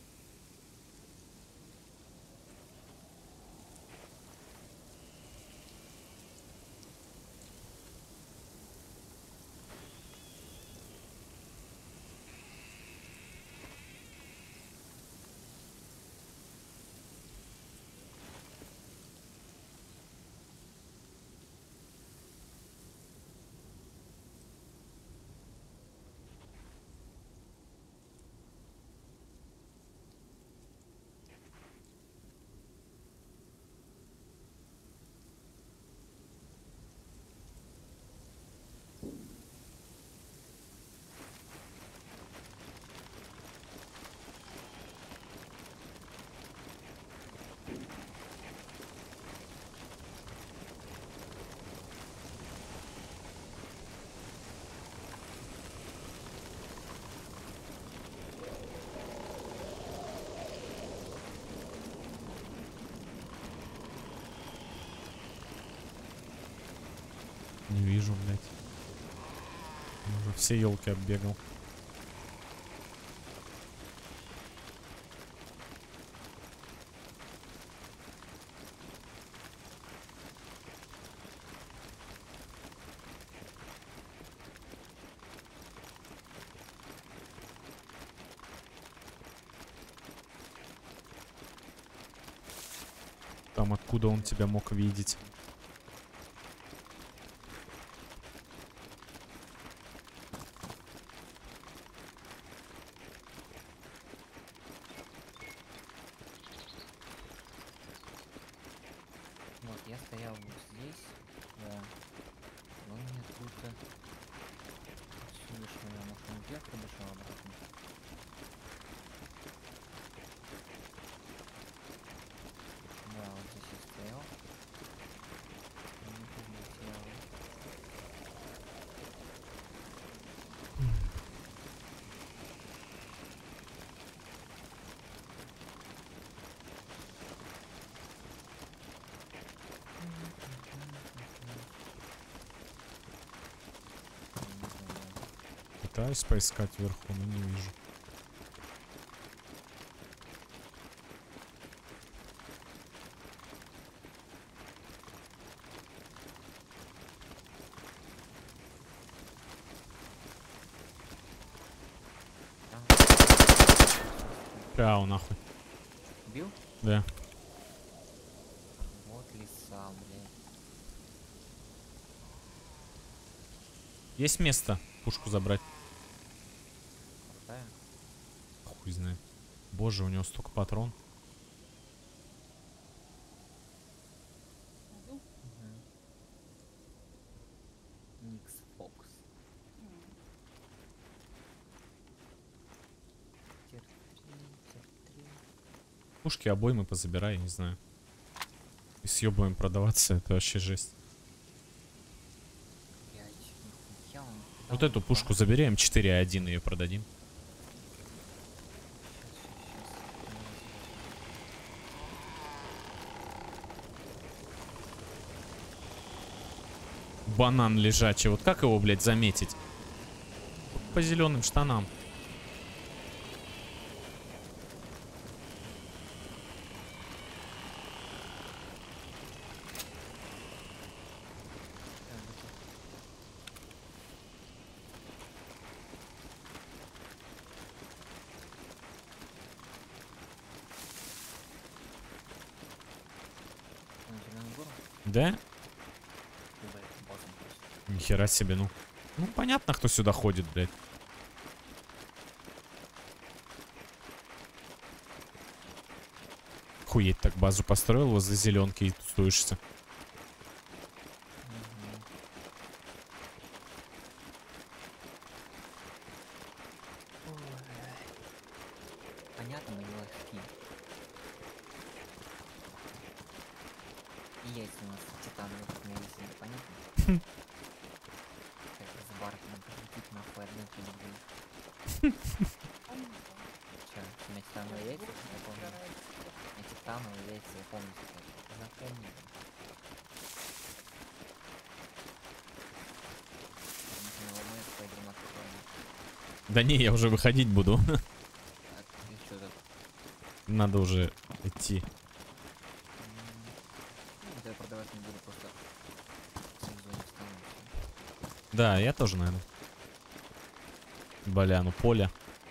Не вижу, блядь. Я уже все елки оббегал. Там откуда он тебя мог видеть? Вот, я стоял вот здесь. Да. Он мне откуда-то... Отсюда шел, я может он вверх подошел обратно. Да, вот здесь я стоял. Он не прилетел. Не знаю. Пытаюсь поискать вверху, но не вижу. Там Пяу, нахуй. бил? Да. Вот лиса, блядь. Есть место пушку забрать? Какая? Хуй знает. Боже, у него столько патрон. Найду. Никс Фокс. Тир-3. Пушки, обоймы позабирай, я не знаю. И съебываем продаваться, это вообще жесть. Блядь, нихуя он. Куда Вот он эту упал? пушку забери, М4А1 ее продадим. Банан лежачий. Вот как его, блядь, заметить? По зеленым штанам. На зеленую гору? Да? Куда это базом просто? Нихера себе, ну. Ну, понятно, кто сюда ходит, блядь. Хуеть так базу построил возле зеленки и тусуешься. Мгм. Ой. Понятно, мои лохи. И яйца у нас титановые, как на весе, понятно? Как с Бартоном прилетит нахуй одной пилигрим. Чё, на титановые яйца? Я помню. На титановые яйца, я помню. Запомнил. Да не, я уже выходить буду. А ты чё тут? Надо уже идти. Ну, я продавать не буду, просто в зоне встану. Да, я тоже, наверное. Бля, ну поле.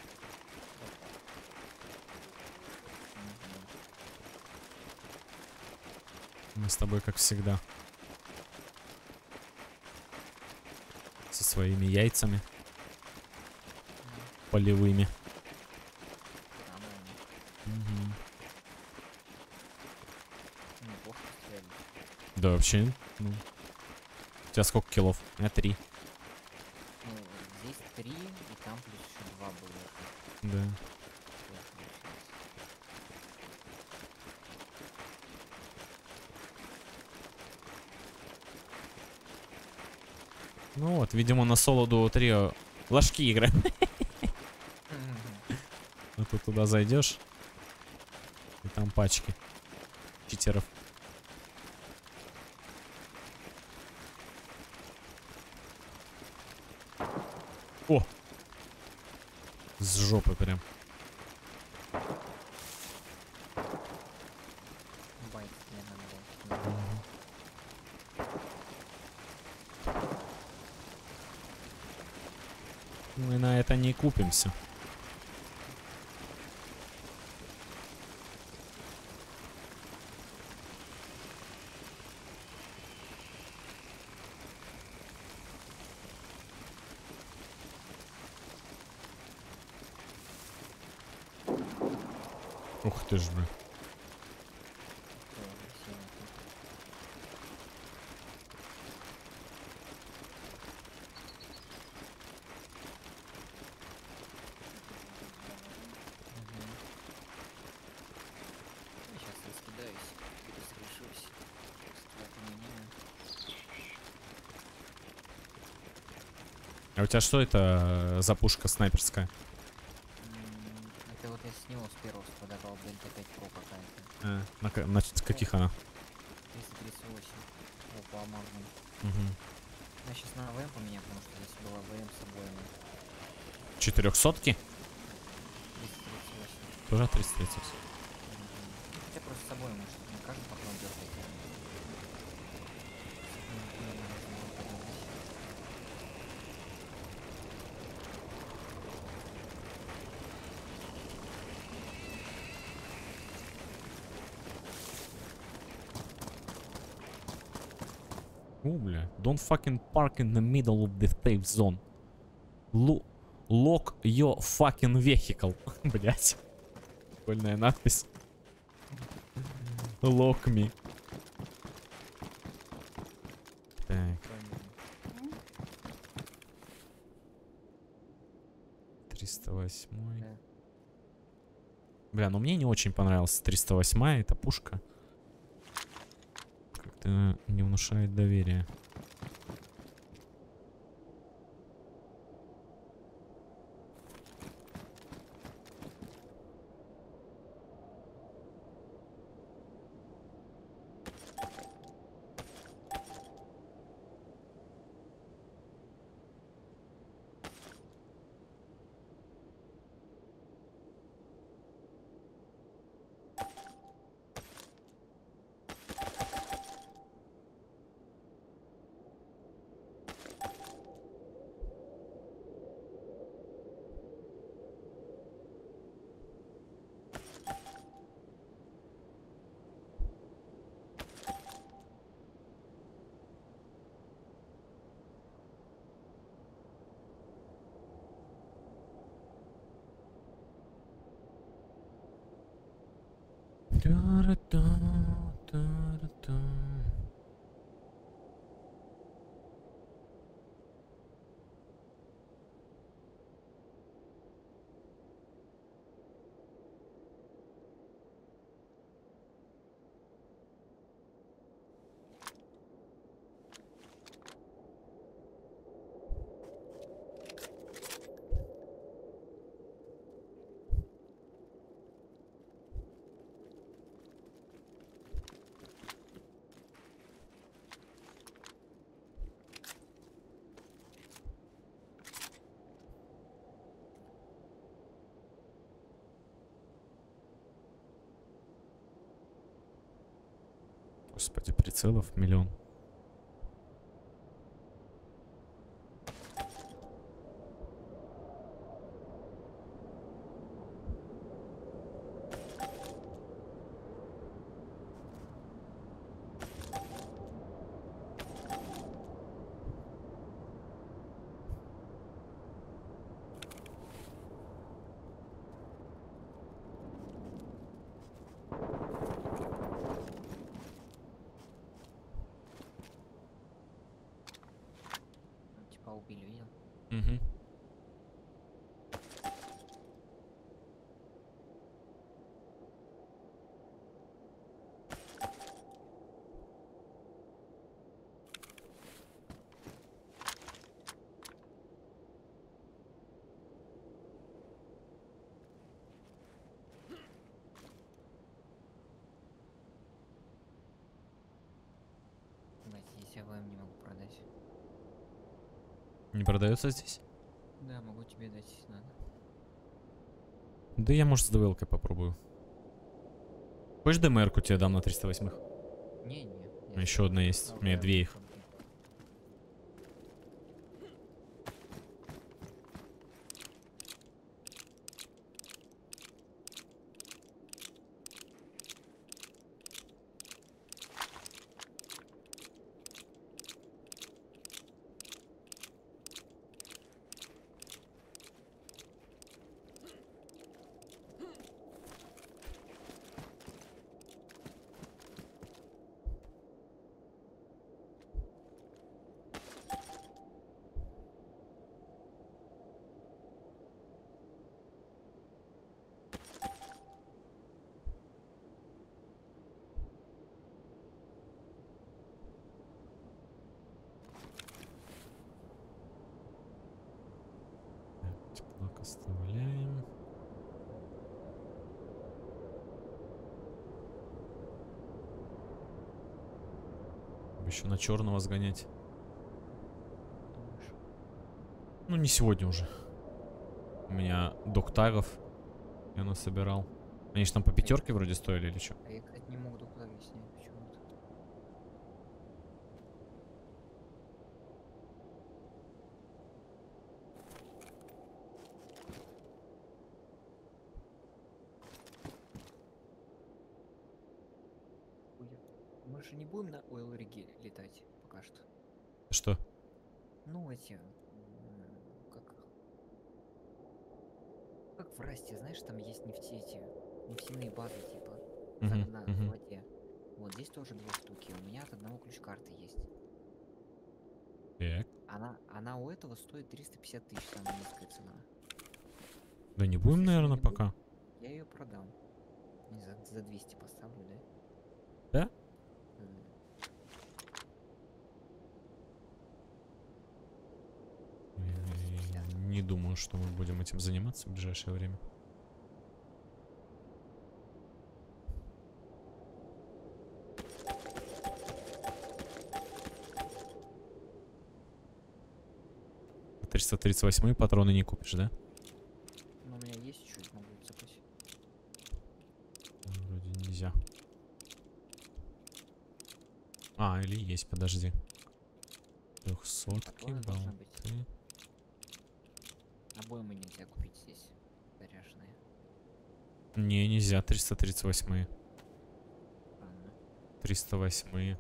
Мы с тобой, как всегда. Со своими яйцами. Полевыми. Мгм. Неплохо стреляли. Да, вообще, ну. У тебя сколько киллов? У меня 3. Ну, здесь 3, и там плюс еще 2 было. Да. Что получилось? Ну вот, видимо, на соло дуо трио ложки играем. А ты туда зайдешь, и там пачки читеров. О! С жопы прям. Байт мне надо. Мы на это не купимся. Ух ты ж, бля. Сейчас раскидаюсь, перескрешусь. Ствол поменяю. А у тебя что это за пушка снайперская? Это вот я с него с первого подобрал Дельта 5 Pro какая-то. На каких она? 338. О, по Магнум. Угу. Я сейчас на АВМ поменяю, потому что здесь была АВМ с обоими. 400-ки? 338. Тоже 330. Хотя просто с обоими, чтобы на каждый патрон дергать. О, бля. Don't fucking park in the middle of the safe zone. Lock your fucking vehicle. Блять. Прикольная надпись. Lock me. Так. 308. Да. Бля, ну мне не очень понравилась 308, эта пушка. Как-то не внушает доверия. Господи, прицелов миллион. Типа убили, видел? Угу. Блять, если я ВМ не могу продать. Не продается здесь? Да, могу тебе дать, если надо. Да я, может, с ДВЛ-кой попробую. Хочешь ДМР-ку тебе дам на 308-х? Не-не. Еще одна есть. У меня две их. Теплак оставляем. Еще на черного сгонять. Думаешь? Ну, не сегодня уже. У меня доктагов я насобирал. Они же там по пятерке вроде стоили или что? А я, кстати, не мог доктора снять почему-то. Хуя. Мы же не будем на Ойл-риге летать пока что. Что? Ну, эти... Как в Расте, знаешь, там есть нефтяные базы, типа, Мгм, на мгм. воде. Вот здесь тоже 2 штуки. У меня от одного ключ-карты есть. Так. Она у этого стоит 350 тысяч, самая низкая цена. Да не Просто будем, если мы наверное, не будем, пока. я ее продам. Не за 200 поставлю, да? Да? М, Не думаю, что мы будем этим заниматься в ближайшее время. А 338 патроны не купишь, да? Ну, у меня есть чуть, могу цепать. Вроде нельзя. А, или есть, подожди. 300-ки, Патроны должны быть. болты. Обоймы нельзя купить здесь. Заряженные. Не, нельзя, 338. Странно. 308.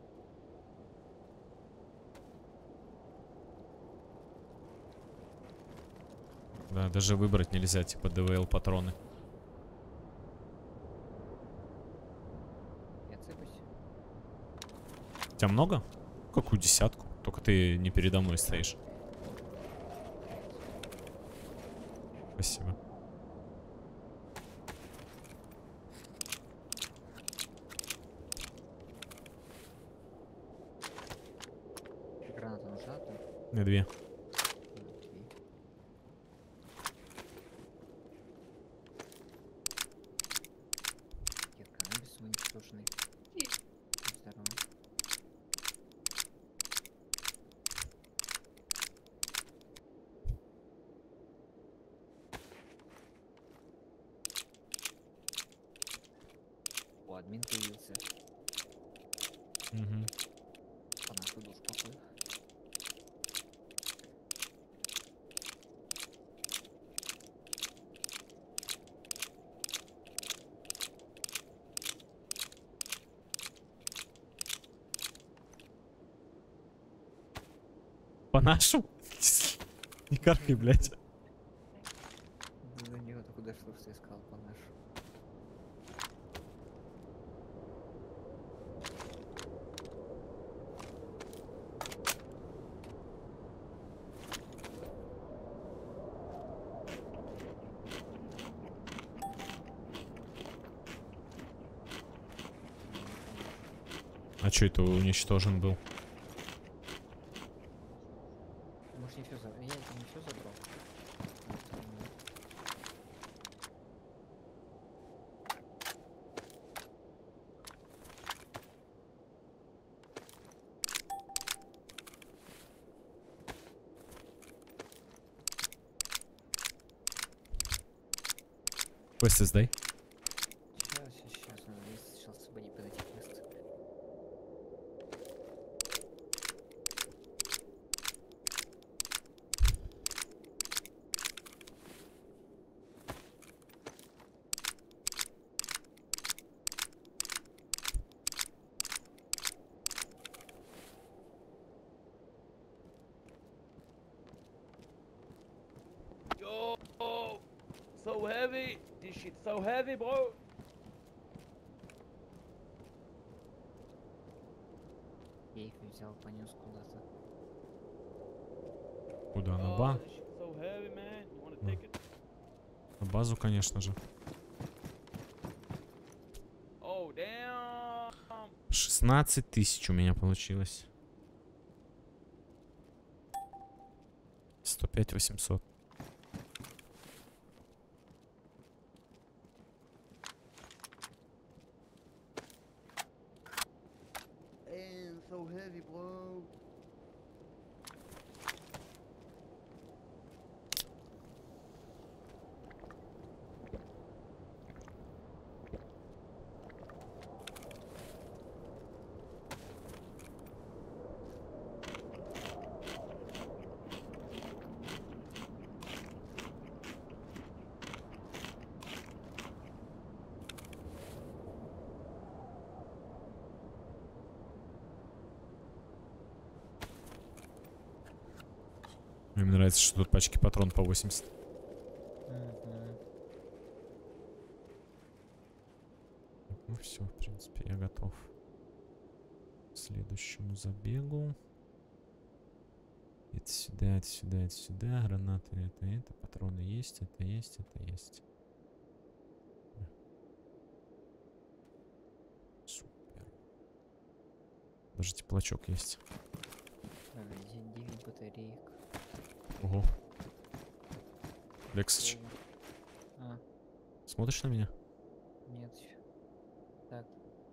Да, даже выбрать нельзя, типа ДВЛ патроны. Я цепаюсь. У тебя много? Какую десятку? Только ты не передо мной стоишь. Спасибо. Граната нужна там? На 2. Окей. Нет, каннабис уничтоженный. Здорово. О, админ появился. Угу. По нашу душу похуй. По нашему? Не каркай, блядь. До него только дошло, что искал по нашу. А чё это уничтожен был? Может не все забрал? Я это не все забрал. Квесты сдай. Сейчас, надо место сначала освободить под этих мест. Yo, so heavy. This shit's so heavy, bro. Я их взял, понес куда-то. Куда? На, Oh, this shit's so heavy, man. You wanna take it? на базу, конечно же. Oh, damn. 16 тысяч у меня получилось. 105 800. Damn, so heavy, bro. Мне нравится, что тут пачки патрон по 80. Ну все, в принципе, я готов к следующему забегу. Это сюда, это сюда, это сюда. Гранаты, это. Патроны есть, это есть, это есть. Супер. Даже теплачок есть. 9 батареек. Ого. Лексыч, А, смотришь на меня? нет еще. Так.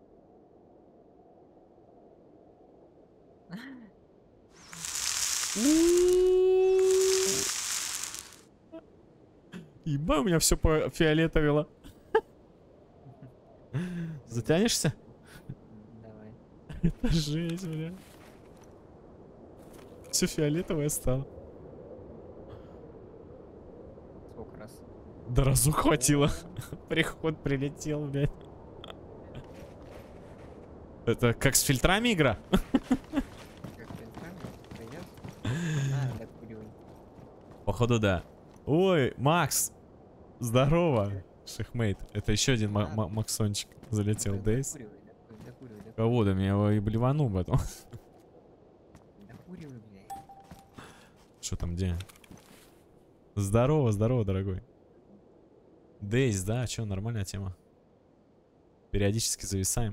Еба, у меня все по фиолетовило. Затянешься? Давай. Это жесть, бля. Все фиолетовое стало. Сколько раз? Да разу хватило. Приход прилетел, блядь. Это как с фильтрами игра? Как фильтрами? Пойдет? А, докуривай. Походу, да. Ой, Макс. Здорово. Шахмейт. Это еще один Максончик залетел. Дейс. Докуривай. Кого? Да меня его и блевану потом. Докуривай, блядь. Что там, где? Здорово, здорово, дорогой. Дейс, да, что, нормальная тема. Периодически зависаем.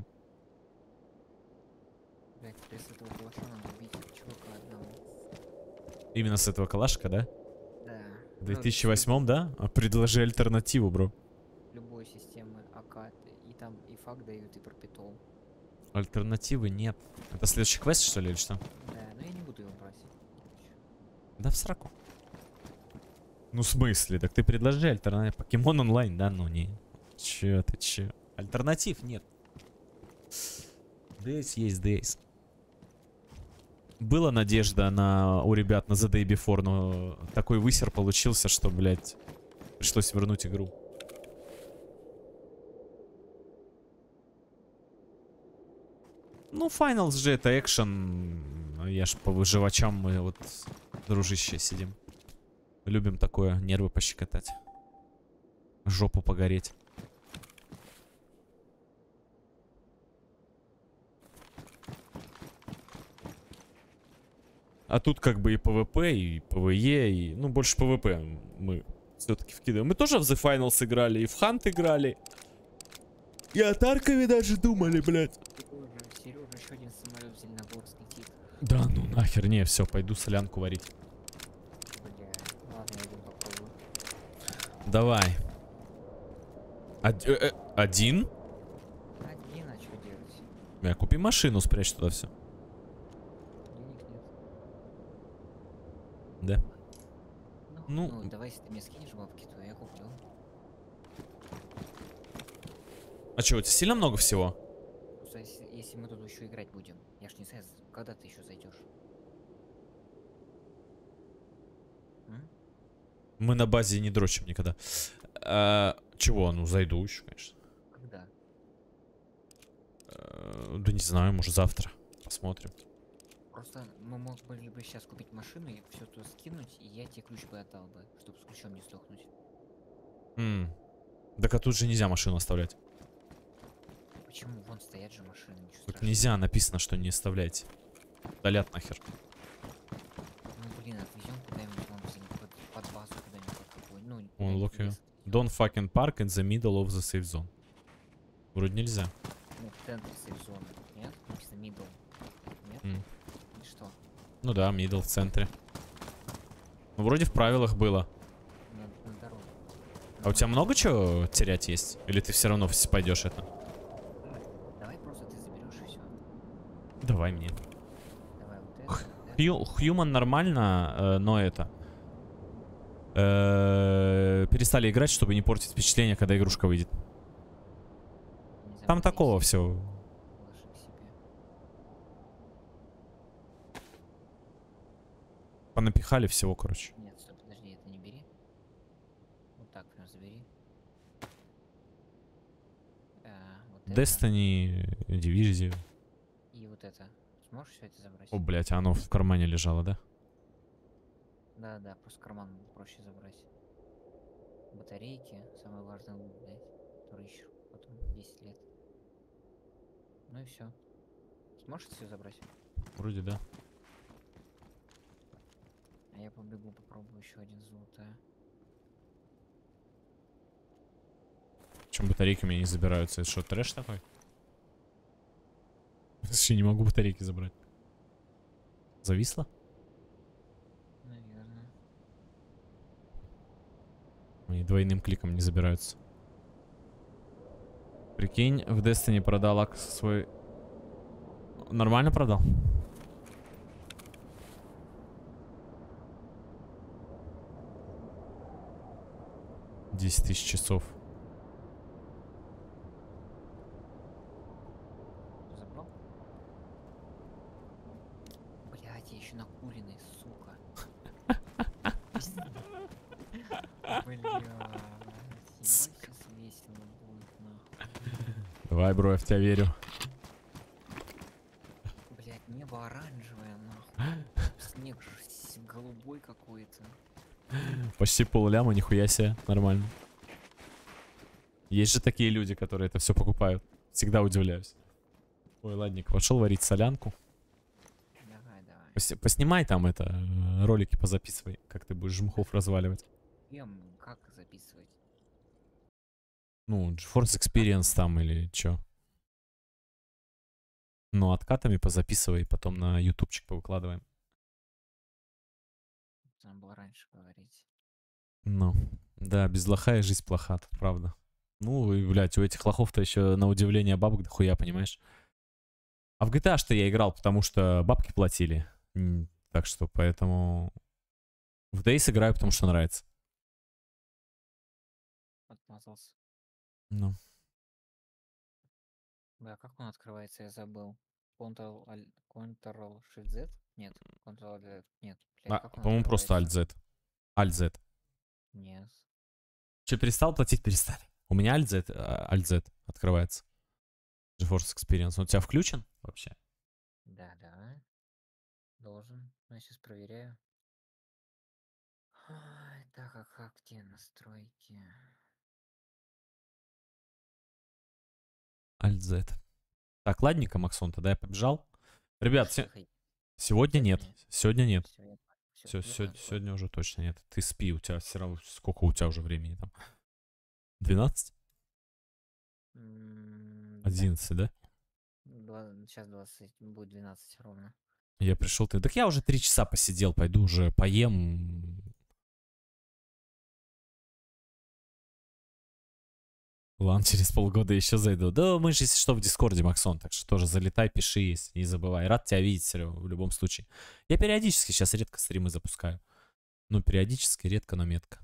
Блядь, теперь с этого калаша надо убить чувака одного. Именно с этого калашка, да? Да. В 2008, да? А предложи альтернативу, бро. Любой системы АК, и там и фак дают, и пропитол. Альтернативы нет. Это следующий квест, что ли, или что? Да, но я не буду его брать. Да в сраку. Ну, в смысле? Так ты предложи альтернативу. Покемон онлайн, да? Ну, не. Чё ты, чё? Альтернатив нет. Days есть Days. Была надежда у ребят на The Day Before, но такой высер получился, что, блядь, пришлось вернуть игру. Ну, Finals же это экшен. Я ж по выживачам мы вот, дружище, сидим. Любим такое, нервы пощекотать. Жопу погореть. А тут как бы и PvP, и PvE, и... Ну, больше PvP мы все-таки вкидываем. Мы тоже в The Finals играли, и в Hunt играли. И о Таркове даже думали, блядь. Сережа, еще один самолет в Зеленогорск летит. Да ну нахер, не, все, пойду солянку варить. Бля, ладно, я иду попробую. Давай. Один? Один, а что делать? Я купи машину, спрячь туда все. Денег нет. Да. Ну, Ну. давай, если ты мне скинешь бабки, то я куплю. А что, у тебя сильно много всего? Просто если мы тут еще играть будем, я ж не знаю, когда ты еще зайдешь. Мы на базе не дрочим никогда. Чего? Ну, зайду еще, конечно. Когда? Да не знаю, может завтра. Посмотрим. Просто мы могли бы сейчас купить машину и все туда скинуть, и я тебе ключ бы отдал бы, чтобы с ключом не сдохнуть. Так а тут же нельзя машину оставлять. Почему? Вон стоят же машины, ничего Тут страшного. нельзя, написано, что не оставляйте. Удалят нахер. Ну блин, отвезем куда-нибудь вон под базу куда-нибудь какой. Ну, Вон, куда-нибудь look в лес here. отвезём. Don't fucking park in the middle of the safe zone. Вроде нельзя. Ну, в центре сейф-зоны. Нет? Написано middle. Нет? М. И что? Ну да, middle в центре. Ну, вроде в правилах было. На дорогу. А у тебя много чего терять есть? Или ты все равно пойдешь это? Давай просто ты заберешь и все. Давай мне. Давай вот это. вот это. Human нормально, но это... перестали играть, чтобы не портить впечатление, когда игрушка выйдет. Не Там забудь такого их все. положи к себе. Понапихали всего, короче. Нет, стоп, подожди, это не бери. Вот так прям забери. Вот это. Destiny, Division. И вот это. Сможешь все это забрать? О, блять, оно в кармане лежало, да? Да, да, просто карман проще забрать. Батарейки, самое важное, лут, блядь, который ищу потом 10 лет. Ну и все. Сможешь все забрать? Вроде да. А я побегу, попробую еще один золотая. Чем батарейки у меня не забираются? Это что, трэш такой? Вообще не могу батарейки забрать. Зависло? Наверное. Они двойным кликом не забираются. Прикинь, в Destiny продал свой... Нормально продал? $10 000 часов. Забрал? Блять, я еще накуренный, сука. Блять, сейчас весело будет, нахуй. Давай, бро, я в тебя верю. Блять, небо оранжевое, нахуй. Снег же голубой какой-то. Почти полляма, нихуя себе. Нормально. Есть же такие люди, которые это все покупают. Всегда удивляюсь. Ой, ладненько, пошел варить солянку. Давай, давай. Поснимай там это, ролики позаписывай, как ты будешь жмухов разваливать. Как записывать? Ну, GeForce Experience там или чё. Ну, откатами позаписывай, потом на ютубчик повыкладываем. Надо было раньше говорить. Ну, да, без лоха и жизнь плоха, тут правда. Ну, и, блядь, у этих лохов-то еще на удивление бабок дохуя, понимаешь? А в GTA-что я играл, потому что бабки платили. Так что, поэтому... В Days играю, потому что нравится. Отмазался. Ну. Да, как он открывается, я забыл. Ctrl-Shift-Z? Нет. Ctrl-Z. Нет. Блядь, Да, как он по-моему, просто открывается? Alt-Z. Alt-Z. Нет. Че, перестал платить? Перестали. У меня Alt-Z, Alt-Z открывается. GeForce Experience. Он у тебя включен вообще? Да. Должен. Я сейчас проверяю. Ай, так, а как где настройки? Alt-Z. Так, ладненько, Максон, тогда я побежал. Ребят, Слушай, сегодня нет. Сегодня нет. Всё, я понял. Всё, Все, я понял, сегодня уже точно нет. Ты спи, у тебя все равно... Сколько у тебя уже времени там? 12? Да. 11, да? Сейчас 20, будет 12 ровно. Я пришел, ты... Так я уже 3 часа посидел, пойду уже поем. Ладно, через полгода еще зайду. Да, мы же, если что, в Дискорде, Максон, так что тоже залетай, пиши, если не забывай. Рад тебя видеть, Серега, в любом случае. Я периодически, сейчас редко стримы запускаю. Ну, периодически, редко, но метко.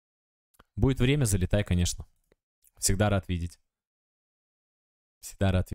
Будет время, залетай, конечно. Всегда рад видеть. Всегда рад видеть.